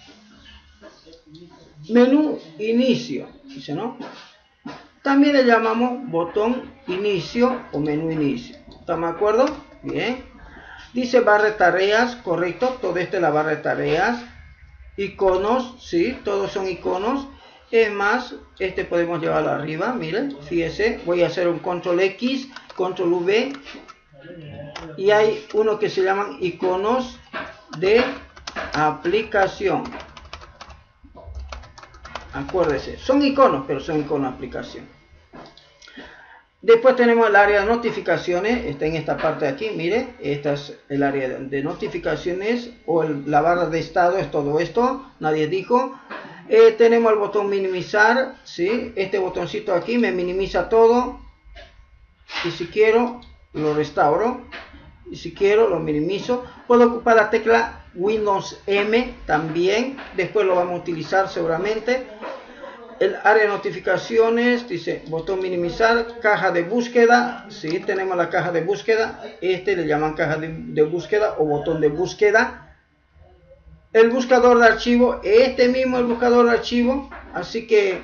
Menú inicio, dice, ¿no? También le llamamos botón inicio o menú inicio. ¿Estamos de acuerdo? Bien. Dice barra de tareas, correcto. Todo esto es la barra de tareas. Iconos, sí, todos son iconos. Es más, este podemos llevarlo arriba, miren, fíjese, voy a hacer un control X, control V, y hay uno que se llaman iconos de aplicación. Acuérdese, son iconos, pero son iconos de aplicación. Después tenemos el área de notificaciones, está en esta parte de aquí, mire, esta es el área de notificaciones, o el, la barra de estado es todo esto, nadie dijo. Eh, tenemos el botón minimizar, ¿sí? Este botoncito aquí me minimiza todo, y si quiero lo restauro, y si quiero lo minimizo. Puedo ocupar la tecla Windows M también, después lo vamos a utilizar seguramente. El área de notificaciones, dice botón minimizar, caja de búsqueda, sí, tenemos la caja de búsqueda, este le llaman caja de, de búsqueda o botón de búsqueda. El buscador de archivo, este mismo el buscador de archivo, así que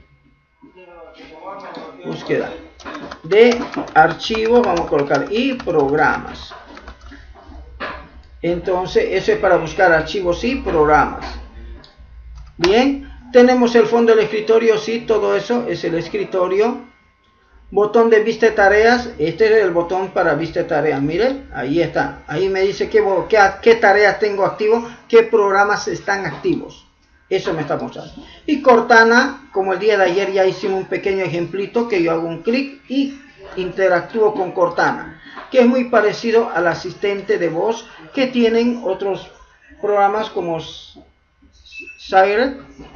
búsqueda de archivo, vamos a colocar y programas. Entonces, eso es para buscar archivos y programas. Bien, tenemos el fondo del escritorio, sí, todo eso es el escritorio. Botón de vista de tareas, este es el botón para vista de tareas, miren, ahí está, ahí me dice qué, qué, qué tareas tengo activo, qué programas están activos, eso me está mostrando. Y Cortana, como el día de ayer ya hicimos un pequeño ejemplito, que yo hago un clic y interactúo con Cortana, que es muy parecido al asistente de voz que tienen otros programas como Sire.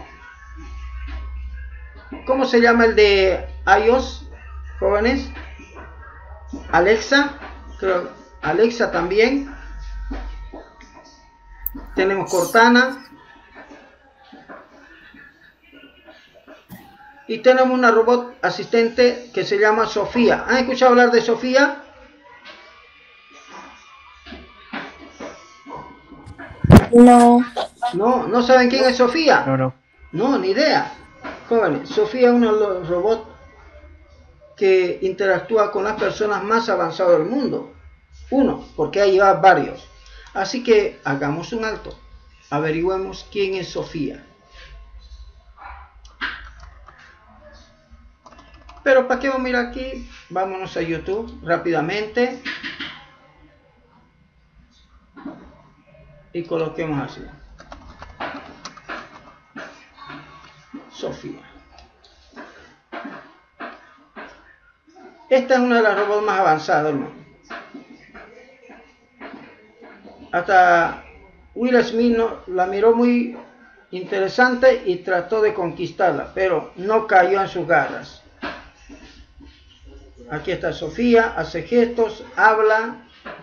¿Cómo se llama el de iOS? Jóvenes, Alexa, creo, Alexa también. Tenemos Cortana. Y tenemos una robot asistente que se llama Sofía. ¿Han escuchado hablar de Sofía? No. No, ¿no saben quién es Sofía? No, no. No, ni idea. Jóvenes, Sofía es uno de los robots que interactúa con las personas más avanzadas del mundo. Uno, porque hay varios. Así que hagamos un alto. Averigüemos quién es Sofía. Pero ¿para qué vamos a ir aquí? Vámonos a YouTube rápidamente. Y coloquemos así. Sofía. Esta es una de las robots más avanzadas del mundo. Hasta Will Smith no, la miró muy interesante y trató de conquistarla, pero no cayó en sus garras. Aquí está Sofía, hace gestos, habla,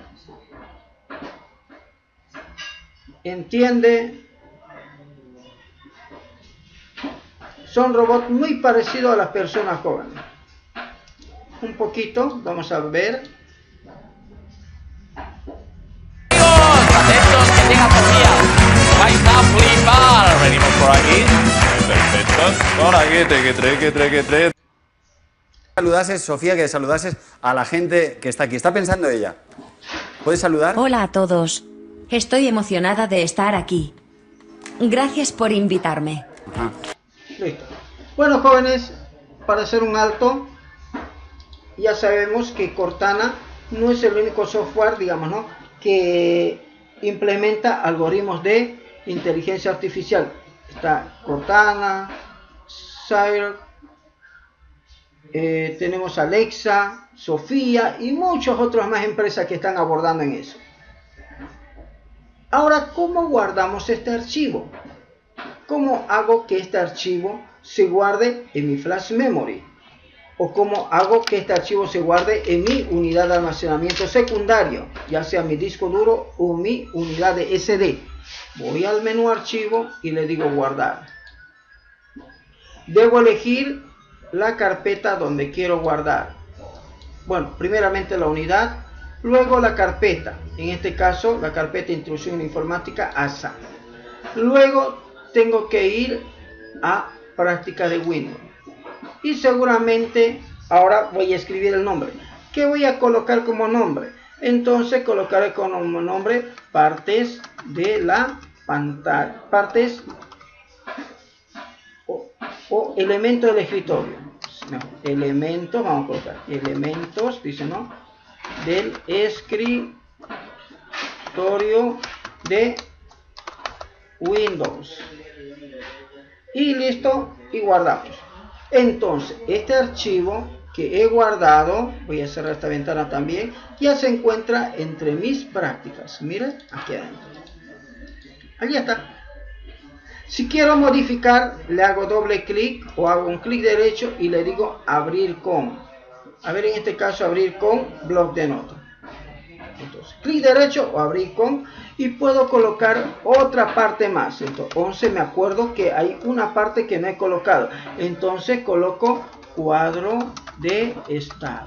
entiende. Son robots muy parecidos a las personas jóvenes. Un poquito, vamos a ver. Atentos, que tenga Sofía. Vais a flipar. Venimos por aquí. Perfecto. Por aquí, treque, treque, treque, treque. Saludases, Sofía, que saludases a la gente que está aquí. Está pensando ella. ¿Puedes saludar? Hola a todos. Estoy emocionada de estar aquí. Gracias por invitarme. Ajá. Listo. Bueno, jóvenes, para hacer un alto, ya sabemos que Cortana no es el único software, digamos, ¿no?, que implementa algoritmos de inteligencia artificial. Está Cortana, Corsair, eh, tenemos Alexa, Sofía y muchas otras más empresas que están abordando en eso. Ahora, ¿cómo guardamos este archivo? ¿Cómo hago que este archivo se guarde en mi flash memory? ¿O cómo hago que este archivo se guarde en mi unidad de almacenamiento secundario, ya sea mi disco duro o mi unidad de ese de? Voy al menú archivo y le digo guardar. Debo elegir la carpeta donde quiero guardar. Bueno, primeramente la unidad, luego la carpeta, en este caso la carpeta Introducción en Informática A S A. Luego tengo que ir a práctica de Windows. Y seguramente ahora voy a escribir el nombre. ¿Qué voy a colocar como nombre? Entonces colocaré como nombre partes de la pantalla, partes o, o elementos del escritorio. No, elementos, vamos a colocar elementos, dice no, del escritorio de Windows. Y listo, y guardamos. Entonces, este archivo que he guardado, voy a cerrar esta ventana también, ya se encuentra entre mis prácticas. Miren, aquí adentro. Allí está. Si quiero modificar, le hago doble clic o hago un clic derecho y le digo abrir con. A ver, en este caso, abrir con bloc de notas. Entonces, clic derecho o abrir con, y puedo colocar otra parte más. Entonces, once, me acuerdo que hay una parte que no he colocado. Entonces, coloco cuadro de estado.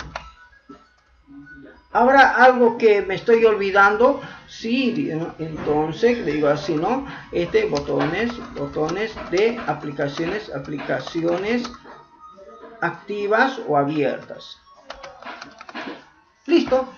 ¿Habrá algo que me estoy olvidando? Sí, entonces le digo así, ¿no? Este, botones, botones de aplicaciones, aplicaciones activas o abiertas. Listo.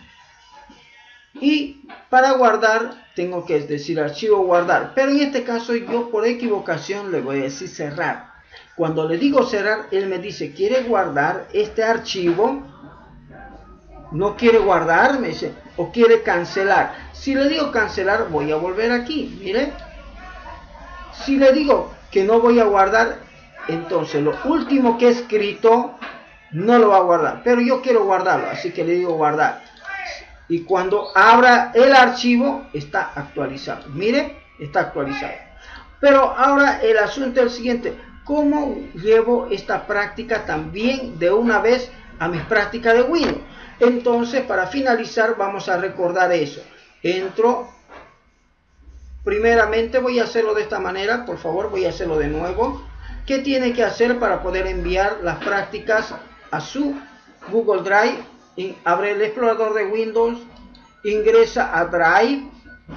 Y para guardar tengo que decir archivo guardar, pero en este caso yo por equivocación le voy a decir cerrar. Cuando le digo cerrar, él me dice, ¿quiere guardar este archivo? No quiere guardar, me dice, o quiere cancelar. Si le digo cancelar, voy a volver aquí, mire. Si le digo que no voy a guardar, entonces lo último que he escrito no lo va a guardar, pero yo quiero guardarlo, así que le digo guardar. Y cuando abra el archivo, está actualizado. Mire, está actualizado. Pero ahora el asunto es el siguiente. ¿Cómo llevo esta práctica también de una vez a mis prácticas de Windows? Entonces, para finalizar, vamos a recordar eso. Entro. Primeramente voy a hacerlo de esta manera. Por favor, voy a hacerlo de nuevo. ¿Qué tiene que hacer para poder enviar las prácticas a su Google Drive? Abre el explorador de Windows, ingresa a Drive,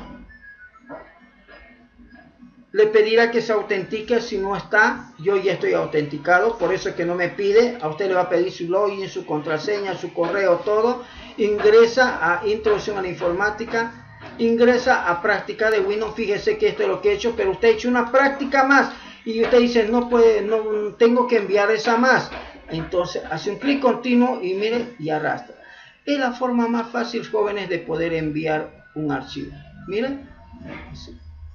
le pedirá que se autentique. Si no está, yo ya estoy autenticado, por eso es que no me pide. A usted le va a pedir su login, su contraseña, su correo, todo. Ingresa a Introducción a la Informática, ingresa a práctica de Windows. Fíjese que esto es lo que he hecho, pero usted ha hecho una práctica más y usted dice, no puede, no tengo que enviar esa más. Entonces hace un clic continuo y miren, y arrastra. Es la forma más fácil, jóvenes, de poder enviar un archivo. Miren, así.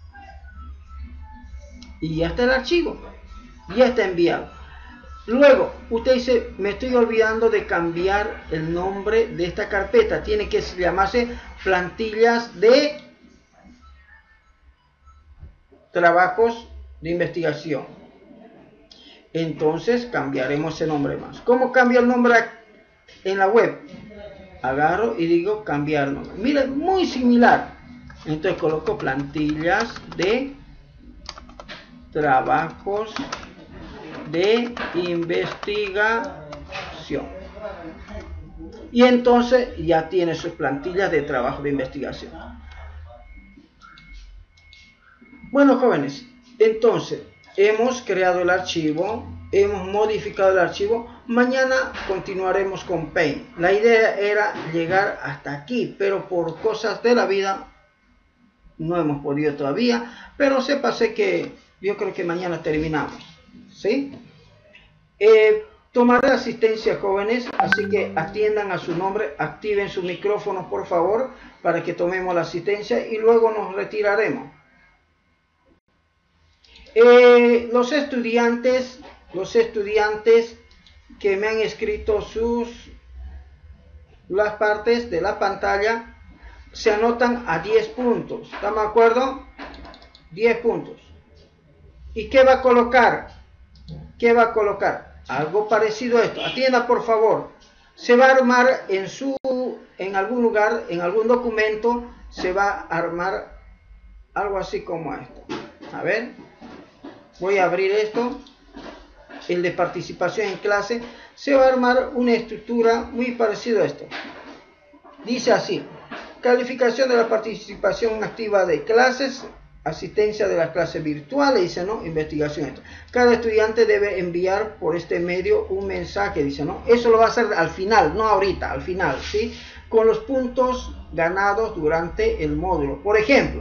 Y ya está el archivo, ya está enviado. Luego usted dice, me estoy olvidando de cambiar el nombre de esta carpeta, tiene que llamarse plantillas de trabajos de investigación. Entonces cambiaremos ese nombre más. ¿Cómo cambio el nombre en la web? Agarro y digo cambiar nombre. Miren, muy similar. Entonces coloco plantillas de trabajos de investigación. Y entonces ya tiene sus plantillas de trabajo de investigación. Bueno, jóvenes, entonces hemos creado el archivo, hemos modificado el archivo. Mañana continuaremos con Paint. La idea era llegar hasta aquí, pero por cosas de la vida no hemos podido todavía. Pero sépase que yo creo que mañana terminamos, ¿sí? Eh, tomaré asistencia, jóvenes, así que atiendan a su nombre, activen sus micrófonos, por favor, para que tomemos la asistencia y luego nos retiraremos. Eh, los estudiantes los estudiantes que me han escrito sus las partes de la pantalla se anotan a diez puntos. ¿Estamos de acuerdo? diez puntos. ¿Y qué va a colocar? ¿Qué va a colocar? Algo parecido a esto. Atienda por favor. Se va a armar en su en algún lugar, en algún documento, se va a armar algo así como esto. A ver, voy a abrir esto, el de participación en clase. Se va a armar una estructura muy parecida a esto. Dice así: calificación de la participación activa de clases, asistencia de las clases virtuales, dice, ¿no? Investigación. Esto. Cada estudiante debe enviar por este medio un mensaje, dice, ¿no? Eso lo va a hacer al final, no ahorita, al final, ¿sí? Con los puntos ganados durante el módulo. Por ejemplo,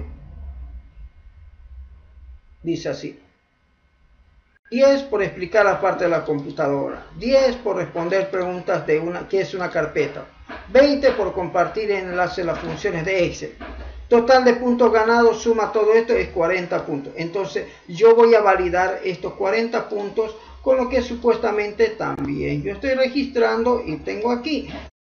dice así: diez por explicar la parte de la computadora, diez por responder preguntas de una que es una carpeta, veinte por compartir enlace a las funciones de Excel. Total de puntos ganados, suma todo esto, es cuarenta puntos. Entonces yo voy a validar estos cuarenta puntos con lo que supuestamente también yo estoy registrando y tengo aquí.